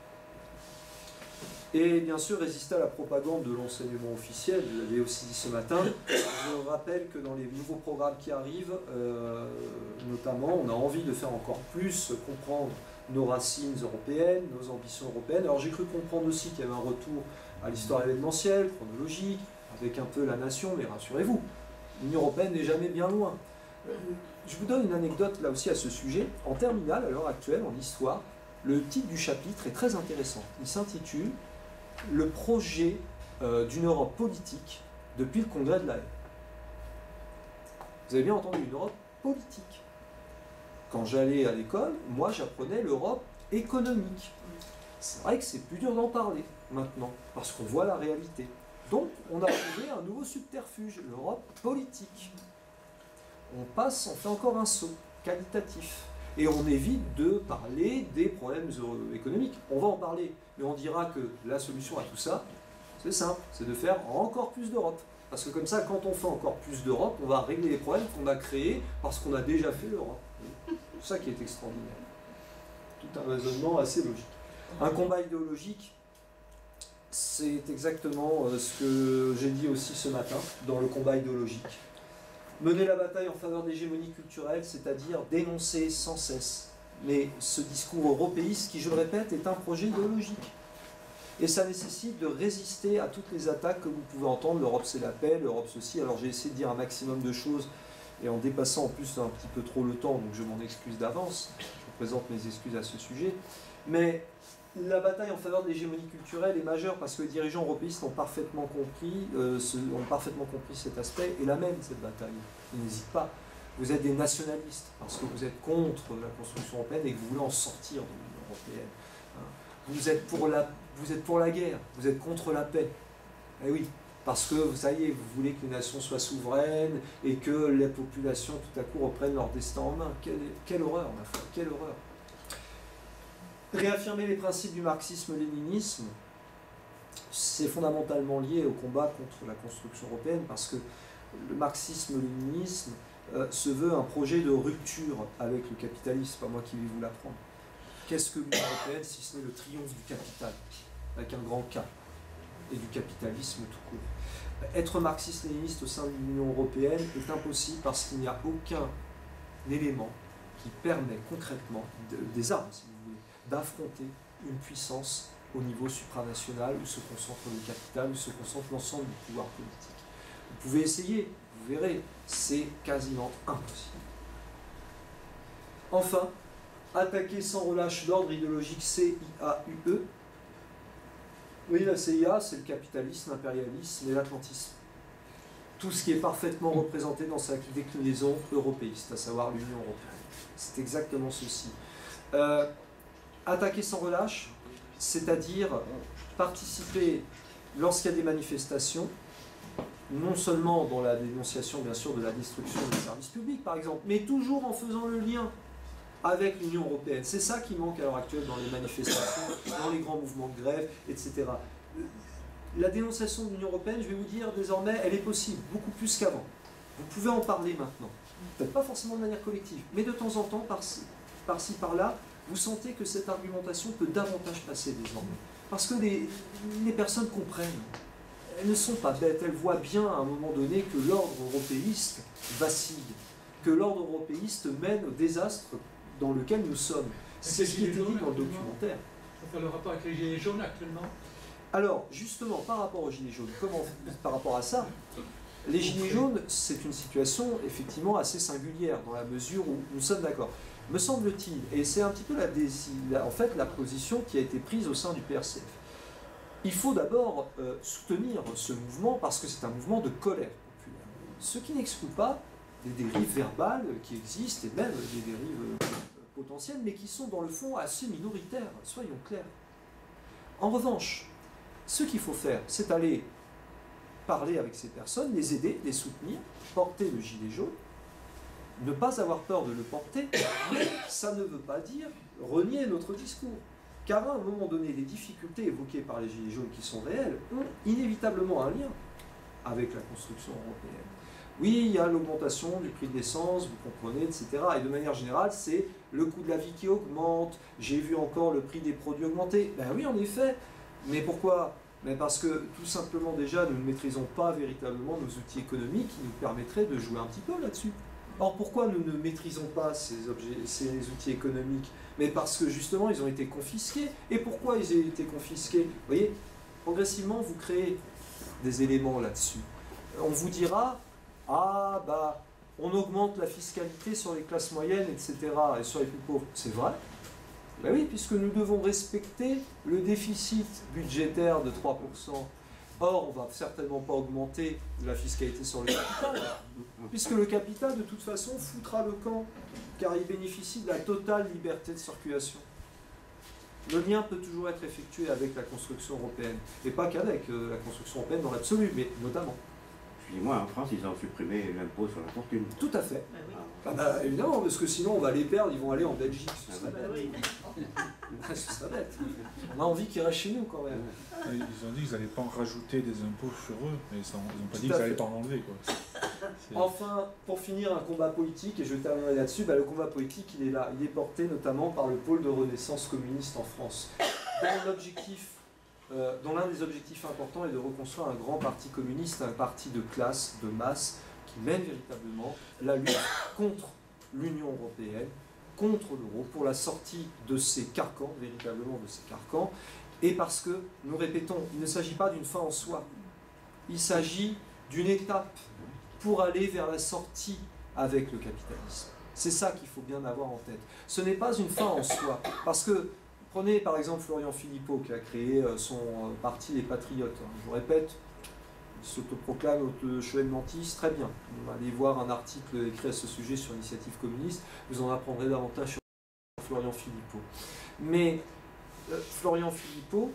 Et bien sûr, résister à la propagande de l'enseignement officiel, je l'avais aussi dit ce matin. Je rappelle que dans les nouveaux programmes qui arrivent, notamment, on a envie de faire encore plus comprendre nos racines européennes, nos ambitions européennes. Alors j'ai cru comprendre aussi qu'il y avait un retour à l'histoire événementielle, chronologique, avec un peu la nation, mais rassurez-vous, l'Union européenne n'est jamais bien loin. Je vous donne une anecdote là aussi à ce sujet. En terminale, à l'heure actuelle, en histoire, le titre du chapitre est très intéressant. Il s'intitule « Le projet d'une Europe politique depuis le Congrès de La Haye ». Vous avez bien entendu, une Europe politique. Quand j'allais à l'école, moi j'apprenais l'Europe économique. C'est vrai que c'est plus dur d'en parler maintenant, parce qu'on voit la réalité. Donc on a trouvé un nouveau subterfuge, l'Europe politique. On fait encore un saut qualitatif. Et on évite de parler des problèmes économiques. On va en parler, mais on dira que la solution à tout ça, c'est simple, c'est de faire encore plus d'Europe. Parce que comme ça, quand on fait encore plus d'Europe, on va régler les problèmes qu'on a créés parce qu'on a déjà fait l'Europe. C'est ça qui est extraordinaire. Tout un raisonnement assez logique. Un combat idéologique, c'est exactement ce que j'ai dit aussi ce matin dans le combat idéologique. Mener la bataille en faveur de l'hégémonie culturelle, c'est-à-dire dénoncer sans cesse. Mais ce discours européiste, qui je le répète, est un projet idéologique. Et ça nécessite de résister à toutes les attaques que vous pouvez entendre. L'Europe c'est la paix, l'Europe ceci. Alors j'ai essayé de dire un maximum de choses, et en dépassant en plus un petit peu trop le temps, donc je m'en excuse d'avance. Je vous présente mes excuses à ce sujet. Mais la bataille en faveur de l'hégémonie culturelle est majeure parce que les dirigeants européistes ont parfaitement compris cet aspect et la mènent cette bataille. Ils n'hésitent pas. Vous êtes des nationalistes parce que vous êtes contre la construction européenne et que vous voulez en sortir de l'Union européenne. Vous êtes pour la guerre, vous êtes contre la paix. Eh oui, parce que, ça y est, vous voulez que les nations soient souveraines et que les populations tout à coup reprennent leur destin en main. Quelle horreur, ma foi, quelle horreur. Réaffirmer les principes du marxisme-léninisme, c'est fondamentalement lié au combat contre la construction européenne parce que le marxisme-léninisme se veut un projet de rupture avec le capitalisme, pas moi qui vais vous l'apprendre. Qu'est-ce que l'Union européenne si ce n'est le triomphe du capital, avec un grand K, et du capitalisme tout court. Être marxiste-léniniste au sein de l'Union européenne est impossible parce qu'il n'y a aucun élément qui permet concrètement, des armes si vous voulez, d'affronter une puissance au niveau supranational où se concentre le capital, où se concentre l'ensemble du pouvoir politique. Vous pouvez essayer, vous verrez, c'est quasiment impossible. Enfin, attaquer sans relâche l'ordre idéologique CIAUE. Oui, la CIA, c'est le capitalisme, l'impérialisme et l'atlantisme. Tout ce qui est parfaitement représenté dans sa déclinaison européiste, à savoir l'Union européenne. C'est exactement ceci. Attaquer sans relâche, c'est-à-dire participer lorsqu'il y a des manifestations, non seulement dans la dénonciation, bien sûr, de la destruction des services publics, par exemple, mais toujours en faisant le lien avec l'Union européenne. C'est ça qui manque à l'heure actuelle dans les manifestations, dans les grands mouvements de grève, etc. La dénonciation de l'Union européenne, je vais vous dire, désormais, elle est possible, beaucoup plus qu'avant. Vous pouvez en parler maintenant. Peut-être pas forcément de manière collective, mais de temps en temps, par-ci, par-là, vous sentez que cette argumentation peut davantage passer désormais. Parce que les personnes comprennent. Elles ne sont pas bêtes, elles voient bien à un moment donné que l'ordre européiste vacille, que l'ordre européiste mène au désastre dans lequel nous sommes. C'est ce qui est dit dans le documentaire. Ça fait le rapport avec les Gilets jaunes actuellement. Alors, justement, par rapport aux Gilets jaunes, par rapport à ça, les Gilets jaunes, c'est une situation effectivement assez singulière, dans la mesure où nous sommes d'accord. Me semble-t-il, et c'est un petit peu la position qui a été prise au sein du PRCF. Il faut d'abord soutenir ce mouvement parce que c'est un mouvement de colère populaire. Ce qui n'exclut pas des dérives verbales qui existent, et même des dérives potentielles, mais qui sont dans le fond assez minoritaires, soyons clairs. En revanche, ce qu'il faut faire, c'est aller parler avec ces personnes, les aider, les soutenir, porter le gilet jaune, ne pas avoir peur de le porter, mais ça ne veut pas dire renier notre discours. Car à un moment donné, les difficultés évoquées par les Gilets jaunes qui sont réelles ont inévitablement un lien avec la construction européenne. Oui, il y a l'augmentation du prix de l'essence, vous comprenez, etc. Et de manière générale, c'est le coût de la vie qui augmente. J'ai vu encore le prix des produits augmenter. Ben oui, en effet. Mais pourquoi? Mais parce que tout simplement déjà, nous ne maîtrisons pas véritablement nos outils économiques qui nous permettraient de jouer un petit peu là-dessus. Or, pourquoi nous ne maîtrisons pas ces outils économiques? Mais parce que justement, ils ont été confisqués. Et pourquoi ils ont été confisqués? Vous voyez, progressivement, vous créez des éléments là-dessus. On vous dira, ah, bah, on augmente la fiscalité sur les classes moyennes, etc., et sur les plus pauvres. C'est vrai? Ben oui, puisque nous devons respecter le déficit budgétaire de 3%. Or, on ne va certainement pas augmenter la fiscalité sur le capital, puisque le capital, de toute façon, foutra le camp, car il bénéficie de la totale liberté de circulation. Le lien peut toujours être effectué avec la construction européenne, et pas qu'avec la construction européenne dans l'absolu, mais notamment. Excusez-moi, en France, ils ont supprimé l'impôt sur la fortune. Tout à fait. Bah oui. Ah bah, évidemment, parce que sinon on va les perdre, ils vont aller en Belgique. Ce serait Bah bête. oui. Ce serait bête. On a envie qu'ils restent chez nous quand même. Ils ont dit qu'ils n'allaient pas en rajouter des impôts sur eux, mais ils n'ont pas dit Tout à qu'ils n'allaient fait. pas en enlever. Quoi. Enfin, pour finir un combat politique, et je terminerai là-dessus, bah, le combat politique il est là. Il est porté notamment par le pôle de renaissance communiste en France. Dont l'un des objectifs importants est de reconstruire un grand parti communiste, un parti de classe, de masse, qui mène véritablement la lutte contre l'Union européenne, contre l'euro, pour la sortie de ces carcans, véritablement de ces carcans, et parce que, nous répétons, il ne s'agit pas d'une fin en soi, il s'agit d'une étape pour aller vers la sortie avec le capitalisme. C'est ça qu'il faut bien avoir en tête. Ce n'est pas une fin en soi, parce que, prenez par exemple Florian Philippot qui a créé son parti Les Patriotes. Je vous répète, il s'autoproclame chevènementiste, très bien. Allez voir un article écrit à ce sujet sur l'Initiative communiste, vous en apprendrez davantage sur Florian Philippot. Mais Florian Philippot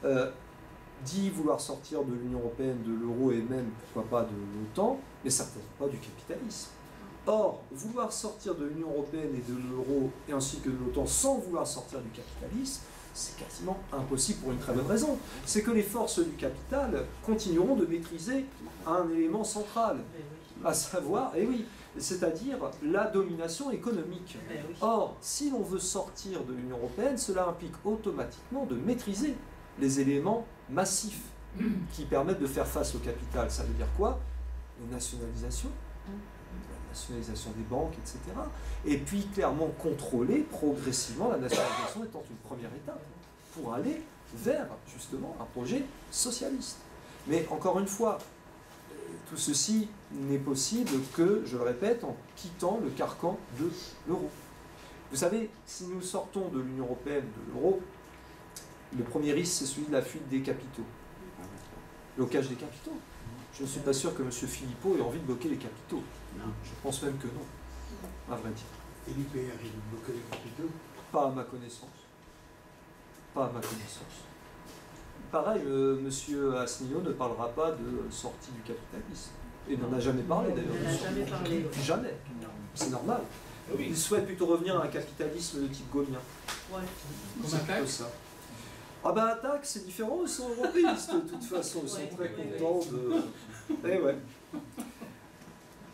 dit vouloir sortir de l'Union européenne, de l'euro et même, pourquoi pas, de l'OTAN, mais certainement pas du capitalisme. Or, vouloir sortir de l'Union européenne et de l'euro, et ainsi que de l'OTAN, sans vouloir sortir du capitalisme, c'est quasiment impossible pour une très bonne raison. C'est que les forces du capital continueront de maîtriser un élément central, à savoir, et oui, c'est-à-dire la domination économique. Or, si l'on veut sortir de l'Union européenne, cela implique automatiquement de maîtriser les éléments massifs qui permettent de faire face au capital. Ça veut dire quoi? Les nationalisations, nationalisation des banques, etc. Et puis clairement contrôler progressivement, la nationalisation étant une première étape pour aller vers justement un projet socialiste. Mais encore une fois, tout ceci n'est possible que, je le répète, en quittant le carcan de l'euro. Vous savez, si nous sortons de l'Union européenne, de l'euro, le premier risque c'est celui de la fuite des capitaux. Blocage des capitaux. Je ne suis pas sûr que M. Philippot ait envie de bloquer les capitaux. Je pense même que non, à vrai dire. Et l'UPR, il veut bloquer les capitaux? Pas à ma connaissance. Pas à ma connaissance. Pareil, M. Asselineau ne parlera pas de sortie du capitalisme. Et n'en a jamais parlé d'ailleurs. Il n'en a jamais parlé. Jamais. C'est normal. Il souhaite plutôt revenir à un capitalisme de type gaulien. Ouais. C'est plutôt ça. Ah ben Attaque, c'est différent, ils sont européistes de toute façon, ils sont très contents de... Eh ouais.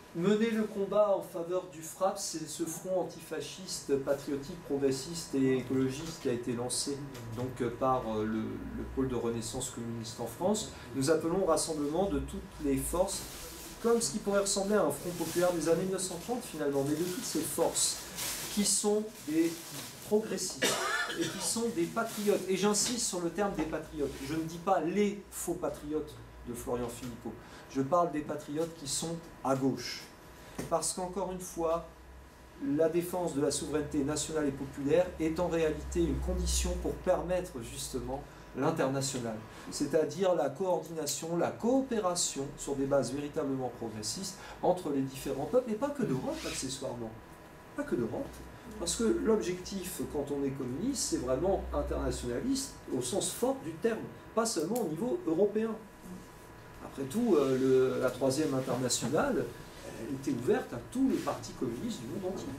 mener le combat en faveur du FRAPP, c'est ce front antifasciste, patriotique, progressiste et écologiste qui a été lancé donc, par le pôle de renaissance communiste en France. Nous appelons au rassemblement de toutes les forces, comme ce qui pourrait ressembler à un front populaire des années 1930 finalement, mais de toutes ces forces qui sont des progressistes et qui sont des patriotes. Et j'insiste sur le terme des patriotes. Je ne dis pas les faux patriotes de Florian Philippot. Je parle des patriotes qui sont à gauche. Parce qu'encore une fois, la défense de la souveraineté nationale et populaire est en réalité une condition pour permettre justement l'international. C'est-à-dire la coordination, la coopération sur des bases véritablement progressistes entre les différents peuples, et pas que d'Europe accessoirement. Pas que d'Europe. Parce que l'objectif, quand on est communiste, c'est vraiment internationaliste au sens fort du terme, pas seulement au niveau européen. Après tout, la troisième internationale, elle était ouverte à tous les partis communistes du monde entier.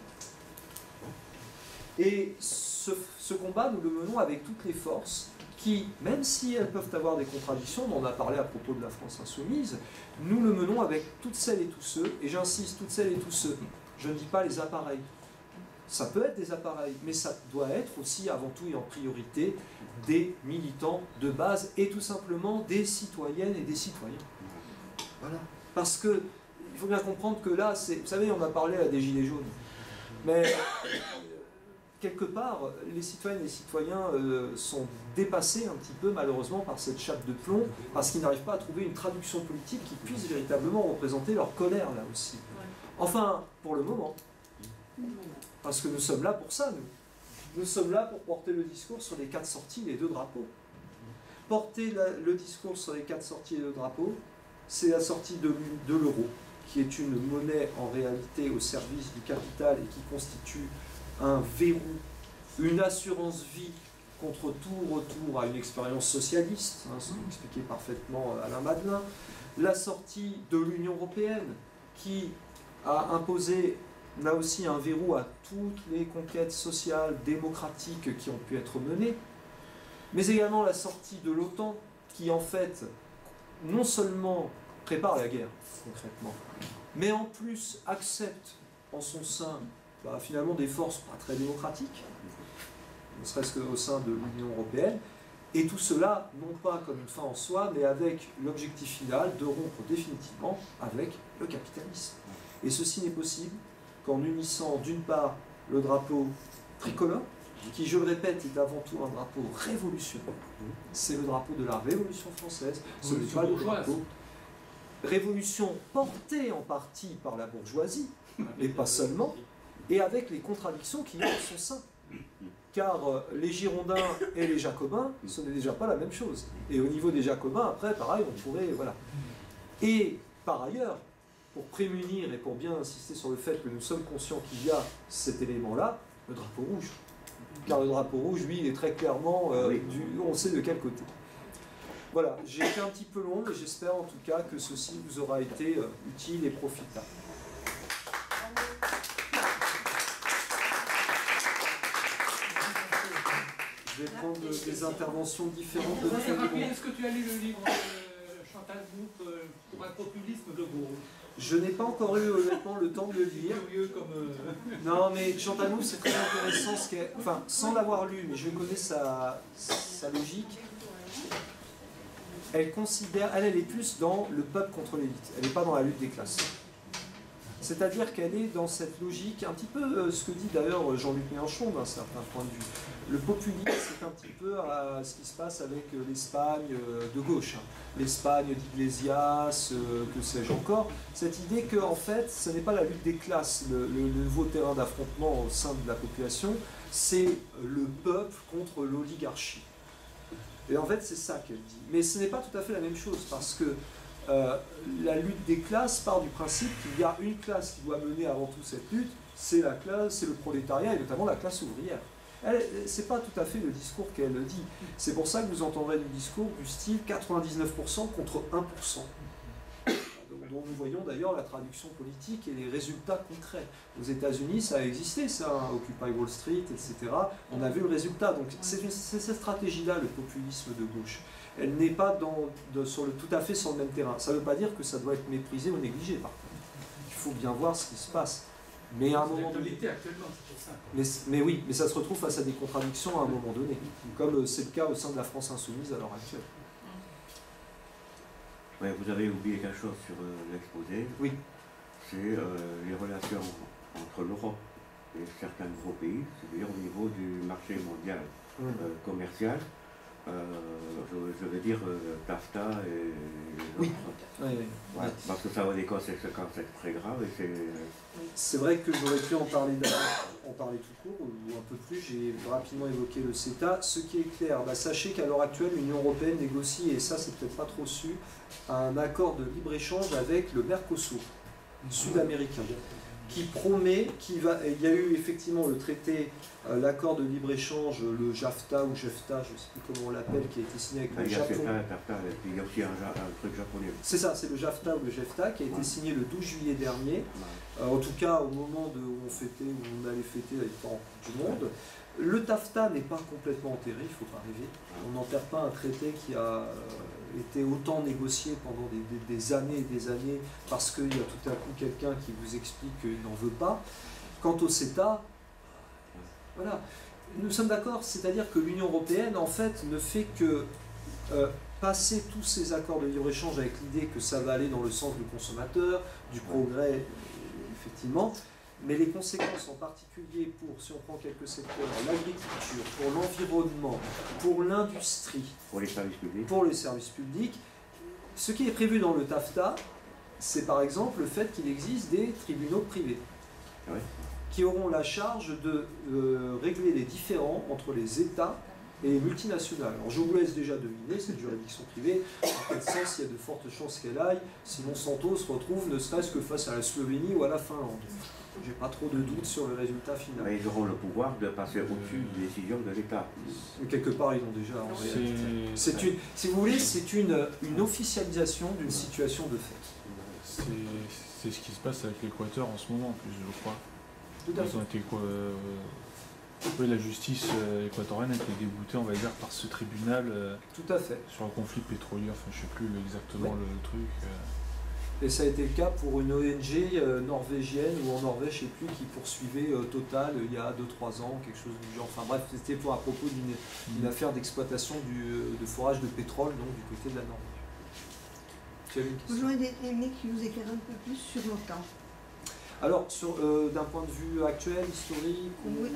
Et ce combat, nous le menons avec toutes les forces qui, même si elles peuvent avoir des contradictions, on en a parlé à propos de la France insoumise, nous le menons avec toutes celles et tous ceux, et j'insiste, toutes celles et tous ceux, je ne dis pas les appareils. Ça peut être des appareils, mais ça doit être aussi avant tout et en priorité des militants de base et tout simplement des citoyennes et des citoyens. Voilà. Parce que il faut bien comprendre que là, vous savez, on a parlé des gilets jaunes, mais quelque part, les citoyennes et les citoyens sont dépassés un petit peu malheureusement par cette chape de plomb, parce qu'ils n'arrivent pas à trouver une traduction politique qui puisse véritablement représenter leur colère là aussi. Enfin, pour le moment. Parce que nous sommes là pour ça, nous. Nous sommes là pour porter le discours sur les 4 sorties, les 2 drapeaux. Porter le discours sur les 4 sorties et 2 drapeaux, c'est la sortie de l'euro, qui est une monnaie en réalité au service du capital et qui constitue un verrou, une assurance vie contre tout retour à une expérience socialiste, ce que expliquait parfaitement Alain Madelin. La sortie de l'Union européenne, qui a imposé là aussi un verrou à toutes les conquêtes sociales, démocratiques qui ont pu être menées, mais également la sortie de l'OTAN, qui en fait, non seulement prépare la guerre, concrètement, mais en plus accepte en son sein finalement des forces pas très démocratiques, ne serait-ce qu'au sein de l'Union européenne, et tout cela, non pas comme une fin en soi, mais avec l'objectif final de rompre définitivement avec le capitalisme. Et ceci n'est possible qu'en unissant d'une part le drapeau tricolore, qui, je le répète, est avant tout un drapeau révolutionnaire. C'est le drapeau de la Révolution française, ce n'est pas le drapeau. Révolution portée en partie par la bourgeoisie, et pas seulement, et avec les contradictions qu'il y a en son sein. Car les Girondins et les Jacobins, ce n'est déjà pas la même chose. Et au niveau des Jacobins, après, pareil, on pourrait... Voilà. Et par ailleurs, pour prémunir et pour bien insister sur le fait que nous sommes conscients qu'il y a cet élément-là, le drapeau rouge. Car le drapeau rouge, lui, il est très clairement, on sait de quel côté. Voilà, j'ai été un petit peu long, mais j'espère en tout cas que ceci vous aura été utile et profitable. Je vais prendre des interventions différentes de Est-ce que tu as lu le livre de Chantal Mouffe pour un populisme de gauche? Je n'ai pas encore eu honnêtement le temps de le lire. Non, mais Chantal Mouffe, c'est très intéressant. Enfin, sans l'avoir lu, mais je connais sa logique. Elle considère, elle est plus dans le peuple contre l'élite. Elle n'est pas dans la lutte des classes. C'est-à-dire qu'elle est dans cette logique, un petit peu ce que dit d'ailleurs Jean-Luc Mélenchon d'un certain point de vue. Le populisme, c'est un petit peu ce qui se passe avec l'Espagne de gauche. L'Espagne d'Iglesias, que sais-je encore. Cette idée que, en fait, ce n'est pas la lutte des classes, le nouveau terrain d'affrontement au sein de la population, c'est le peuple contre l'oligarchie. Et en fait, c'est ça qu'elle dit. Mais ce n'est pas tout à fait la même chose, parce que la lutte des classes part du principe qu'il y a une classe qui doit mener avant tout cette lutte, c'est la classe, c'est le prolétariat et notamment la classe ouvrière. C'est pas tout à fait le discours qu'elle dit. C'est pour ça que vous entendrez du discours du style 99% contre 1%. Dont nous voyons d'ailleurs la traduction politique et les résultats concrets. Aux États-Unis, ça a existé, ça, Occupy Wall Street, etc. On a vu le résultat. Donc c'est cette stratégie-là, le populisme de gauche. Elle n'est pas tout à fait sur le même terrain. Ça ne veut pas dire que ça doit être méprisé ou négligé, par contre. il faut bien voir ce qui se passe. Mais à un moment donné. Actuellement, c'est pour ça. Mais oui, mais ça se retrouve face à des contradictions à un moment donné, comme c'est le cas au sein de la France insoumise à l'heure actuelle. Ouais, vous avez oublié quelque chose sur l'exposé. Oui. C'est les relations entre l'Europe et certains nouveaux pays, c'est-à-dire au niveau du marché mondial commercial. Je veux dire TAFTA et oui. Oui. Ouais, parce que ça a des conséquences très graves. C'est vrai que j'aurais pu en parler tout court ou un peu plus. J'ai rapidement évoqué le CETA. Ce qui est clair, sachez qu'à l'heure actuelle, l'Union européenne négocie, et ça c'est peut-être pas trop su, un accord de libre-échange avec le Mercosur sud-américain, qui promet, il y a eu effectivement le traité, l'accord de libre-échange, le JAFTA ou JEFTA, je ne sais plus comment on l'appelle, qui a été signé avec le Japon. Il y a aussi un truc japonais. C'est ça, c'est le JAFTA ou le JEFTA qui a été signé le 12 juillet dernier, en tout cas au moment où on allait fêter la victoire en Coupe du Monde. Le TAFTA n'est pas complètement enterré, il ne faut pas rêver. On n'enterre pas un traité qui a été autant négocié pendant des années et des années parce qu'il y a tout à coup quelqu'un qui vous explique qu'il n'en veut pas. Quant au CETA, voilà, nous sommes d'accord, c'est-à-dire que l'Union européenne en fait ne fait que passer tous ces accords de libre-échange avec l'idée que ça va aller dans le sens du consommateur, du progrès, effectivement. Mais les conséquences en particulier pour, si on prend quelques secteurs, l'agriculture, pour l'environnement, pour l'industrie, pour les services publics, ce qui est prévu dans le TAFTA, c'est par exemple le fait qu'il existe des tribunaux privés qui auront la charge de régler les différends entre les États et les multinationales. Alors je vous laisse déjà deviner, cette juridiction privée, en quel sens il y a de fortes chances qu'elle aille si Monsanto se retrouve ne serait-ce que face à la Slovénie ou à la Finlande. J'ai pas trop de doutes sur le résultat final. Mais ils auront le pouvoir de passer au-dessus des décisions de l'État. Quelque part, ils l'ont déjà en réalité. Si vous voulez, c'est une officialisation d'une situation de fait. C'est ce qui se passe avec l'Équateur en ce moment, en plus, je crois. Tout à fait. Ils ont été la justice équatorienne a été déboutée, on va dire, par ce tribunal tout à fait. Sur un conflit pétrolier, enfin je ne sais plus exactement le truc. Et ça a été le cas pour une ONG norvégienne ou en Norvège, je ne sais plus, qui poursuivait Total il y a 2-3 ans, quelque chose du genre. Enfin bref, c'était à propos d'une affaire d'exploitation de forage de pétrole donc, du côté de la Norvège. Tu avais une question ? Vous auriez aimé qui vous éclaire un peu plus sur l'OTAN. Alors, d'un point de vue actuel, historique, oui,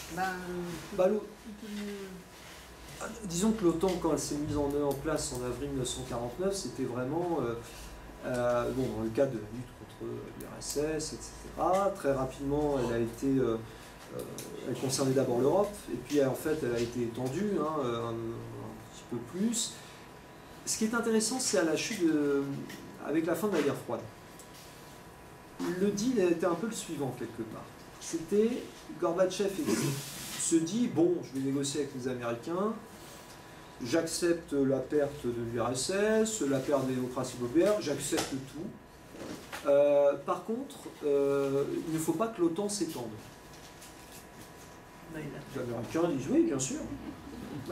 disons que l'OTAN, quand elle s'est mise en place en avril 1949, c'était vraiment, dans le cadre de la lutte contre l'URSS, etc. Très rapidement, elle concernait d'abord l'Europe, et puis en fait, elle a été étendue un petit peu plus. Ce qui est intéressant, c'est à la chute, avec la fin de la guerre froide. Le deal était un peu le suivant quelque part. C'était Gorbatchev se dit bon, je vais négocier avec les Américains, j'accepte la perte de l'URSS, la perte des démocraties populaires, j'accepte tout. Par contre, il ne faut pas que l'OTAN s'étende. Les Américains disent oui, bien sûr. Oui.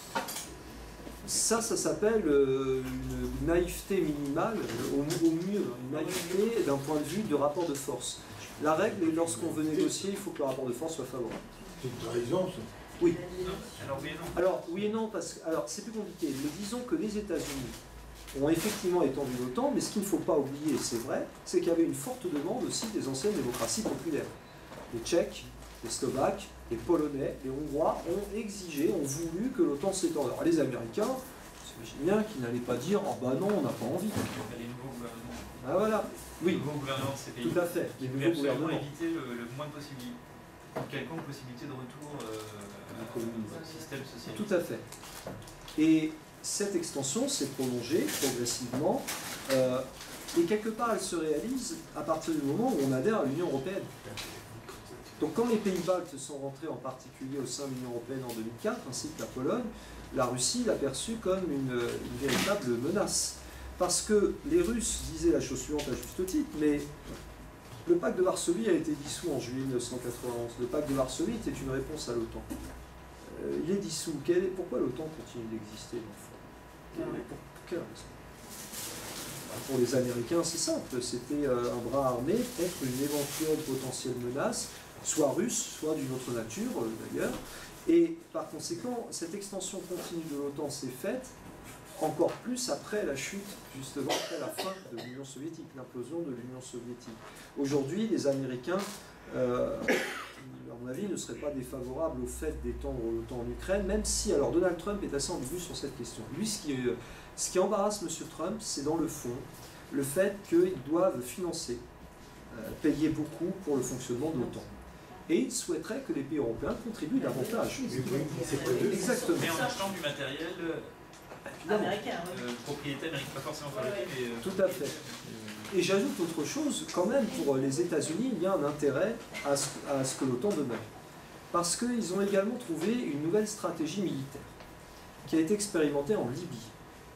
Ça s'appelle une naïveté minimale, au mieux, une naïveté d'un point de vue de rapport de force. La règle est lorsqu'on veut négocier, il faut que le rapport de force soit favorable. C'est une trahison, ça. Oui. Alors oui et non. Alors oui et non, parce que c'est plus compliqué. Mais disons que les États-Unis ont effectivement étendu l'OTAN, mais ce qu'il ne faut pas oublier, c'est vrai, c'est qu'il y avait une forte demande aussi des anciennes démocraties populaires. Les Tchèques, les Slovaques, les Polonais, les Hongrois ont exigé, ont voulu que l'OTAN s'étende. Alors les Américains, c'est bien qu'ils n'allaient pas dire « Ah bah non, on n'a pas envie ». Les nouveaux gouvernements. Ah voilà, oui. Les nouveaux gouvernements de ces pays. Tout à fait. Qui voulaient absolument éviter le moins possible, quelconque possibilité de retour au système socialiste. Tout à fait. Et cette extension s'est prolongée progressivement et quelque part elle se réalise à partir du moment où on adhère à l'Union européenne. Donc quand les pays baltes sont rentrés en particulier au sein de l'Union européenne en 2004, ainsi que la Pologne, la Russie l'a perçue comme une véritable menace. Parce que les Russes disaient la chose suivante à juste titre, mais le pacte de Varsovie a été dissous en juillet 1991. Le pacte de Varsovie était une réponse à l'OTAN. Il est dissous. Pourquoi l'OTAN continue d'exister dans le fond ? Pour quelle raison ? Pour les Américains, c'est simple, c'était un bras armé contre une éventuelle potentielle menace, soit russe, soit d'une autre nature d'ailleurs. Et par conséquent, cette extension continue de l'OTAN s'est faite encore plus après la chute, justement après la fin de l'Union soviétique, l'implosion de l'Union soviétique. Aujourd'hui, les Américains, à mon avis, ne seraient pas défavorables au fait d'étendre l'OTAN en Ukraine, même si, alors Donald Trump est assez ambigu sur cette question. Lui, ce qui embarrasse M. Trump, c'est dans le fond le fait qu'ils doivent financer, payer beaucoup pour le fonctionnement de l'OTAN. Et il souhaiterait que les pays européens contribuent davantage. Exactement. Mais en achetant du matériel américain, propriété américaine, pas forcément fabriqué, mais... Tout à fait. Et j'ajoute autre chose, quand même, pour les États-Unis, il y a un intérêt à ce que l'OTAN demeure. Parce qu'ils ont également trouvé une nouvelle stratégie militaire qui a été expérimentée en Libye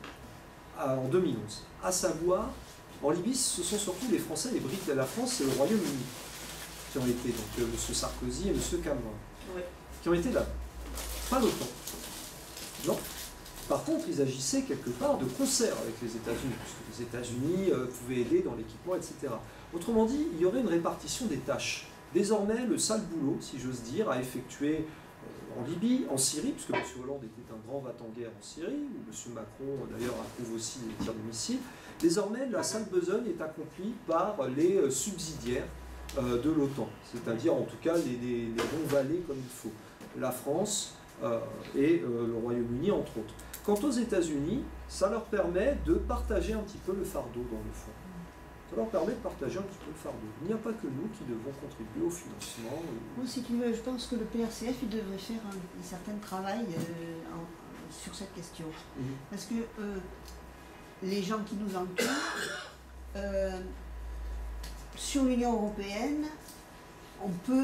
en 2011. À savoir, en Libye, ce sont surtout les Français, les Britanniques, la France et le Royaume-Uni qui ont été, donc M. Sarkozy et M. Cameron, qui ont été là. Pas l'OTAN. Non. Par contre, ils agissaient quelque part de concert avec les États-Unis, puisque les États-Unis pouvaient aider dans l'équipement, etc. Autrement dit, il y aurait une répartition des tâches. Désormais, le sale boulot, si j'ose dire, à effectuer en Libye, en Syrie, puisque M. Hollande était un grand va-t-en-guerre en Syrie, où M. Macron, d'ailleurs, approuve aussi les tirs de missiles. Désormais, la sale besogne est accomplie par les subsidiaires de l'OTAN, c'est-à-dire en tout cas les bons valets comme il faut. La France et le Royaume-Uni, entre autres. Quant aux États-Unis, ça leur permet de partager un petit peu le fardeau dans le fond. Ça leur permet de partager un petit peu le fardeau. Il n'y a pas que nous qui devons contribuer au financement. Moi, si tu veux, je pense que le PRCF il devrait faire un certain travail sur cette question. Parce que les gens qui nous entourent, sur l'Union européenne, on peut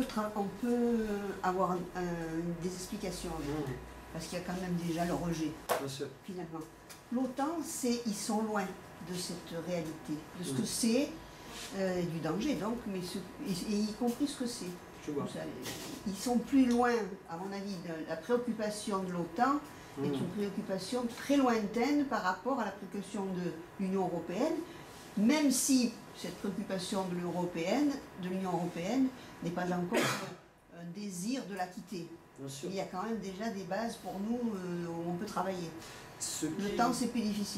avoir des explications. Parce qu'il y a quand même déjà le rejet, finalement. L'OTAN, ils sont loin de cette réalité, de ce que c'est, du danger donc, mais y compris ce que c'est. Ils sont plus loin, à mon avis, de la préoccupation de l'OTAN est une préoccupation très lointaine par rapport à la préoccupation de l'Union européenne, même si cette préoccupation de l'Union européenne n'est pas encore un désir de la quitter. Il y a quand même déjà des bases pour nous où on peut travailler. Le temps, c'est plus difficile.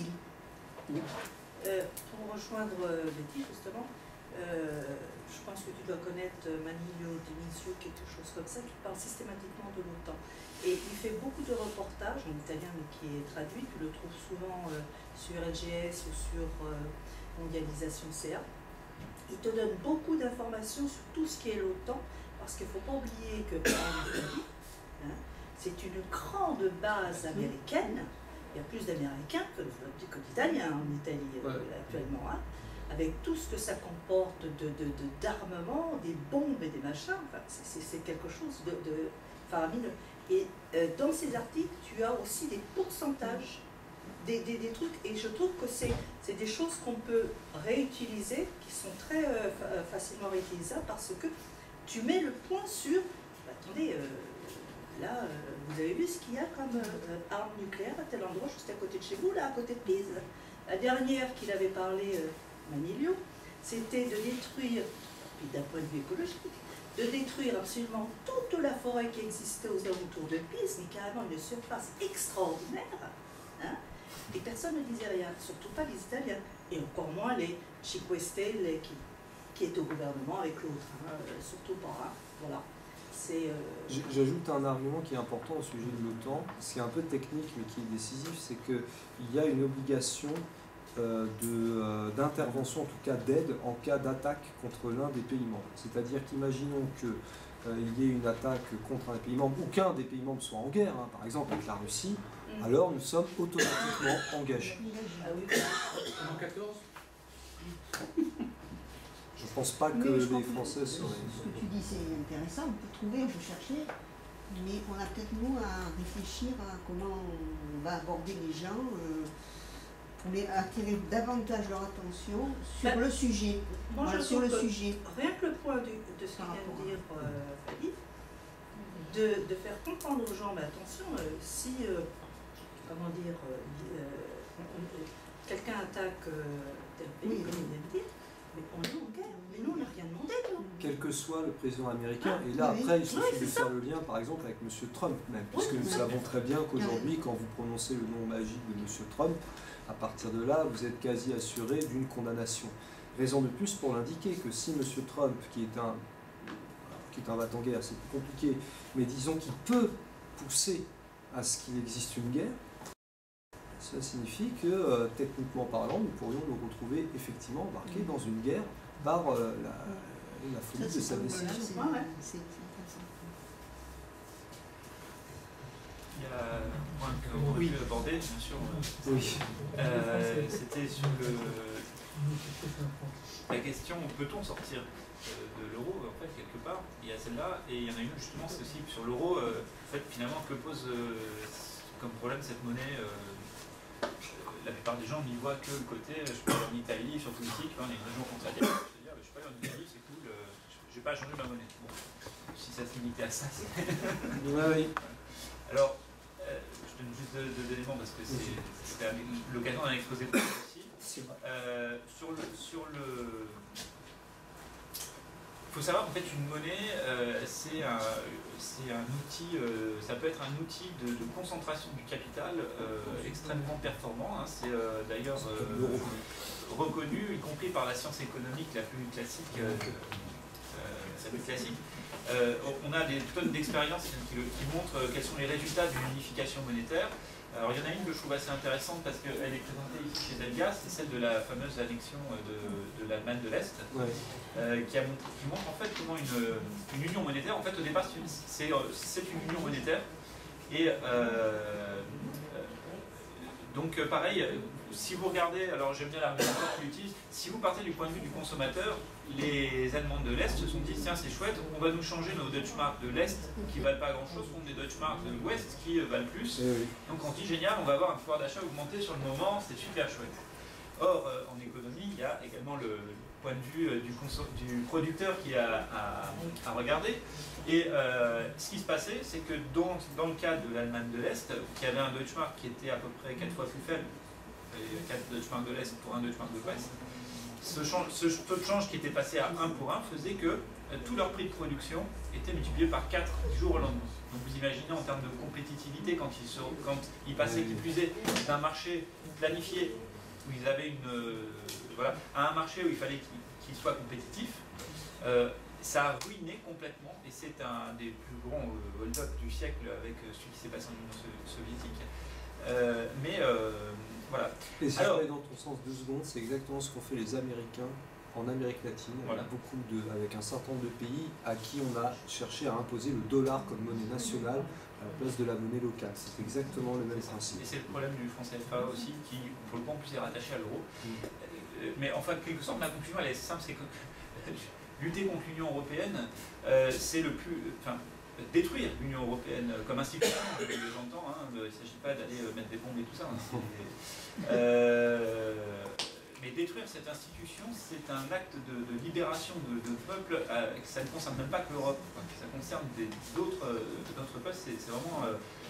Pour rejoindre Betty, justement, je pense que tu dois connaître Manilio Demisio, quelque chose comme ça, qui parle systématiquement de l'OTAN. Et il fait beaucoup de reportages en italien, mais qui est traduit. Tu le trouves souvent sur LGS ou sur Mondialisation CA. Il te donne beaucoup d'informations sur tout ce qui est l'OTAN, parce qu'il ne faut pas oublier que c'est une grande base américaine. Il y a plus d'Américains que d'Italiens en Italie actuellement, avec tout ce que ça comporte d'armement, des bombes et des machins. Enfin, c'est quelque chose de faramineux. Et dans ces articles, tu as aussi des pourcentages, des trucs, et je trouve que c'est des choses qu'on peut réutiliser, qui sont très facilement réutilisables, parce que tu mets le point sur, attendez, là, vous avez vu ce qu'il y a comme arme nucléaire à tel endroit, juste à côté de chez vous, là, à côté de Pise. La dernière qu'il avait parlé, Manilio, c'était de détruire, puis d'un point de vue écologique, de détruire absolument toute la forêt qui existait aux alentours de Pise, mais carrément une surface extraordinaire, et personne ne disait rien, surtout pas les Italiens, et encore moins les Cinque Stelle qui est au gouvernement avec l'autre, surtout pas, voilà. J'ajoute un argument qui est important au sujet de l'OTAN, c'est un peu technique mais qui est décisif, c'est qu'il y a une obligation d'intervention, en tout cas d'aide, en cas d'attaque contre l'un des pays membres. C'est-à-dire qu'imaginons qu'il y ait une attaque contre un pays membre, ou qu'un des pays membres soit en guerre, par exemple avec la Russie, alors nous sommes automatiquement engagés. En 14 Je ne pense pas que les Français seraient... Ce que tu dis, c'est intéressant, on peut trouver, on peut chercher, mais on a peut-être, nous, à réfléchir à comment on va aborder les gens pour attirer davantage leur attention sur le sujet. Moi, voilà, sur le sujet. Rien que le point de ce qu'il vient de dire Fadi, de faire comprendre aux gens, mais attention, si, comment dire, quelqu'un attaque tel pays, comme il vient de dire, mais on est en guerre. Mais nous, on n'a rien demandé, nous. Quel que soit le président américain. Et là, après, il suffit de faire le lien, par exemple, avec M. Trump même, puisque nous savons très bien qu'aujourd'hui, quand vous prononcez le nom magique de M. Trump, à partir de là, vous êtes quasi assuré d'une condamnation. Raison de plus pour l'indiquer que si M. Trump, qui est un va-t-en-guerre, c'est plus compliqué, mais disons qu'il peut pousser à ce qu'il existe une guerre, ça signifie que, techniquement parlant, nous pourrions nous retrouver effectivement embarqués dans une guerre par la folie de sa décision. Il y a un point qu'on aurait pu aborder, bien sûr. Oui. C'était sur la question, peut-on sortir de l'euro, en fait, quelque part. Il y a celle-là, et il y en a une justement, c'est aussi sur l'euro, en fait, finalement, que pose comme problème cette monnaie. La plupart des gens n'y voient que le côté, je peux aller en Italie, sur politique, on est une région contraire. Je ne suis pas allé en Italie, c'est cool, je n'ai pas changé ma monnaie. Bon, si ça se limitait à ça, c'est... Oui. Alors, je donne juste deux éléments parce que c'était l'occasion d'un exposé de aussi. Il faut savoir qu'en fait une monnaie, c'est un outil, ça peut être un outil de concentration du capital extrêmement performant. Hein. C'est d'ailleurs reconnu, y compris par la science économique la plus classique. On a des tonnes d'expériences qui montrent quels sont les résultats d'une unification monétaire. Alors il y en a une que je trouve assez intéressante parce qu'elle est présentée ici chez Delga, c'est celle de la fameuse annexion de l'Allemagne de l'Est, qui montre en fait comment une union monétaire, en fait au départ c'est une union monétaire, et donc pareil, si vous regardez, alors j'aime bien l'argument qu'il utilise, si vous partez du point de vue du consommateur, les Allemands de l'Est se sont dit tiens c'est chouette, on va nous changer nos Deutschmark de l'Est qui valent pas grand chose contre des Deutschmark de l'Ouest qui valent plus. Donc on se dit génial, on va avoir un pouvoir d'achat augmenté sur le moment, c'est super chouette. Or en économie, il y a également le point de vue du producteur qui a à regarder. Et ce qui se passait, c'est que dans le cas de l'Allemagne de l'Est, qui avait un Deutschmark qui était à peu près 4 fois plus faible, 4 Deutschmark de l'Est pour un Deutschmark de l'Ouest, ce taux de change qui était passé à 1 pour 1 faisait que tout leur prix de production était multiplié par 4 du jour au lendemain. Donc vous imaginez en termes de compétitivité, quand ils passaient qui plus est d'un marché planifié où ils avaient à un marché où il fallait qu'il soit compétitif, ça a ruiné complètement, et c'est un des plus grands hold-up du siècle avec ce qui s'est passé en Union soviétique. Voilà. Et si je vais dans ton sens 2 secondes, c'est exactement ce qu'ont fait les Américains en Amérique latine, avec un certain nombre de pays à qui on a cherché à imposer le dollar comme monnaie nationale à la place de la monnaie locale. C'est exactement le même principe. Et c'est le problème du franc CFA aussi, qui pour le coup en plus est rattaché à l'euro. Mais enfin, quelque sorte, ma conclusion elle est simple, c'est que lutter contre l'Union européenne, c'est le plus... détruire l'Union européenne comme institution, j'entends, il ne s'agit pas d'aller mettre des bombes et tout ça. Mais détruire cette institution, c'est un acte de libération de peuples, ça ne concerne même pas que l'Europe, ça concerne d'autres peuples, c'est vraiment...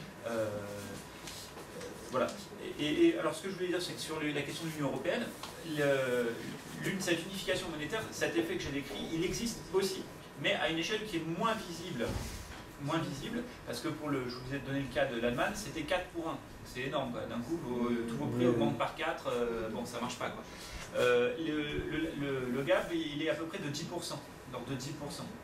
voilà. Et alors ce que je voulais dire, c'est que sur la question de l'Union européenne, cette unification monétaire, cet effet que j'ai décrit, il existe aussi, mais à une échelle qui est moins visible, parce que je vous ai donné le cas de l'Allemagne, c'était 4 pour 1. C'est énorme, quoi. D'un coup, tous vos prix augmentent par 4, bon, ça marche pas, quoi. Le gap, il est à peu près de 10%, donc de 10%. D'accord ?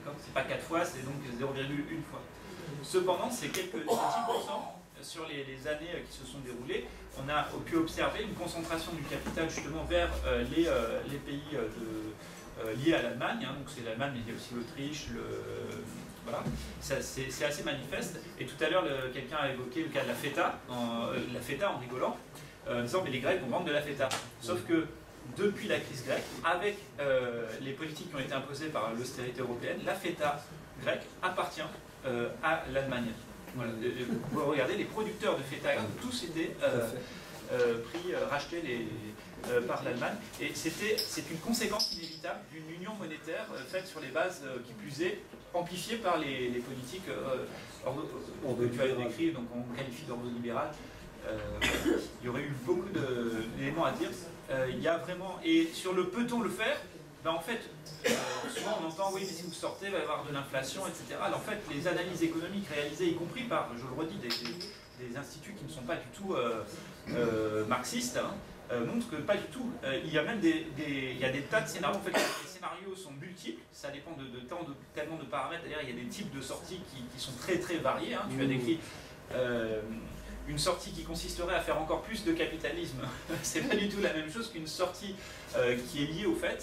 C'est pas 4 fois, c'est donc 0,1 fois. Cependant, c'est quelques 10% sur les années qui se sont déroulées. On a pu observer une concentration du capital justement vers les pays liés à l'Allemagne. Donc c'est l'Allemagne, mais il y a aussi l'Autriche, voilà, c'est assez manifeste. Et tout à l'heure, quelqu'un a évoqué le cas de la feta en rigolant, en disant mais les Grecs vont vendre de la feta. Sauf que depuis la crise grecque, avec les politiques qui ont été imposées par l'austérité européenne, la feta grecque appartient à l'Allemagne. Voilà. Vous regardez, les producteurs de feta ont tous été rachetés par l'Allemagne. Et c'est une conséquence inévitable d'une union monétaire faite sur les bases, qui plus est, amplifiées par les politiques que tu as décrites, donc on qualifie d'ordolibéral. il y aurait eu beaucoup d'éléments à dire. Il y a vraiment, et sur le peut-on le faire, ben en fait, souvent on entend oui, mais si vous sortez, il va y avoir de l'inflation, etc. Alors, en fait, les analyses économiques réalisées, y compris par, je le redis, des instituts qui ne sont pas du tout marxistes, montrent que pas du tout. Il y a même il y a des tas de scénarios. En fait, les scénarios sont multiples, ça dépend tellement de paramètres. D'ailleurs, il y a des types de sorties qui sont très très variés. Hein. Tu as décrit une sortie qui consisterait à faire encore plus de capitalisme. C'est pas du tout la même chose qu'une sortie qui est liée au fait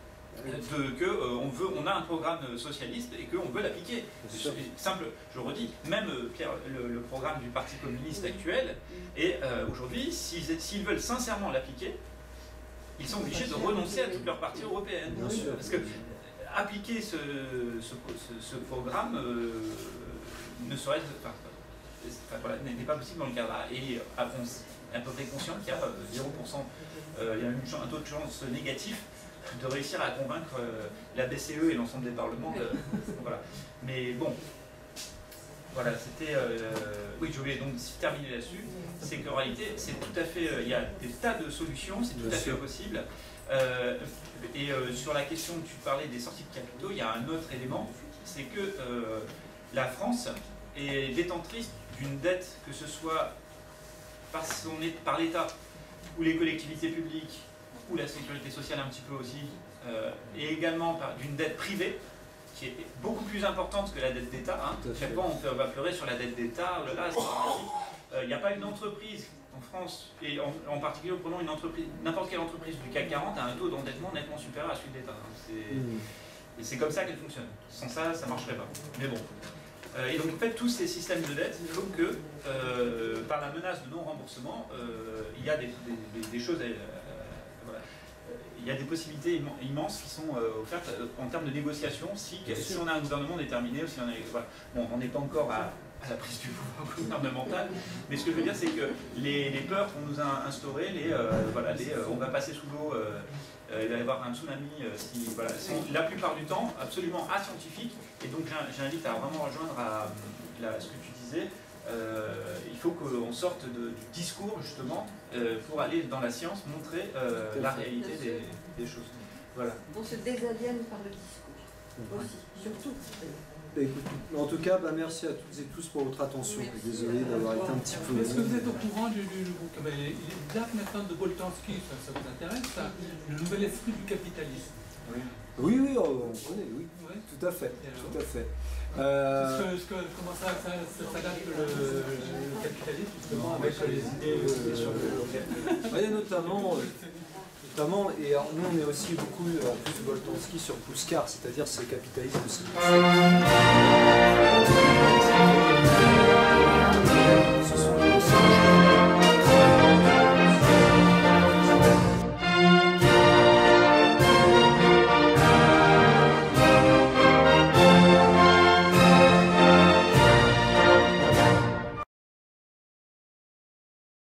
qu'on a un programme socialiste et qu'on veut l'appliquer. Simple, je redis, même Pierre, le programme du Parti communiste actuel, et aujourd'hui, s'ils veulent sincèrement l'appliquer, ils sont obligés de renoncer à toute leur partie européenne. Parce que appliquer ce programme ne serait n'est pas possible dans le cadre. Et on est à peu près conscient qu'il y a 0%, il y a un taux de chance négatif de réussir à convaincre la BCE et l'ensemble des parlements. Voilà. Mais bon, voilà, c'était... oui, je voulais donc terminer là-dessus. C'est qu'en réalité, c'est tout à fait... il y a des tas de solutions, c'est tout à fait possible. Sur la question que tu parlais des sorties de capitaux, il y a un autre élément, c'est que la France est détentrice d'une dette, que ce soit par l'État ou les collectivités publiques, ou la sécurité sociale un petit peu aussi, et également d'une dette privée, qui est beaucoup plus importante que la dette d'État. Hein. Chaque fois, on va pleurer sur la dette d'État, oh là là, il n'y a pas une entreprise en France, et en particulier, prenons n'importe quelle entreprise du CAC 40 a un taux d'endettement nettement supérieur à celui d'État. Hein. Et c'est comme ça qu'elle fonctionne. Sans ça, ça ne marcherait pas. Mais bon. Et donc, en fait, tous ces systèmes de dette font que, par la menace de non-remboursement, il y a des choses... voilà. Il y a des possibilités immenses qui sont offertes en termes de négociation si on a un gouvernement déterminé ou si on a... Voilà. Bon, on n'est pas encore à la prise du pouvoir gouvernemental, mais ce que je veux dire, c'est que les peurs qu'on nous a instaurées, on va passer sous l'eau, il va y avoir un tsunami, voilà, sont la plupart du temps absolument ascientifiques, et donc j'invite à vraiment rejoindre ce que tu disais. Il faut qu'on sorte du discours justement pour aller dans la science montrer la réalité des choses. Voilà. On se désaliène par le discours aussi, surtout. Écoute, en tout cas, merci à toutes et tous pour votre attention. Désolé d'avoir été un petit peu... Est-ce que vous êtes au courant du Dark Method de Boltanski, ça vous intéresse, ça, le nouvel esprit du capitalisme? Oui, on connaît, oui. Tout à fait. Tout à fait. Comment ça date le capitalisme, justement, avec les idées sur le... Notamment, et alors, nous on est aussi beaucoup, en plus Boltanski, sur Puskar, c'est-à-dire c'est le capitalisme aussi.